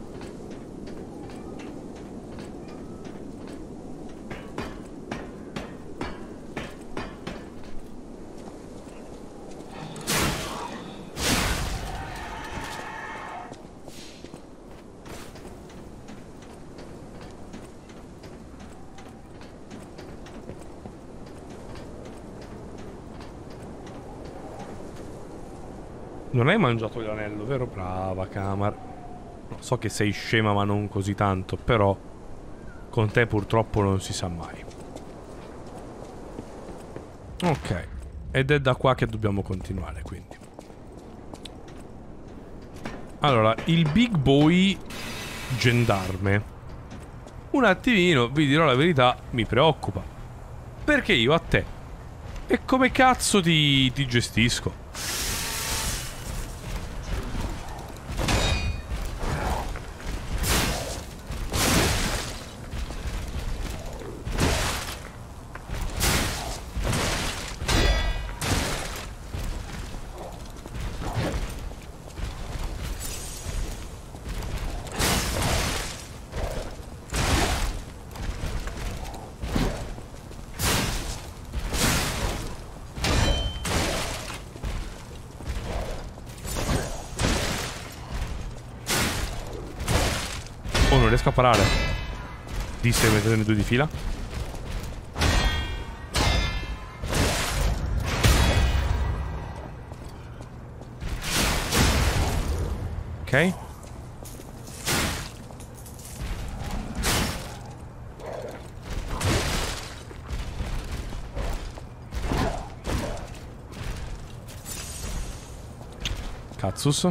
Non hai mangiato l'anello, vero? Brava, Camar. No, so che sei scema, ma non così tanto. Però con te purtroppo non si sa mai. Ok. Ed è da qua che dobbiamo continuare, quindi. Allora, il Big Boy gendarme. Un attimino, vi dirò la verità, mi preoccupa. Perché io a te. E come cazzo ti gestisco? Oh, non riesco a parare. Disse metterne due di fila. Ok. Cazzus.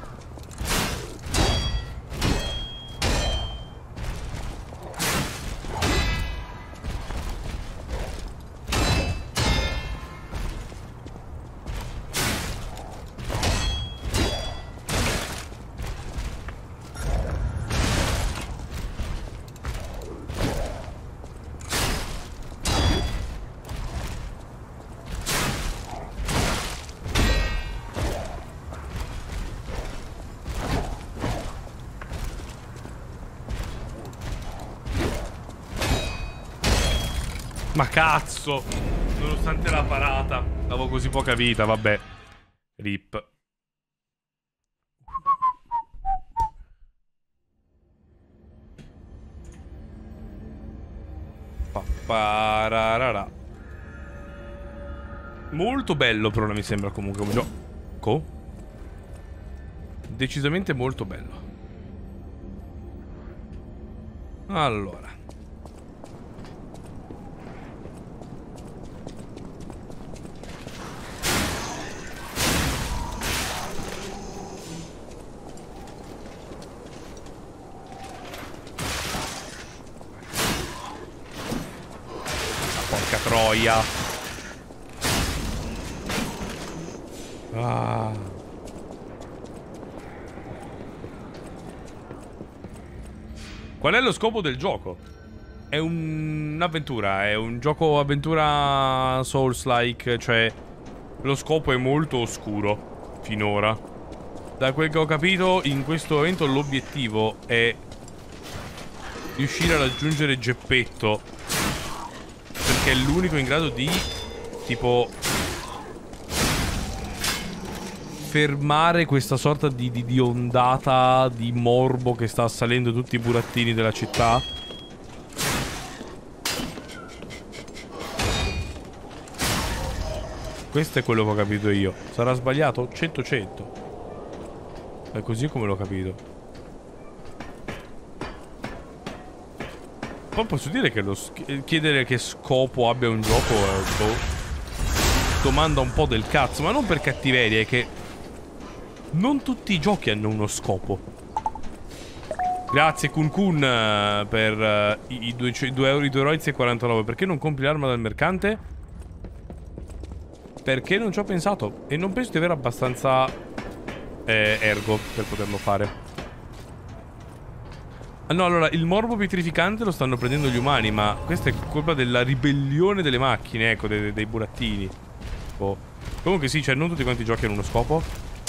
Ma cazzo! Nonostante la parata, avevo così poca vita, vabbè. Rip. Papararara. Molto bello però mi sembra comunque come gioco. Decisamente molto bello. Allora. Porca troia. Ah. Qual è lo scopo del gioco? È un'avventura, è un gioco avventura Souls-like, cioè lo scopo è molto oscuro finora. Da quel che ho capito, in questo momento l'obiettivo è riuscire a raggiungere Geppetto, perché è l'unico in grado di tipo fermare questa sorta di ondata di morbo che sta assalendo tutti i burattini della città. Questo è quello che ho capito io. Sarà sbagliato? 100-100. È così come l'ho capito. Poi posso dire che chiedere che scopo abbia un gioco è domanda un po' del cazzo. Ma non per cattiveria, è che non tutti i giochi hanno uno scopo. Grazie Kun Kun per i 2,49 €. Perché non compri l'arma dal mercante? Perché non ci ho pensato. E non penso di avere abbastanza ergo per poterlo fare. Ah no, allora, il morbo pietrificante lo stanno prendendo gli umani. Ma questa è colpa della ribellione delle macchine, ecco, dei burattini. Oh. Comunque sì, cioè non tutti quanti i giochi hanno uno scopo.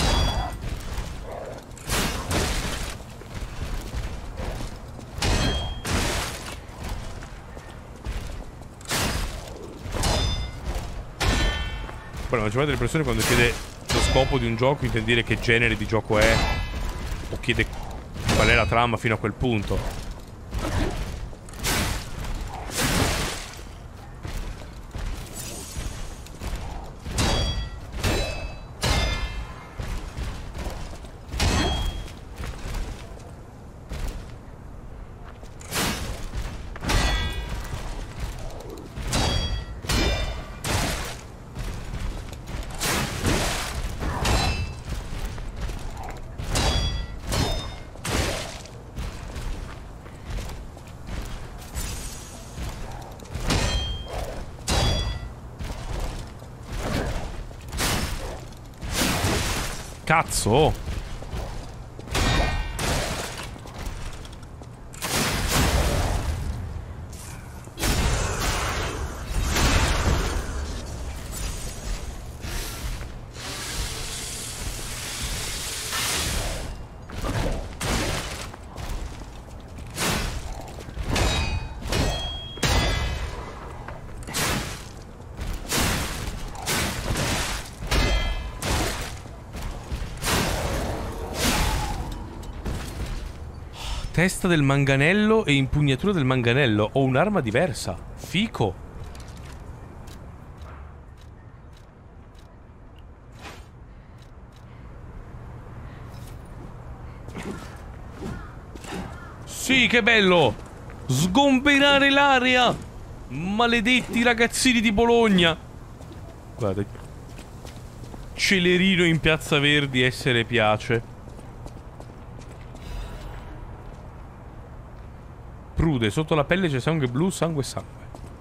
Poi la maggior parte delle persone quando chiede lo scopo di un gioco intende dire che genere di gioco è, o chiede qual è la trama fino a quel punto. Cazzo! Testa del manganello e impugnatura del manganello. Ho un'arma diversa. Fico. Sì, che bello! Sgomberare l'aria! Maledetti ragazzini di Bologna! Guardate. Celerino in Piazza Verdi, essere piace. Prude, sotto la pelle c'è sangue blu, sangue e sangue.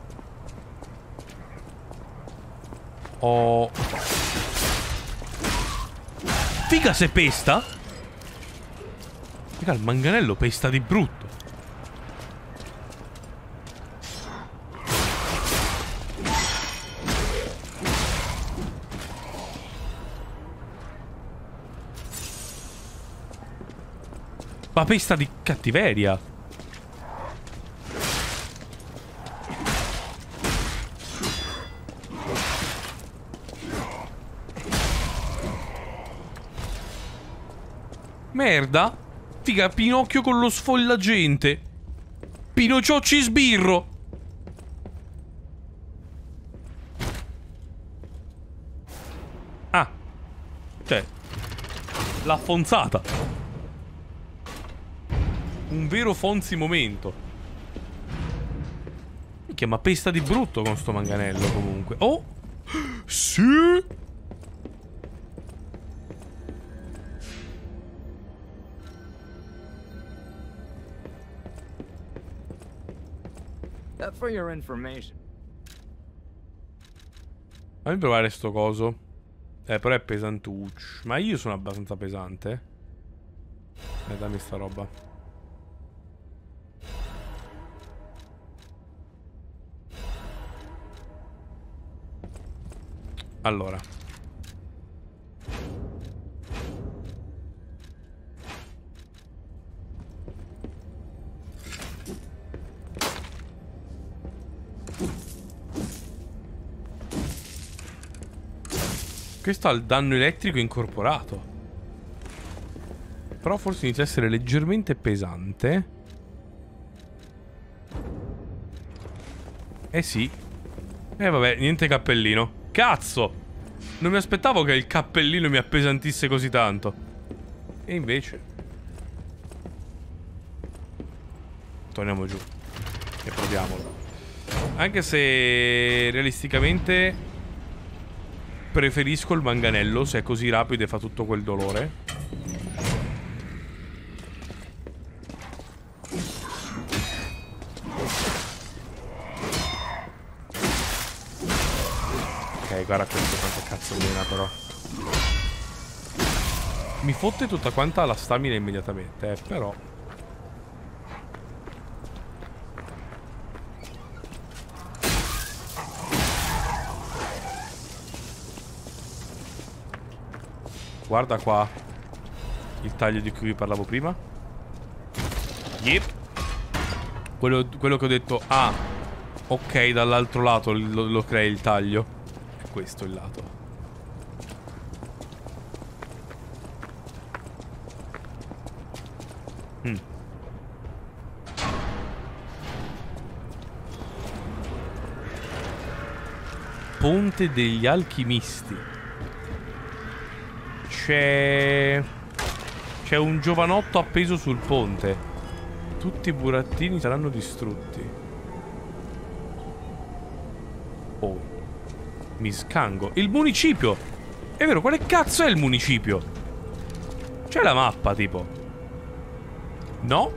Oh. Figa se pesta. Figa, il manganello pesta di brutto. Ma pesta di cattiveria. Merda. Figa, Pinocchio con lo sfollagente. Pinocciocci sbirro. Ah. Cioè, l'ha fonzata. Un vero Fonzi momento. Minchia, ma pesta di brutto con sto manganello comunque. Oh. Sì. For your information. Fammi provare sto coso. Però è pesantuccio. Ma io sono abbastanza pesante. Dammi sta roba. Allora. Ok, Questo ha il danno elettrico incorporato. Però forse inizia a essere leggermente pesante. Eh sì. Vabbè, niente cappellino. Cazzo! Non mi aspettavo che il cappellino mi appesantisse così tanto. E invece torniamo giù e proviamolo. Anche se realisticamente preferisco il manganello, se è così rapido e fa tutto quel dolore. Ok, guarda questo quanto cazzo mena però. Mi fotte tutta quanta la stamina immediatamente, però. Guarda qua il taglio di cui vi parlavo prima. Yep. Quello che ho detto. Ah, ok, dall'altro lato lo crei il taglio. È questo il lato. Ponte degli alchimisti. C'è un giovanotto appeso sul ponte. Tutti i burattini saranno distrutti. Oh, mi scango. Il municipio. È vero, quale cazzo è il municipio? C'è la mappa tipo. No?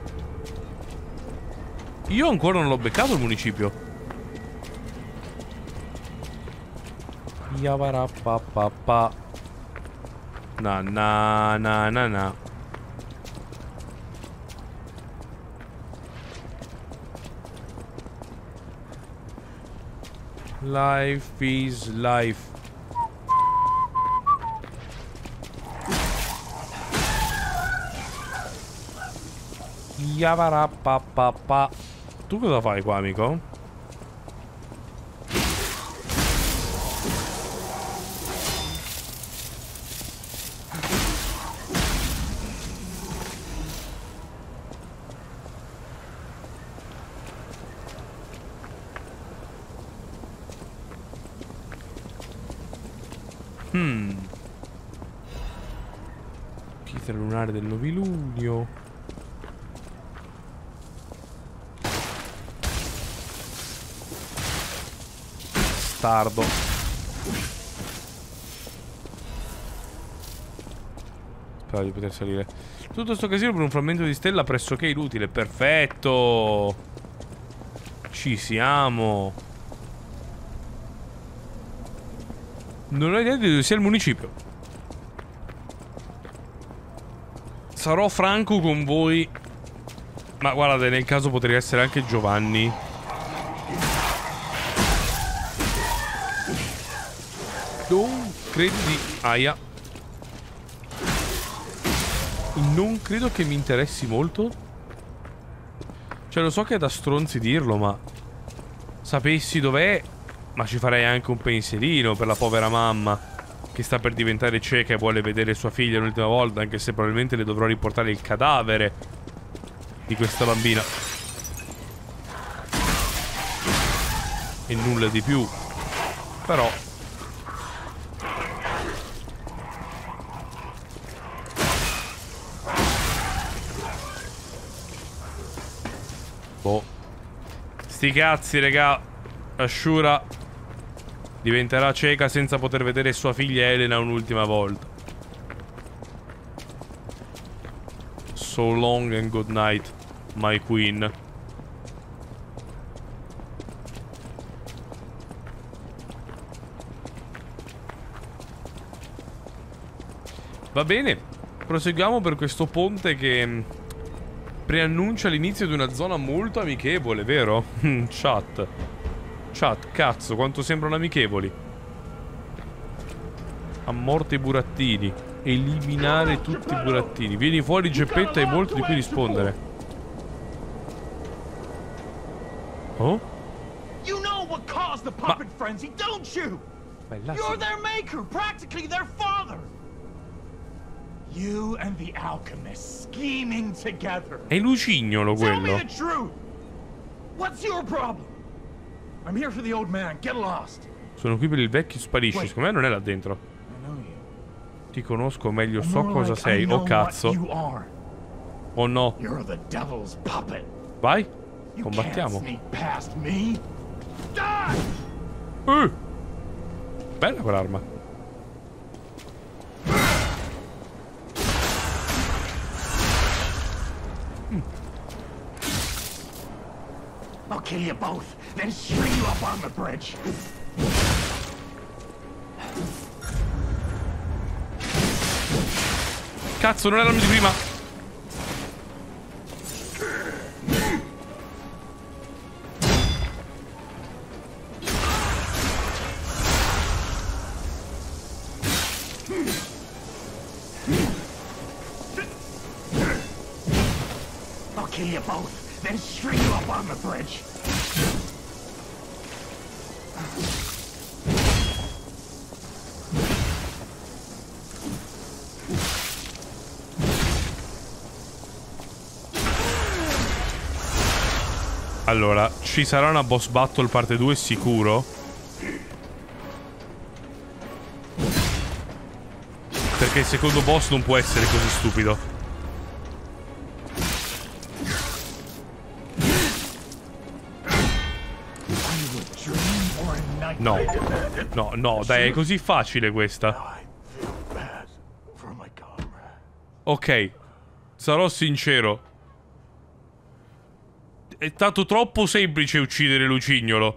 Io ancora non l'ho beccato il municipio. Yavarapapapa. Na na na na na. Life is life. Yavarapapapa. Tu cosa fai qua, amico? Pietra lunare del novilunio. Stardo. Spero di poter salire. Tutto sto casino per un frammento di stella pressoché inutile. Perfetto. Ci siamo. Non ho idea di dove sia il municipio. Sarò franco con voi. Ma guardate, nel caso potrebbe essere anche Giovanni. Non credo di... Aia. Non credo che mi interessi molto. Cioè, lo so che è da stronzi dirlo, ma... sapessi dov'è... ma ci farei anche un pensierino per la povera mamma che sta per diventare cieca e vuole vedere sua figlia l'ultima volta, anche se probabilmente le dovrò riportare il cadavere di questa bambina. E nulla di più. Però boh. Sti cazzi, raga. Ashura diventerà cieca senza poter vedere sua figlia Elena un'ultima volta. So long and good night, my queen. Va bene, proseguiamo per questo ponte che preannuncia l'inizio di una zona molto amichevole, vero? Chat. Chat, cazzo, quanto sembrano amichevoli. A morte i burattini. Eliminare tutti i burattini. Vieni fuori, Geppetto, hai molto di cui rispondere. Oh? You know what caused the puppet frenzy, don't you? Bella. You're their maker, practically their father. You and the alchemist scheming together. È Lucignolo Tell me quello. the truth. What's your problem? I'm here for the old man. Get lost. Sono qui per il vecchio, sparisci. Secondo me non è là dentro. I know you. Ti conosco meglio, so More cosa like sei. I know Oh cazzo. what you are. Oh no. You're the devil's puppet. Vai. You Combattiamo. can't sneak past me. Die! Bella quell'arma. I'll kill you both, then string you up on the bridge. Cazzo, non è l'arma di prima. I'll kill you both, then string you up on the bridge. Allora, ci sarà una boss battle parte 2 sicuro? Perché il secondo boss non può essere così stupido. No. No, no, dai, è così facile questa. Ok. Sarò sincero. È stato troppo semplice uccidere Lucignolo.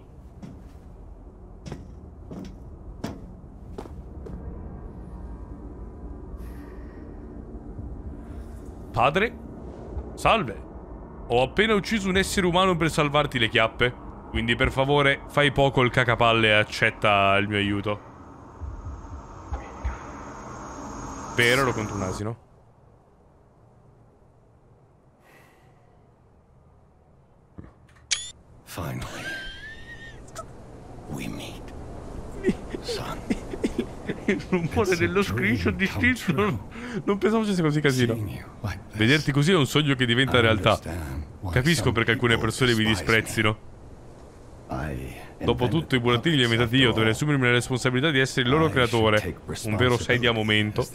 Padre? Salve. Ho appena ucciso un essere umano per salvarti le chiappe. Quindi per favore fai poco il cacapalle e accetta il mio aiuto. Vero, ero contro un asino. Finally, we meet. Son. Il rumore dello screenshot di Stitch non pensavo fosse così casino. Vederti così è un sogno che diventa realtà. Capisco perché alcune persone mi disprezzino. Dopotutto i burattini li ho inventati io, dovrei assumermi la responsabilità di essere il loro creatore. Un vero sedia a momento.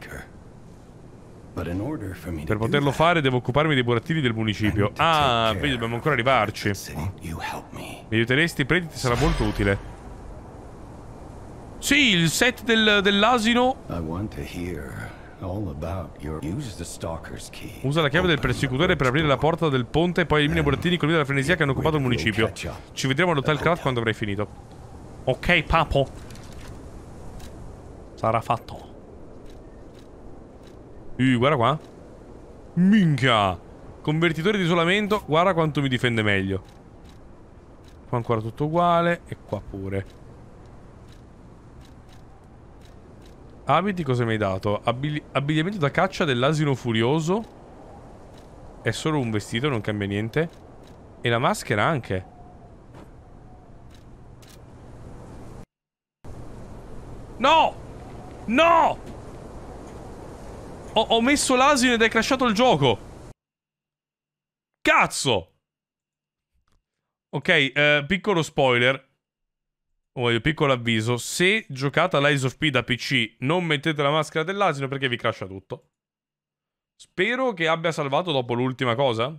Per poterlo fare devo occuparmi dei burattini del municipio. Ah, vedi, dobbiamo ancora arrivarci. Mi aiuteresti, Preti, ti sarà molto utile. Sì, il set dell'asino. Usa la chiave del persecutore per aprire la porta del ponte e poi elimina i burattini colpiti dalla frenesia che hanno occupato il municipio. Ci vedremo all'Hotel Craft quando avrai finito. Ok, papo. Sarà fatto. Guarda qua. Minchia. Convertitore di isolamento. Guarda quanto mi difende meglio. Qua ancora tutto uguale. E qua pure. Abiti, cosa mi hai dato? Abbigliamento da caccia dell'asino furioso. È solo un vestito, non cambia niente. E la maschera anche. No! No! Ho messo l'asino ed è crashato il gioco. Cazzo! Ok, piccolo spoiler. O piccolo avviso. Se giocate a Lies of P da PC, non mettete la maschera dell'asino perché vi crasha tutto. Spero che abbia salvato dopo l'ultima cosa.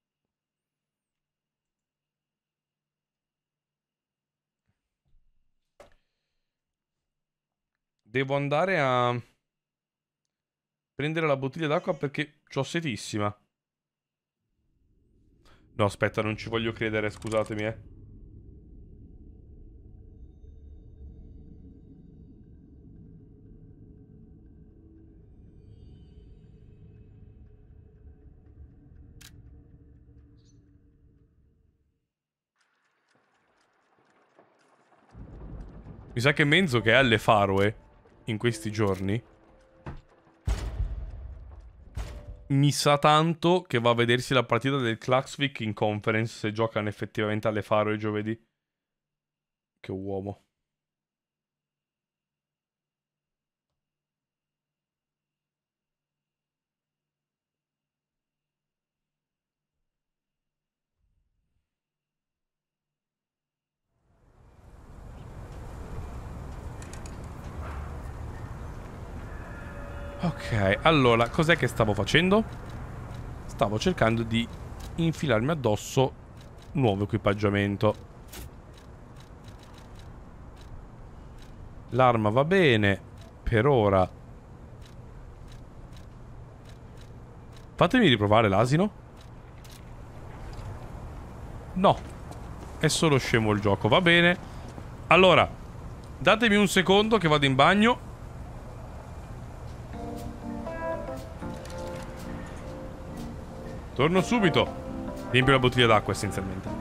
Devo andare a prendere la bottiglia d'acqua perché c'ho setissima. No, aspetta, non ci voglio credere, scusatemi, Mi sa che Menzo, che è alle Faroe in questi giorni, mi sa tanto che va a vedersi la partita del Klaxvik in conference se giocano effettivamente alle Faroe giovedì. Che uomo. Ok, allora, cos'è che stavo facendo? Stavo cercando di infilarmi addosso nuovo equipaggiamento. L'arma va bene per ora. Fatemi riprovare l'asino. No, è solo scemo il gioco, va bene. Allora, datemi un secondo che vado in bagno. Torno subito. Riempio la bottiglia d'acqua essenzialmente.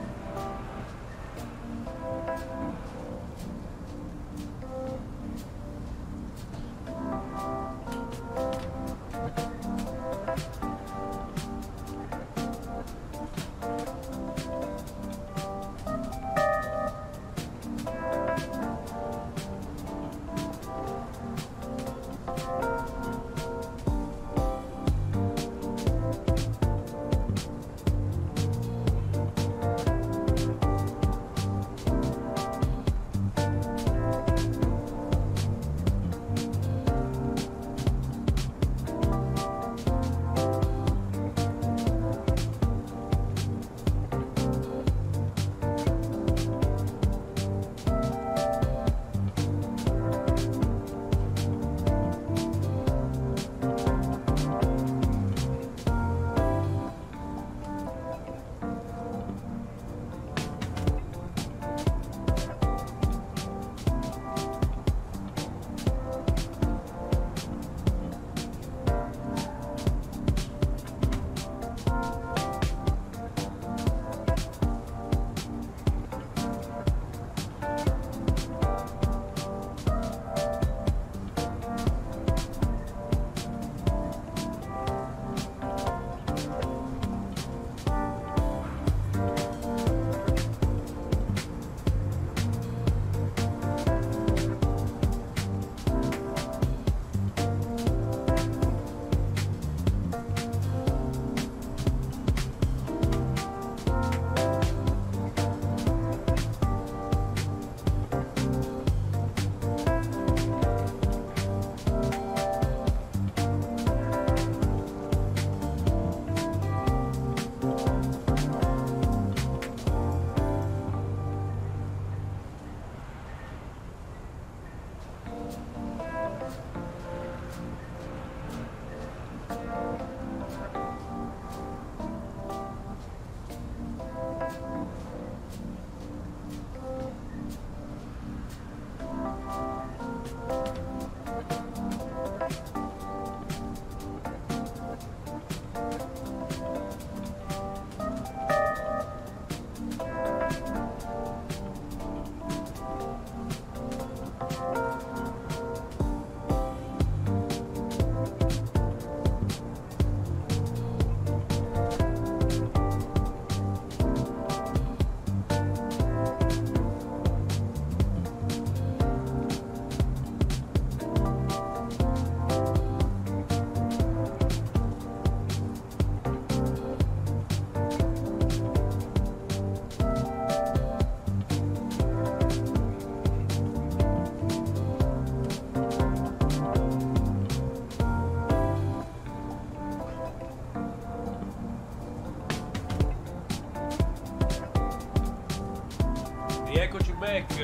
Rieccoci back.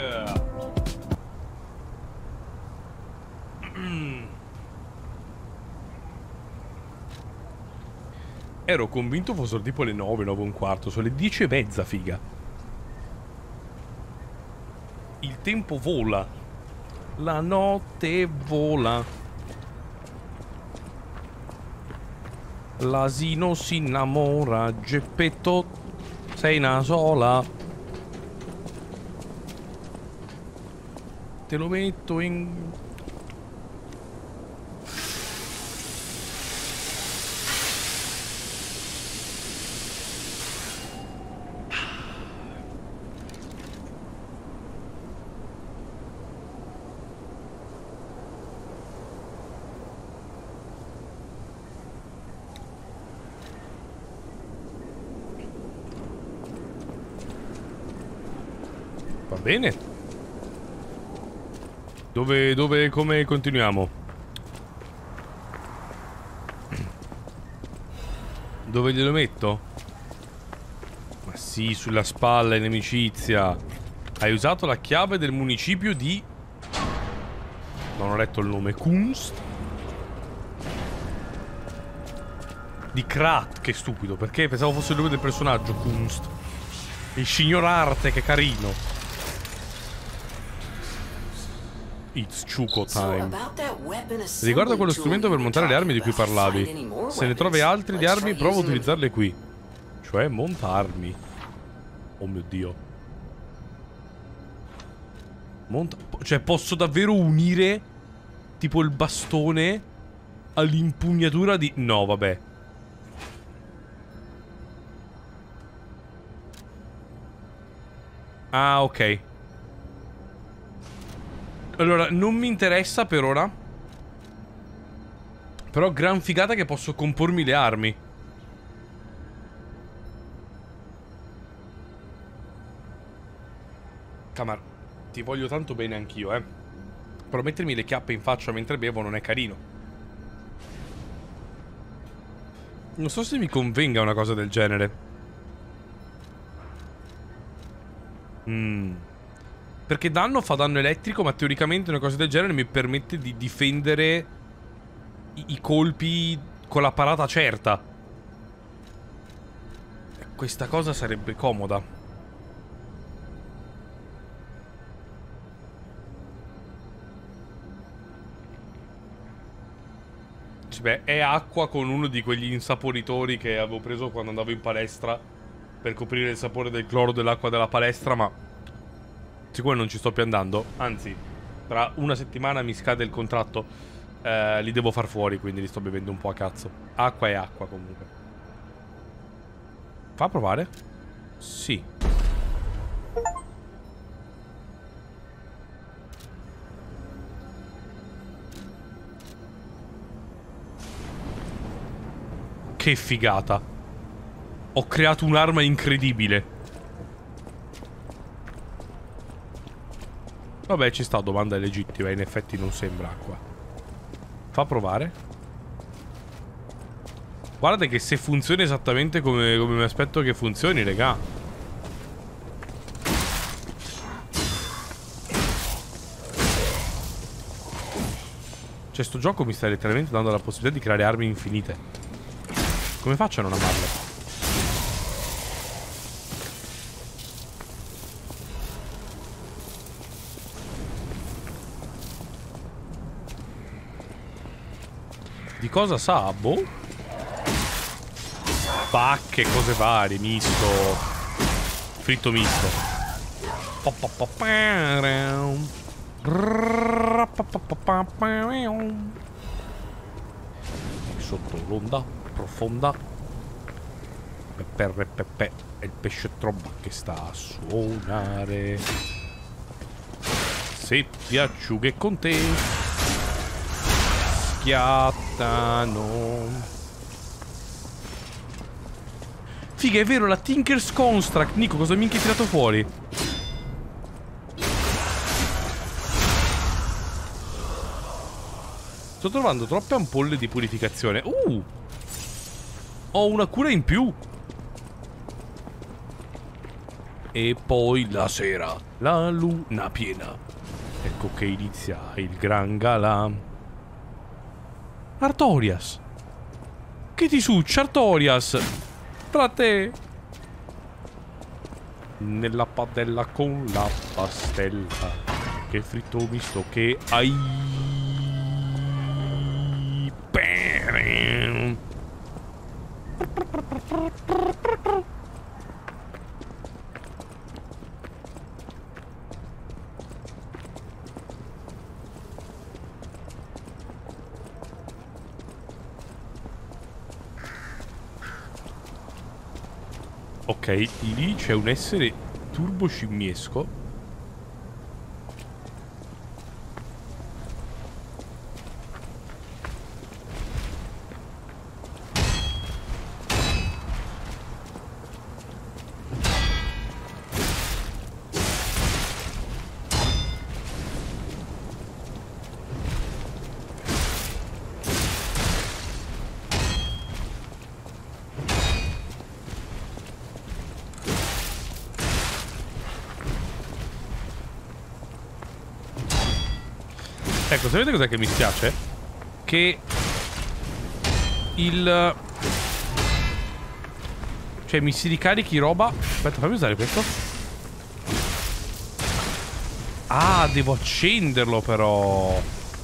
Ero convinto fossero tipo le 9, 9 e un quarto. Sono le 10:30, figa. Il tempo vola. La notte vola. L'asino si innamora. Geppetto, sei una sola. Te lo metto in... Va bene. Come continuiamo? Dove glielo metto? Ma sì, sulla spalla, inimicizia. Hai usato la chiave del municipio di... Non ho letto il nome. Kunst? Di Krat, che stupido. Perché pensavo fosse il nome del personaggio, Kunst. Il signor Arte, che carino. It's Chuko time. Riguardo quello strumento per montare le armi di cui parlavi. Se ne trovi altri di armi, prova a utilizzarle qui. Cioè, monta armi. Oh mio Dio. Monta... Cioè, posso davvero unire tipo il bastone all'impugnatura di... No, vabbè. Ah, ok. Allora, non mi interessa per ora. Però gran figata che posso compormi le armi. Camar, ti voglio tanto bene anch'io, eh. Però mettermi le chiappe in faccia mentre bevo non è carino. Non so se mi convenga una cosa del genere. Perché danno fa danno elettrico, ma teoricamente una cosa del genere mi permette di difendere i colpi con la parata certa. Questa cosa sarebbe comoda. Beh, è acqua con uno di quegli insaporitori che avevo preso quando andavo in palestra per coprire il sapore del cloro dell'acqua della palestra, ma siccome non ci sto più andando, anzi, tra una settimana mi scade il contratto, li devo far fuori, quindi li sto bevendo un po' a cazzo. Acqua è acqua comunque. Fa provare? Sì. Che figata. Ho creato un'arma incredibile. Vabbè, ci sta, domanda legittima. In effetti non sembra acqua. Fa provare. Guarda che se funziona esattamente come mi aspetto che funzioni, regà. Cioè, sto gioco mi sta letteralmente dando la possibilità di creare armi infinite. Come faccio a non amarle? Di cosa sa? Boh. Pacche, cose varie, misto. Fritto misto. Sotto l'onda profonda. Pepe. È il pesce tromba che sta a suonare. Se ti asciughe con te schiattano. Figa, è vero, la Tinker's Construct. Nico, cosa minchia hai tirato fuori? Sto trovando troppe ampolle di purificazione. Ho una cura in più. E poi la sera, la luna piena. Ecco che inizia il gran galà. Artorias. Che ti succia, Artorias? Tra te. Nella padella con la pastella. Che fritto misto che hai. Ok, lì c'è un essere turbo scimmiesco. Ecco, sapete cos'è che mi spiace? Che il... Cioè mi si ricarichi roba. Aspetta, fammi usare questo. Ah, devo accenderlo però.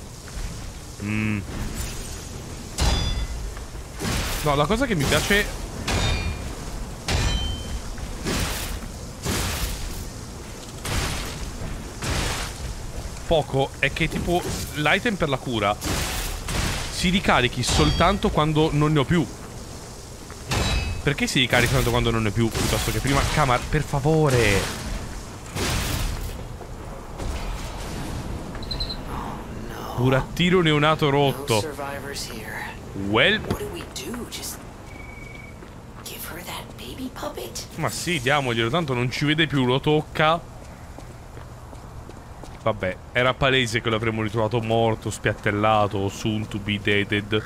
No, la cosa che mi piace... poco è che tipo l'item per la cura si ricarichi soltanto quando non ne ho più. Perché si ricarica soltanto quando non ne ho più piuttosto che prima? Camar, per favore. Burattino neonato rotto. Well. Ma sì, diamoglielo, tanto non ci vede più, lo tocca. Vabbè, era palese che l'avremmo ritrovato morto, spiattellato, soon to be dead.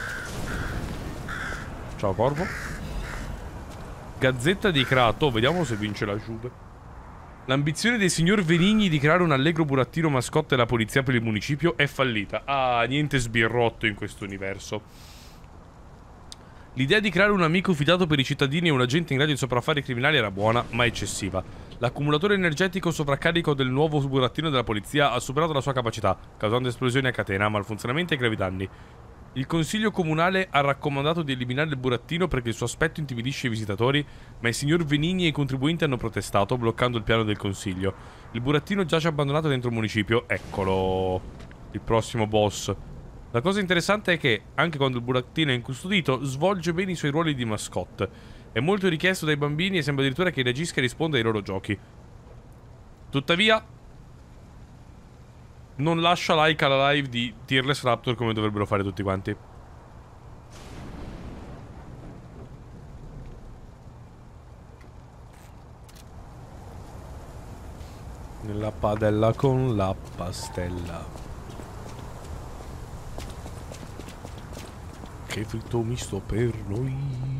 Ciao corvo. Gazzetta di Crato, vediamo se vince la Juve. L'ambizione del signor Venigni di creare un allegro burattino mascotte della polizia per il municipio è fallita. Ah, niente sbirrotto in questo universo. L'idea di creare un amico fidato per i cittadini e un agente in grado di sopraffare i criminali era buona, ma eccessiva. L'accumulatore energetico sovraccarico del nuovo burattino della polizia ha superato la sua capacità, causando esplosioni a catena, malfunzionamenti e gravi danni. Il consiglio comunale ha raccomandato di eliminare il burattino perché il suo aspetto intimidisce i visitatori, ma il signor Venigni e i contribuenti hanno protestato, bloccando il piano del consiglio. Il burattino giace abbandonato dentro il municipio. Eccolo, il prossimo boss. La cosa interessante è che, anche quando il burattino è incustodito, svolge bene i suoi ruoli di mascotte. È molto richiesto dai bambini e sembra addirittura che reagisca e risponda ai loro giochi. Tuttavia, non lascia like alla live di Tearless Raptor come dovrebbero fare tutti quanti. Nella padella con la pastella. Che fritto misto per noi.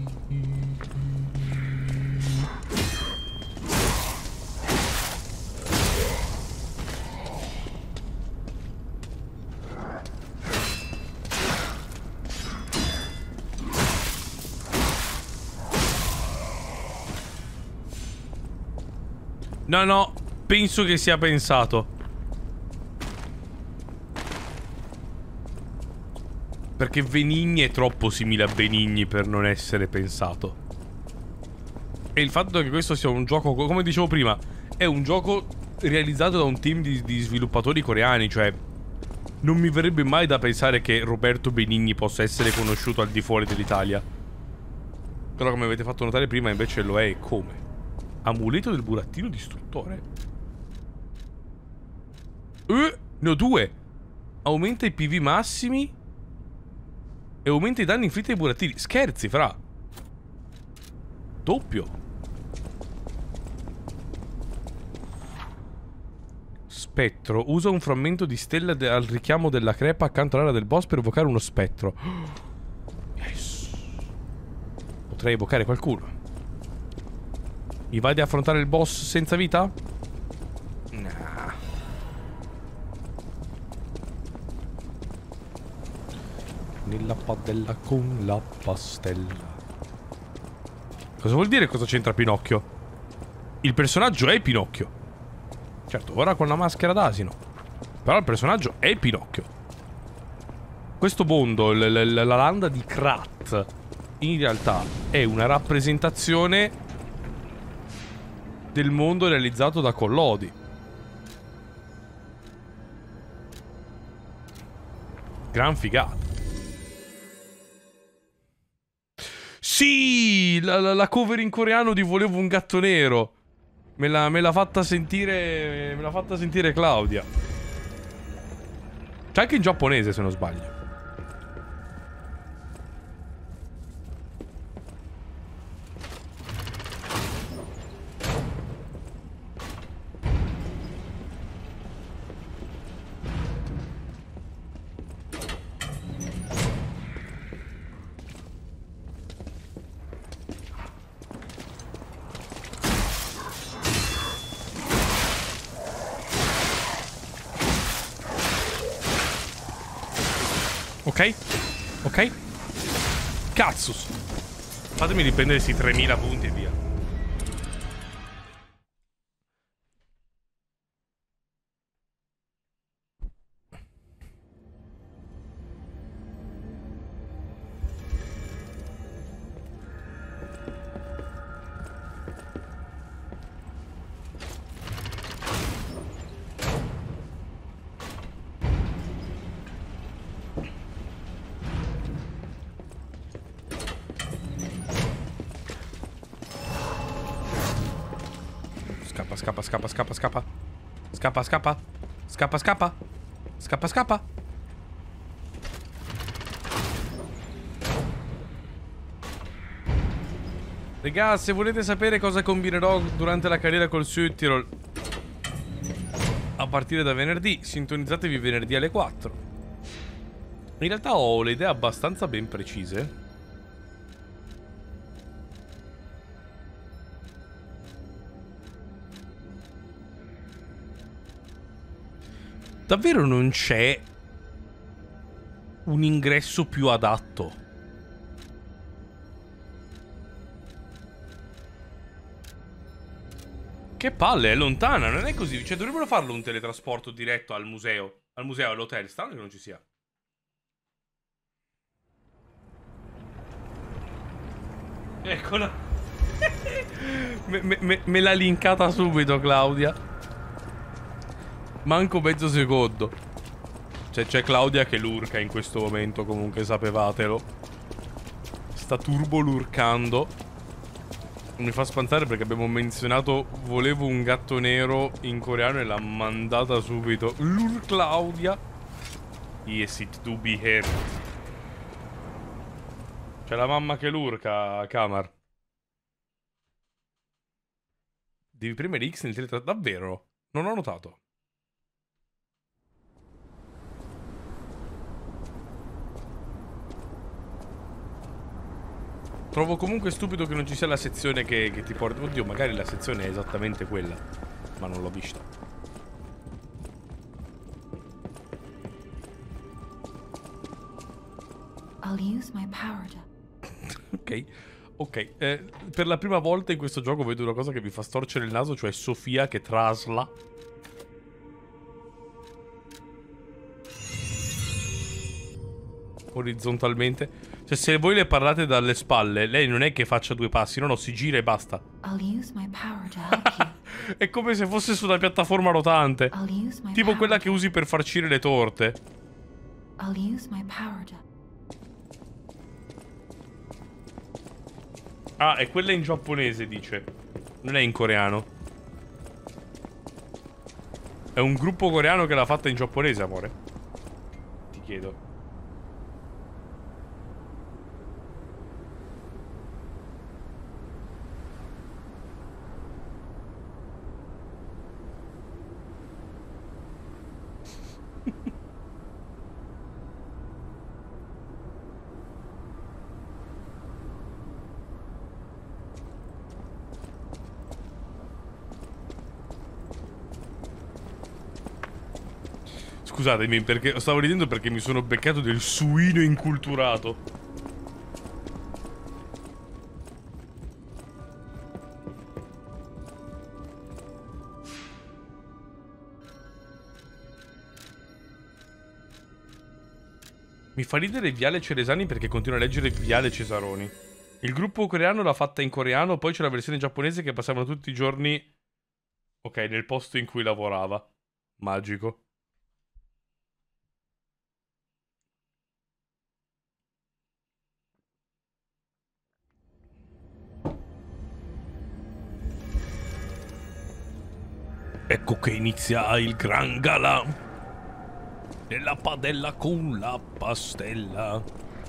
No, penso che sia pensato. Perché Venigni è troppo simile a Benigni per non essere pensato. E il fatto che questo sia un gioco, come dicevo prima, è un gioco realizzato da un team di sviluppatori coreani. Cioè, non mi verrebbe mai da pensare che Roberto Benigni possa essere conosciuto al di fuori dell'Italia. Però come avete fatto notare prima invece lo è. Come? Amuleto del burattino distruttore. Ne ho due. Aumenta i PV massimi e aumenta i danni inflitti ai burattini. Scherzi, fra. Doppio. Spettro. Usa un frammento di stella al richiamo della crepa accanto all'area del boss per evocare uno spettro. Yes. Potrei evocare qualcuno. Mi vai ad affrontare il boss senza vita? Nah. Nella padella con la pastella. Cosa vuol dire cosa c'entra Pinocchio? Il personaggio è Pinocchio. Certo, ora con la maschera d'asino. Però il personaggio è Pinocchio. Questo mondo, la landa di Krat, in realtà è una rappresentazione del mondo realizzato da Collodi. Gran figata. Sì, la cover in coreano di Volevo un gatto nero. Me l'ha fatta sentire. Me l'ha fatta sentire Claudia. C'è anche in giapponese, se non sbaglio. Ok. Ok. Cazzus. Fatemi riprendere questi 3000 punti e via. Scappa, scappa, scappa, scappa. Scappa, scappa. Scappa, scappa. Scappa, scappa. Regà, se volete sapere cosa combinerò durante la carriera col Südtirol a partire da venerdì, sintonizzatevi venerdì alle 4. In realtà ho le idee abbastanza ben precise. Davvero non c'è un ingresso più adatto. Che palle, è lontana, non è così. Cioè, dovrebbero farlo un teletrasporto diretto al museo. Al museo, all'hotel. Strano che non ci sia. Eccola. me l'ha linkata subito, Claudia. Manco mezzo secondo. Cioè, c'è Claudia che lurca in questo momento, comunque sapevatelo. Sta turbo lurcando. Mi fa spantare perché abbiamo menzionato volevo un gatto nero in coreano e l'ha mandata subito. Lur Claudia. Yes, it do be here. C'è la mamma che lurca, Kamar. Devi premere X nel teletrasporto. Davvero? Non ho notato. Trovo comunque stupido che non ci sia la sezione che ti porta... Oddio, magari la sezione è esattamente quella. Ma non l'ho vista. I'll use my power to... Ok. Ok. Per la prima volta in questo gioco vedo una cosa che mi fa storcere il naso, cioè Sofia che trasla. Orizzontalmente. Cioè, se voi le parlate dalle spalle, lei non è che faccia due passi, no, si gira e basta. I'll use my power to help you. È come se fosse su una piattaforma rotante. I'll use my Tipo power quella che usi per farcire le torte. I'll use my power to... Ah, è quella in giapponese, dice. Non è in coreano. È un gruppo coreano che l'ha fatta in giapponese, amore. Ti chiedo. Scusatemi, perché stavo ridendo perché mi sono beccato del suino inculturato. Mi fa ridere Viale Ceresani perché continua a leggere Viale Cesaroni. Il gruppo coreano l'ha fatta in coreano, poi c'è la versione giapponese che passavano tutti i giorni... Ok, nel posto in cui lavorava. Magico. Ecco che inizia il gran galà nella padella con la pastella.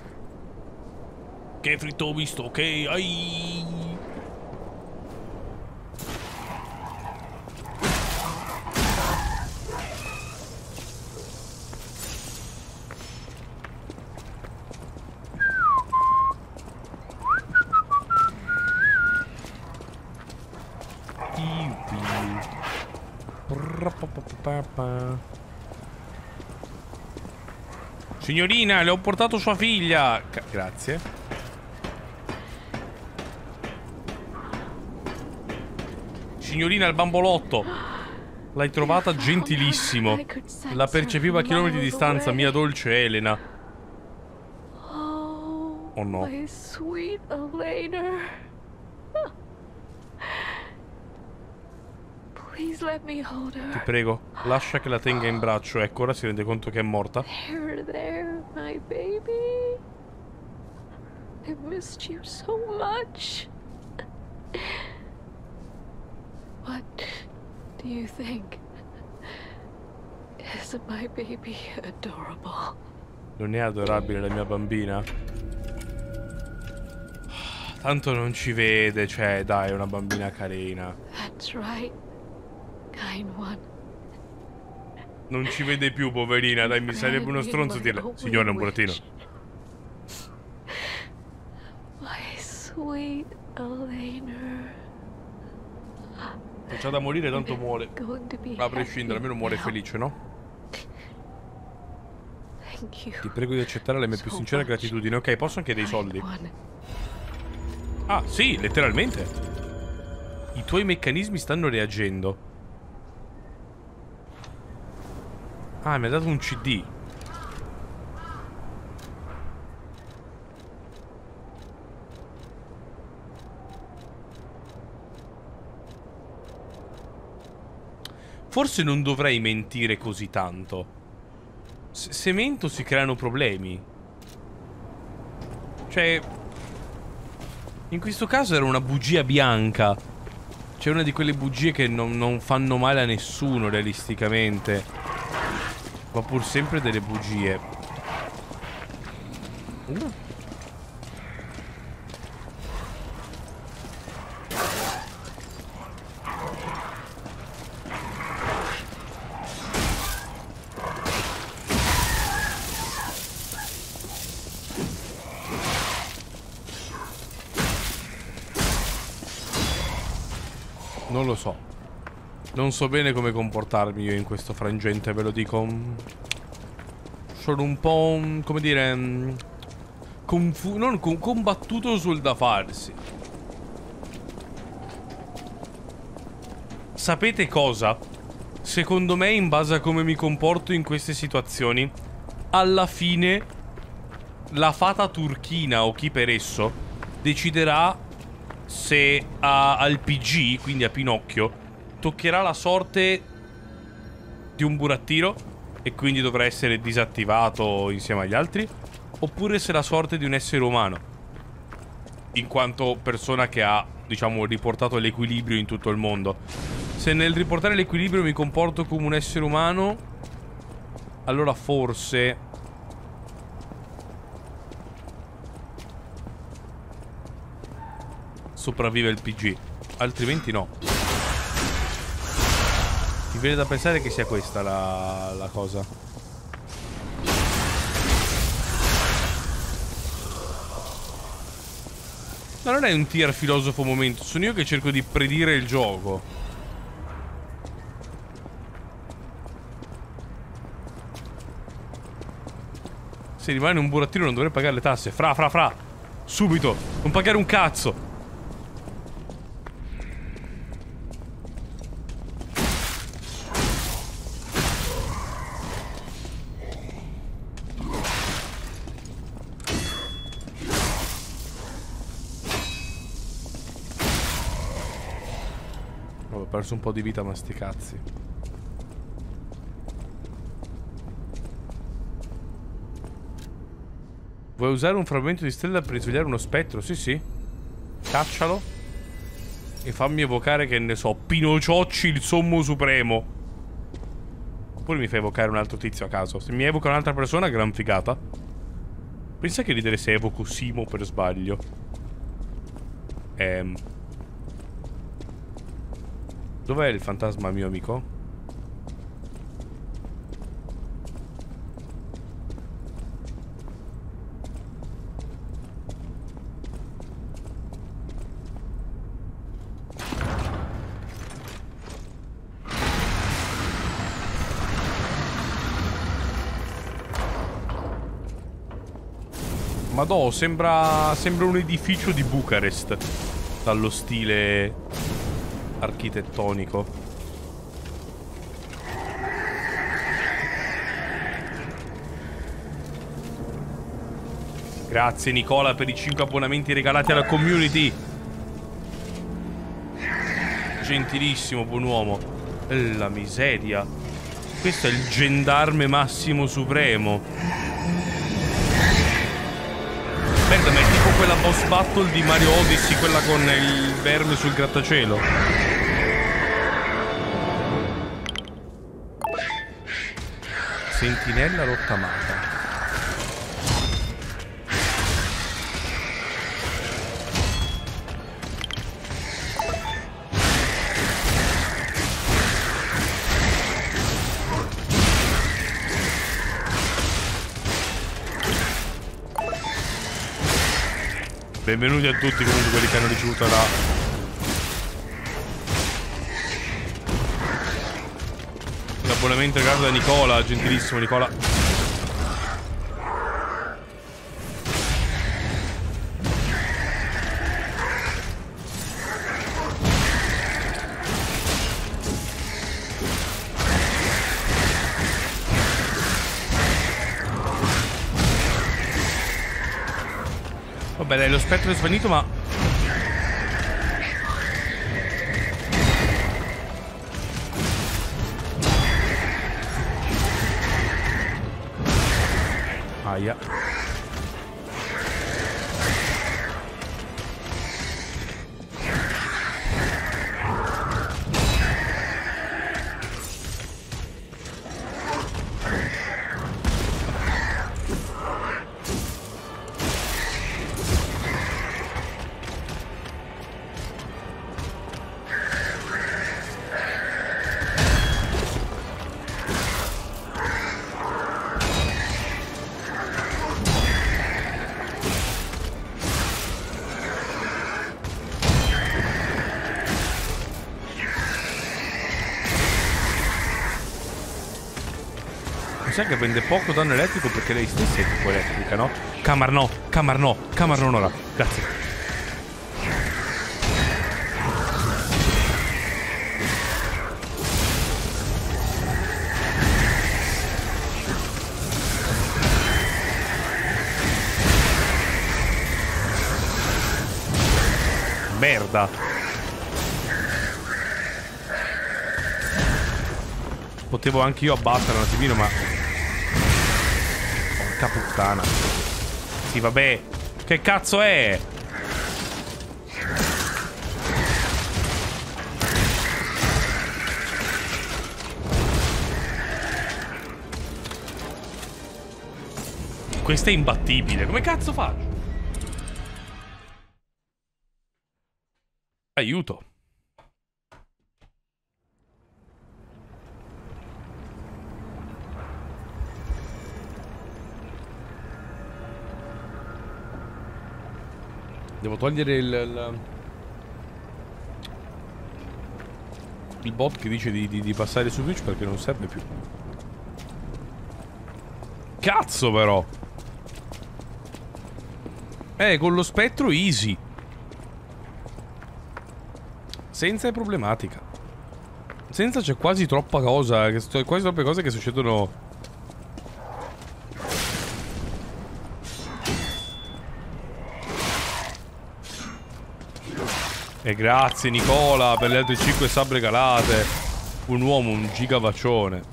Che fritto visto che hai. Signorina, le ho portato sua figlia. Grazie. Signorina, il bambolotto. L'hai trovata gentilissimo. La percepiva a chilometri di distanza, mia dolce Elena. Oh no. My sweet Elena. Please let me hold her. Ti prego, lascia che la tenga in braccio. Ecco, ora si rende conto che è morta. There, my baby. I missed you so much. What do you think? Is my baby adorable? Non è adorabile la mia bambina? Tanto non ci vede, cioè, dai, è una bambina carina. That's right, kind one. Non ci vede più, poverina, dai, mi sarebbe uno stronzo dirle. Signore, un burattino. My sweet Elena. C'ha da morire, tanto muore. A prescindere, almeno muore felice, no? Ti prego di accettare la mia più sincera gratitudine. Ok, posso anche dei soldi. Ah, sì, letteralmente. I tuoi meccanismi stanno reagendo. Ah, mi ha dato un CD. Forse non dovrei mentire così tanto. Se mento si creano problemi. Cioè, in questo caso era una bugia bianca. Cioè una di quelle bugie che non fanno male a nessuno realisticamente. Ma pur sempre delle bugie. Non lo so. Non so bene come comportarmi io in questo frangente, ve lo dico. Sono un po', come dire, non combattuto sul da farsi. Sapete cosa? Secondo me, in base a come mi comporto in queste situazioni, alla fine la fata turchina o chi per esso deciderà se al PG, quindi a Pinocchio, toccherà la sorte di un burattino e quindi dovrà essere disattivato insieme agli altri, oppure se la sorte di un essere umano, in quanto persona che ha, diciamo, riportato l'equilibrio in tutto il mondo. Se nel riportare l'equilibrio mi comporto come un essere umano, allora forse sopravvive il PG, altrimenti no. Ti viene da pensare che sia questa la cosa. Ma non è un tier filosofo momento, sono io che cerco di predire il gioco. Se rimane un burattino non dovrei pagare le tasse. Fra subito, non pagare un cazzo. Ho perso un po' di vita, ma sti cazzi. Vuoi usare un frammento di stella per risvegliare uno spettro? Sì, sì. Caccialo. E fammi evocare, che ne so, Pinociocci, il sommo supremo. Oppure mi fai evocare un altro tizio a caso. Se mi evoca un'altra persona, gran figata. Pensa che ridere se evoco Simo per sbaglio. Dov'è il fantasma mio amico? Madò, sembra un edificio di Bucarest dallo stile architettonico. Grazie Nicola per i 5 abbonamenti regalati alla community. Gentilissimo, buon uomo. La miseria. Questo è il gendarme massimo supremo. Merda, ma è tipo quella boss battle di Mario Odyssey, quella con il verme sul grattacielo. Sentinella rottamata. Benvenuti a tutti comunque quelli che hanno ricevuto l'abbonamento regalato da Nicola, gentilissimo Nicola. Vabbè dai, lo spettro è svanito, ma... Aia. Sai che prende poco danno elettrico perché lei stessa è tipo elettrica, no? Camar no ora. Grazie. Merda. Potevo anche io abbattere un attimino, ma... Porca puttana. Sì, vabbè. Che cazzo è? Questo è imbattibile. Come cazzo faccio? Aiuto. Devo togliere il bot che dice di passare su Twitch perché non serve più. Cazzo però. Con lo spettro easy. Senza è problematica. Senza c'è quasi troppa cosa. Quasi troppe cose che succedono. E grazie Nicola per le altre 5 sub regalate. Un uomo, un gigavaccione.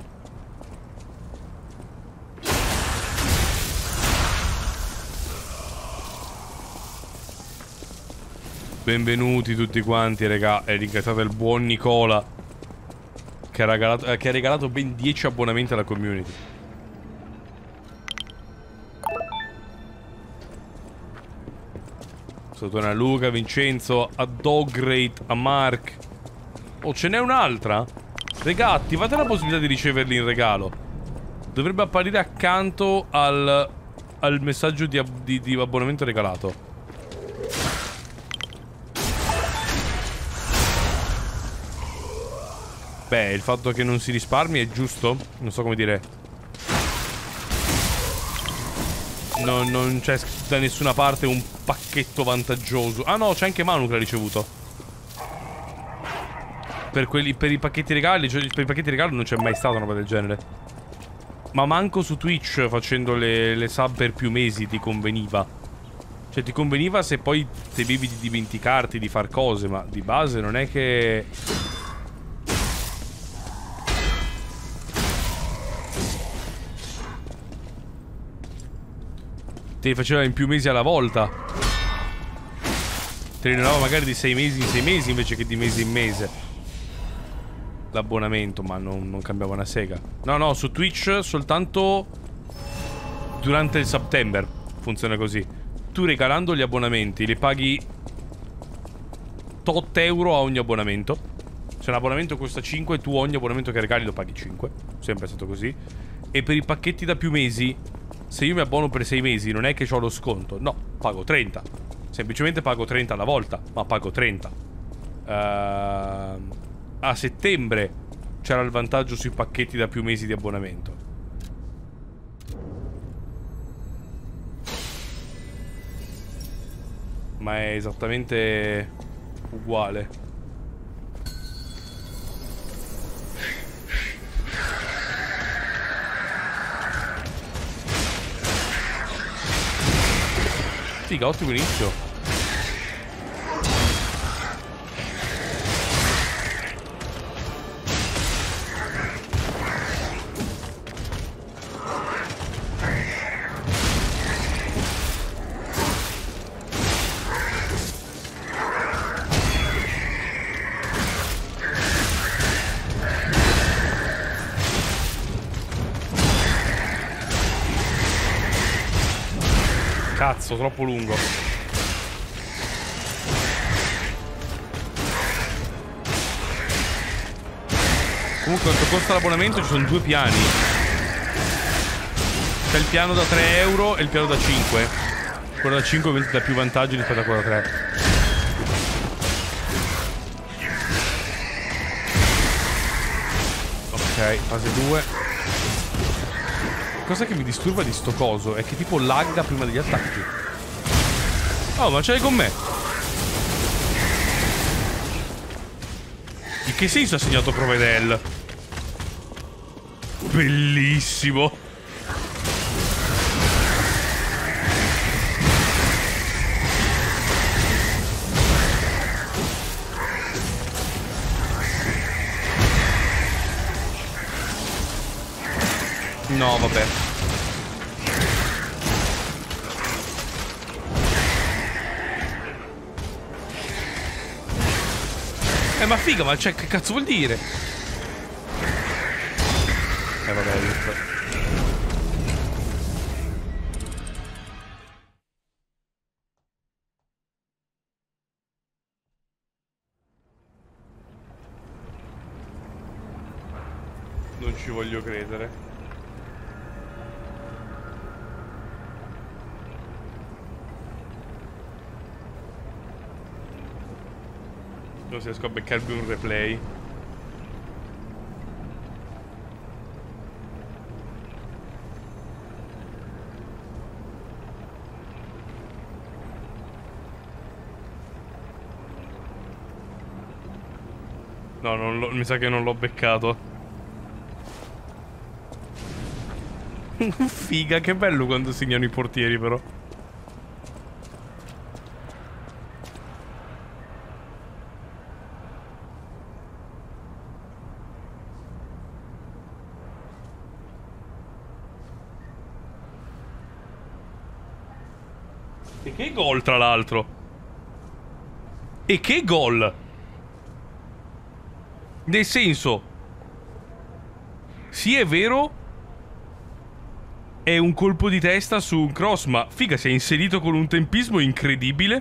Benvenuti tutti quanti, raga. E ringraziate il buon Nicola che ha regalato ben 10 abbonamenti alla community. Salutone a Luca, Vincenzo, a Dograte, a Mark. Oh, ce n'è un'altra? Regà, attivate la possibilità di riceverli in regalo. Dovrebbe apparire accanto al messaggio di abbonamento regalato. Beh, il fatto che non si risparmi è giusto? Non so come dire. Non c'è da nessuna parte un pacchetto vantaggioso. Ah no, c'è anche Manu che l'ha ricevuto. Per i pacchetti regali, cioè per i pacchetti regali non c'è mai stata una roba del genere. Ma manco su Twitch facendo le sub per più mesi ti conveniva. Cioè ti conveniva se poi temevi di dimenticarti di far cose, ma di base non è che... te li faceva in più mesi alla volta. Te li rinnovava magari di 6 mesi in 6 mesi invece che di mese in mese l'abbonamento, ma non cambiava una sega. No, su Twitch soltanto durante il September funziona così. Tu regalando gli abbonamenti li paghi tot euro a ogni abbonamento. Se un abbonamento costa 5, tu ogni abbonamento che regali lo paghi 5. Sempre è stato così. E per i pacchetti da più mesi, se io mi abbono per 6 mesi non è che ho lo sconto. No, pago 30. Semplicemente pago 30 alla volta, ma pago 30. A settembre c'era il vantaggio sui pacchetti da più mesi di abbonamento. Ma è esattamente uguale. Figa, ottimo inizio. Cazzo, troppo lungo. Comunque quanto costa l'abbonamento? Ci sono 2 piani. C'è il piano da 3 euro e il piano da 5. Quello da 5 ovviamente dà più vantaggi rispetto a quello da 3. Ok, fase 2. Cosa che mi disturba di sto coso è che tipo lagga prima degli attacchi. Oh, ma ce l'hai con me? In che senso ha segnato Provedel? Bellissimo. No, vabbè. Ma figa, ma cioè, che cazzo vuol dire? Vabbè, giusto. Non ci voglio credere. Non riesco a beccarmi un replay. No, mi sa che non l'ho beccato. Figa, che bello quando segnano i portieri però. E che gol, tra l'altro. E che gol. Nel senso, sì, è vero, è un colpo di testa su un cross, ma figa, si è inserito con un tempismo incredibile.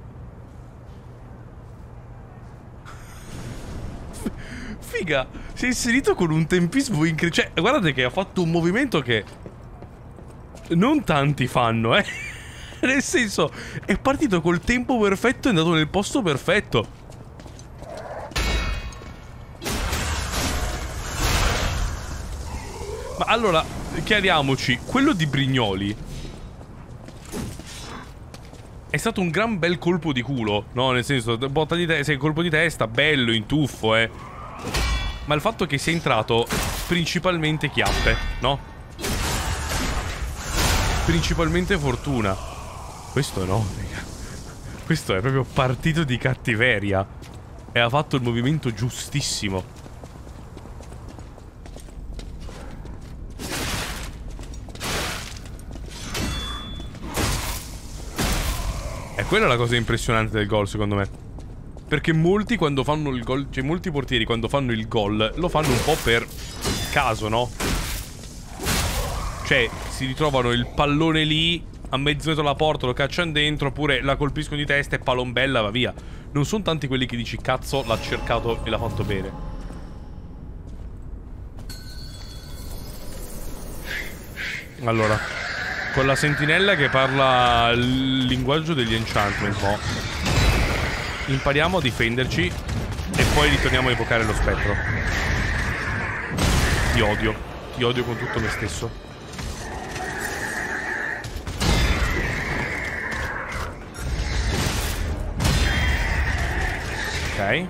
Figa, si è inserito con un tempismo incredibile. Cioè, guardate che ha fatto un movimento che non tanti fanno, Nel senso, è partito col tempo perfetto e è andato nel posto perfetto. Ma allora, chiariamoci, quello di Brignoli È stato un gran bel colpo di culo, no? Nel senso, botta di testa, colpo di testa, bello, in tuffo, Ma il fatto che sia entrato principalmente chiappe, no? Principalmente fortuna. Questo no, raga. Questo è proprio partito di cattiveria. E ha fatto il movimento giustissimo. E quella è la cosa impressionante del gol, secondo me. Perché molti quando fanno il gol, cioè molti portieri quando fanno il gol lo fanno un po' per caso, no? Cioè, si ritrovano il pallone lì, a mezzo metro alla porta, lo cacciano dentro, oppure la colpiscono di testa e palombella va via. Non sono tanti quelli che dici cazzo, l'ha cercato e l'ha fatto bene. Allora, con la sentinella che parla il linguaggio degli enchantment, no? Impariamo a difenderci e poi ritorniamo a evocare lo spettro. Ti odio con tutto me stesso. Ok.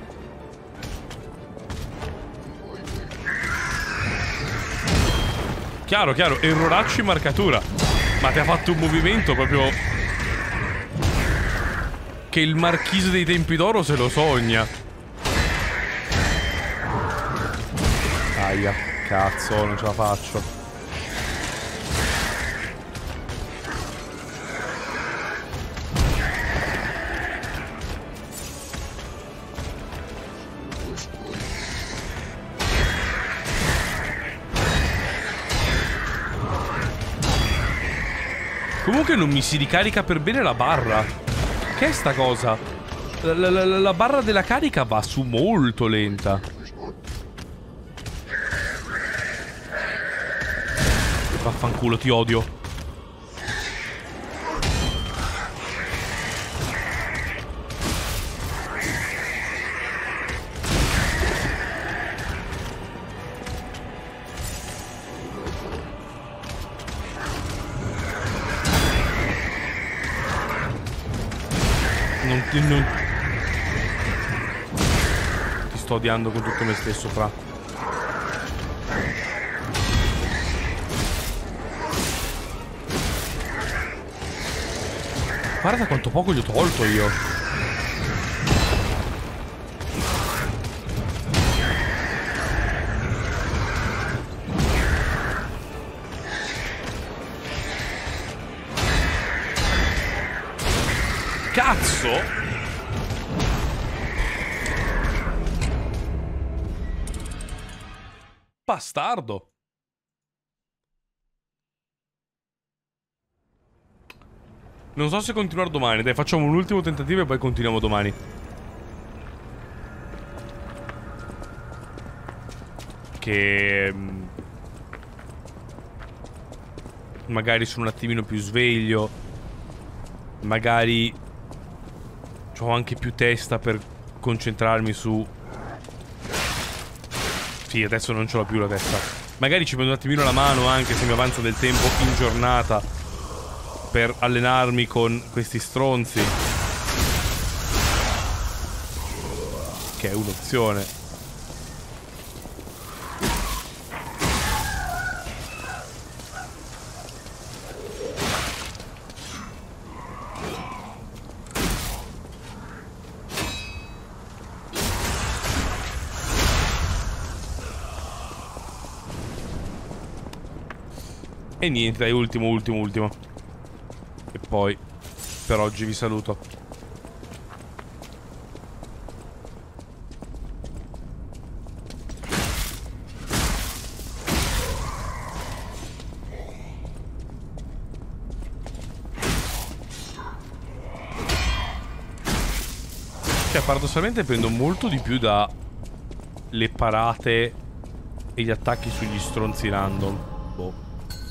Chiaro, chiaro, erroraccio in marcatura. Ma ti ha fatto un movimento proprio che il marchese dei tempi d'oro se lo sogna. Aia, cazzo, non ce la faccio. Comunque non mi si ricarica per bene la barra. Che è sta cosa? La barra della carica va su molto lenta. Vaffanculo, ti odio. Non... Ti sto odiando con tutto me stesso, fra. Guarda quanto poco gli ho tolto io. Cazzo! Bastardo! Non so se continuare domani. Dai, facciamo un ultimo tentativo e poi continuiamo domani. Che... magari sono un attimino più sveglio. Magari ho anche più testa per concentrarmi su... Sì, adesso non ce l'ho più la testa. Magari ci prendo un attimino la mano anche se mi avanza del tempo in giornata per allenarmi con questi stronzi. Che è un'opzione. E niente, dai, ultimo. E poi, per oggi vi saluto. Cioè, paradossalmente prendo molto di più da le parate e gli attacchi sugli stronzi random. Boh.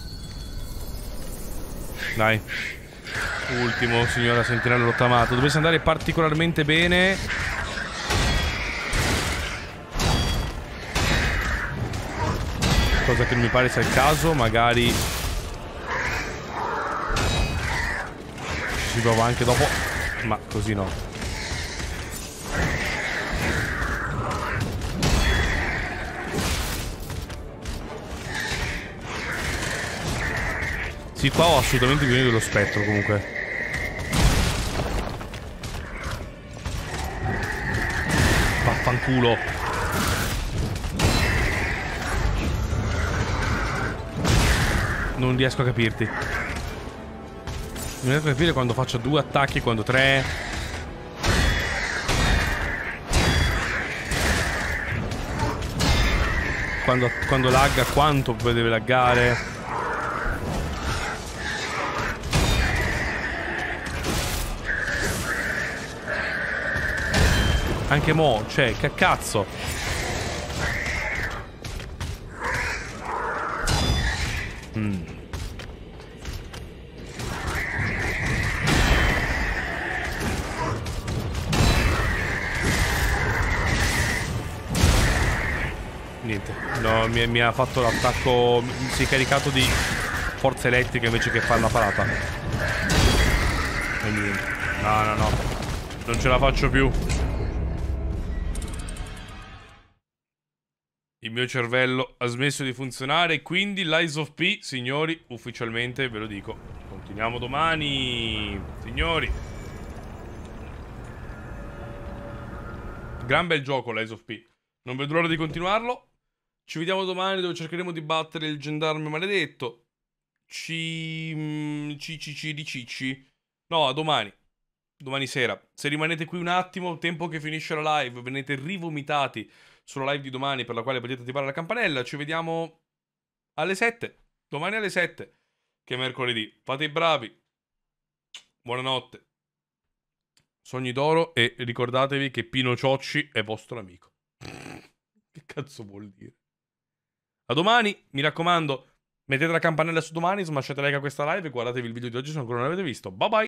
Dai. Ultimo, signora sentinella rottamato. Dovesse andare particolarmente bene. Cosa che non mi pare sia il caso. Magari si prova anche dopo. Ma così no. Sì, qua ho assolutamente bisogno dello spettro comunque. Vaffanculo. Non riesco a capirti. Non riesco a capire quando faccio 2 attacchi e quando 3. Quando lagga, quanto deve laggare. Anche mo, cioè, che cazzo. Niente, no, mi ha fatto l'attacco. Si è caricato di forza elettrica invece che fare la parata. E niente. No, non ce la faccio più. Il mio cervello ha smesso di funzionare e quindi l'Eyes of P, signori, ufficialmente ve lo dico. Continuiamo domani, signori. Gran bel gioco l'Eyes of P. Non vedo l'ora di continuarlo. Ci vediamo domani dove cercheremo di battere il gendarme maledetto. No, a domani. Domani sera. Se rimanete qui un attimo, tempo che finisce la live, venite rivomitati sulla live di domani per la quale potete attivare la campanella. Ci vediamo alle 7. Domani alle 7, che è mercoledì. Fate i bravi. Buonanotte. Sogni d'oro e ricordatevi che Pino Ciocci è vostro amico. Che cazzo vuol dire? A domani, mi raccomando, mettete la campanella su domani, smasciate like a questa live e guardatevi il video di oggi se ancora non l'avete visto. Bye bye!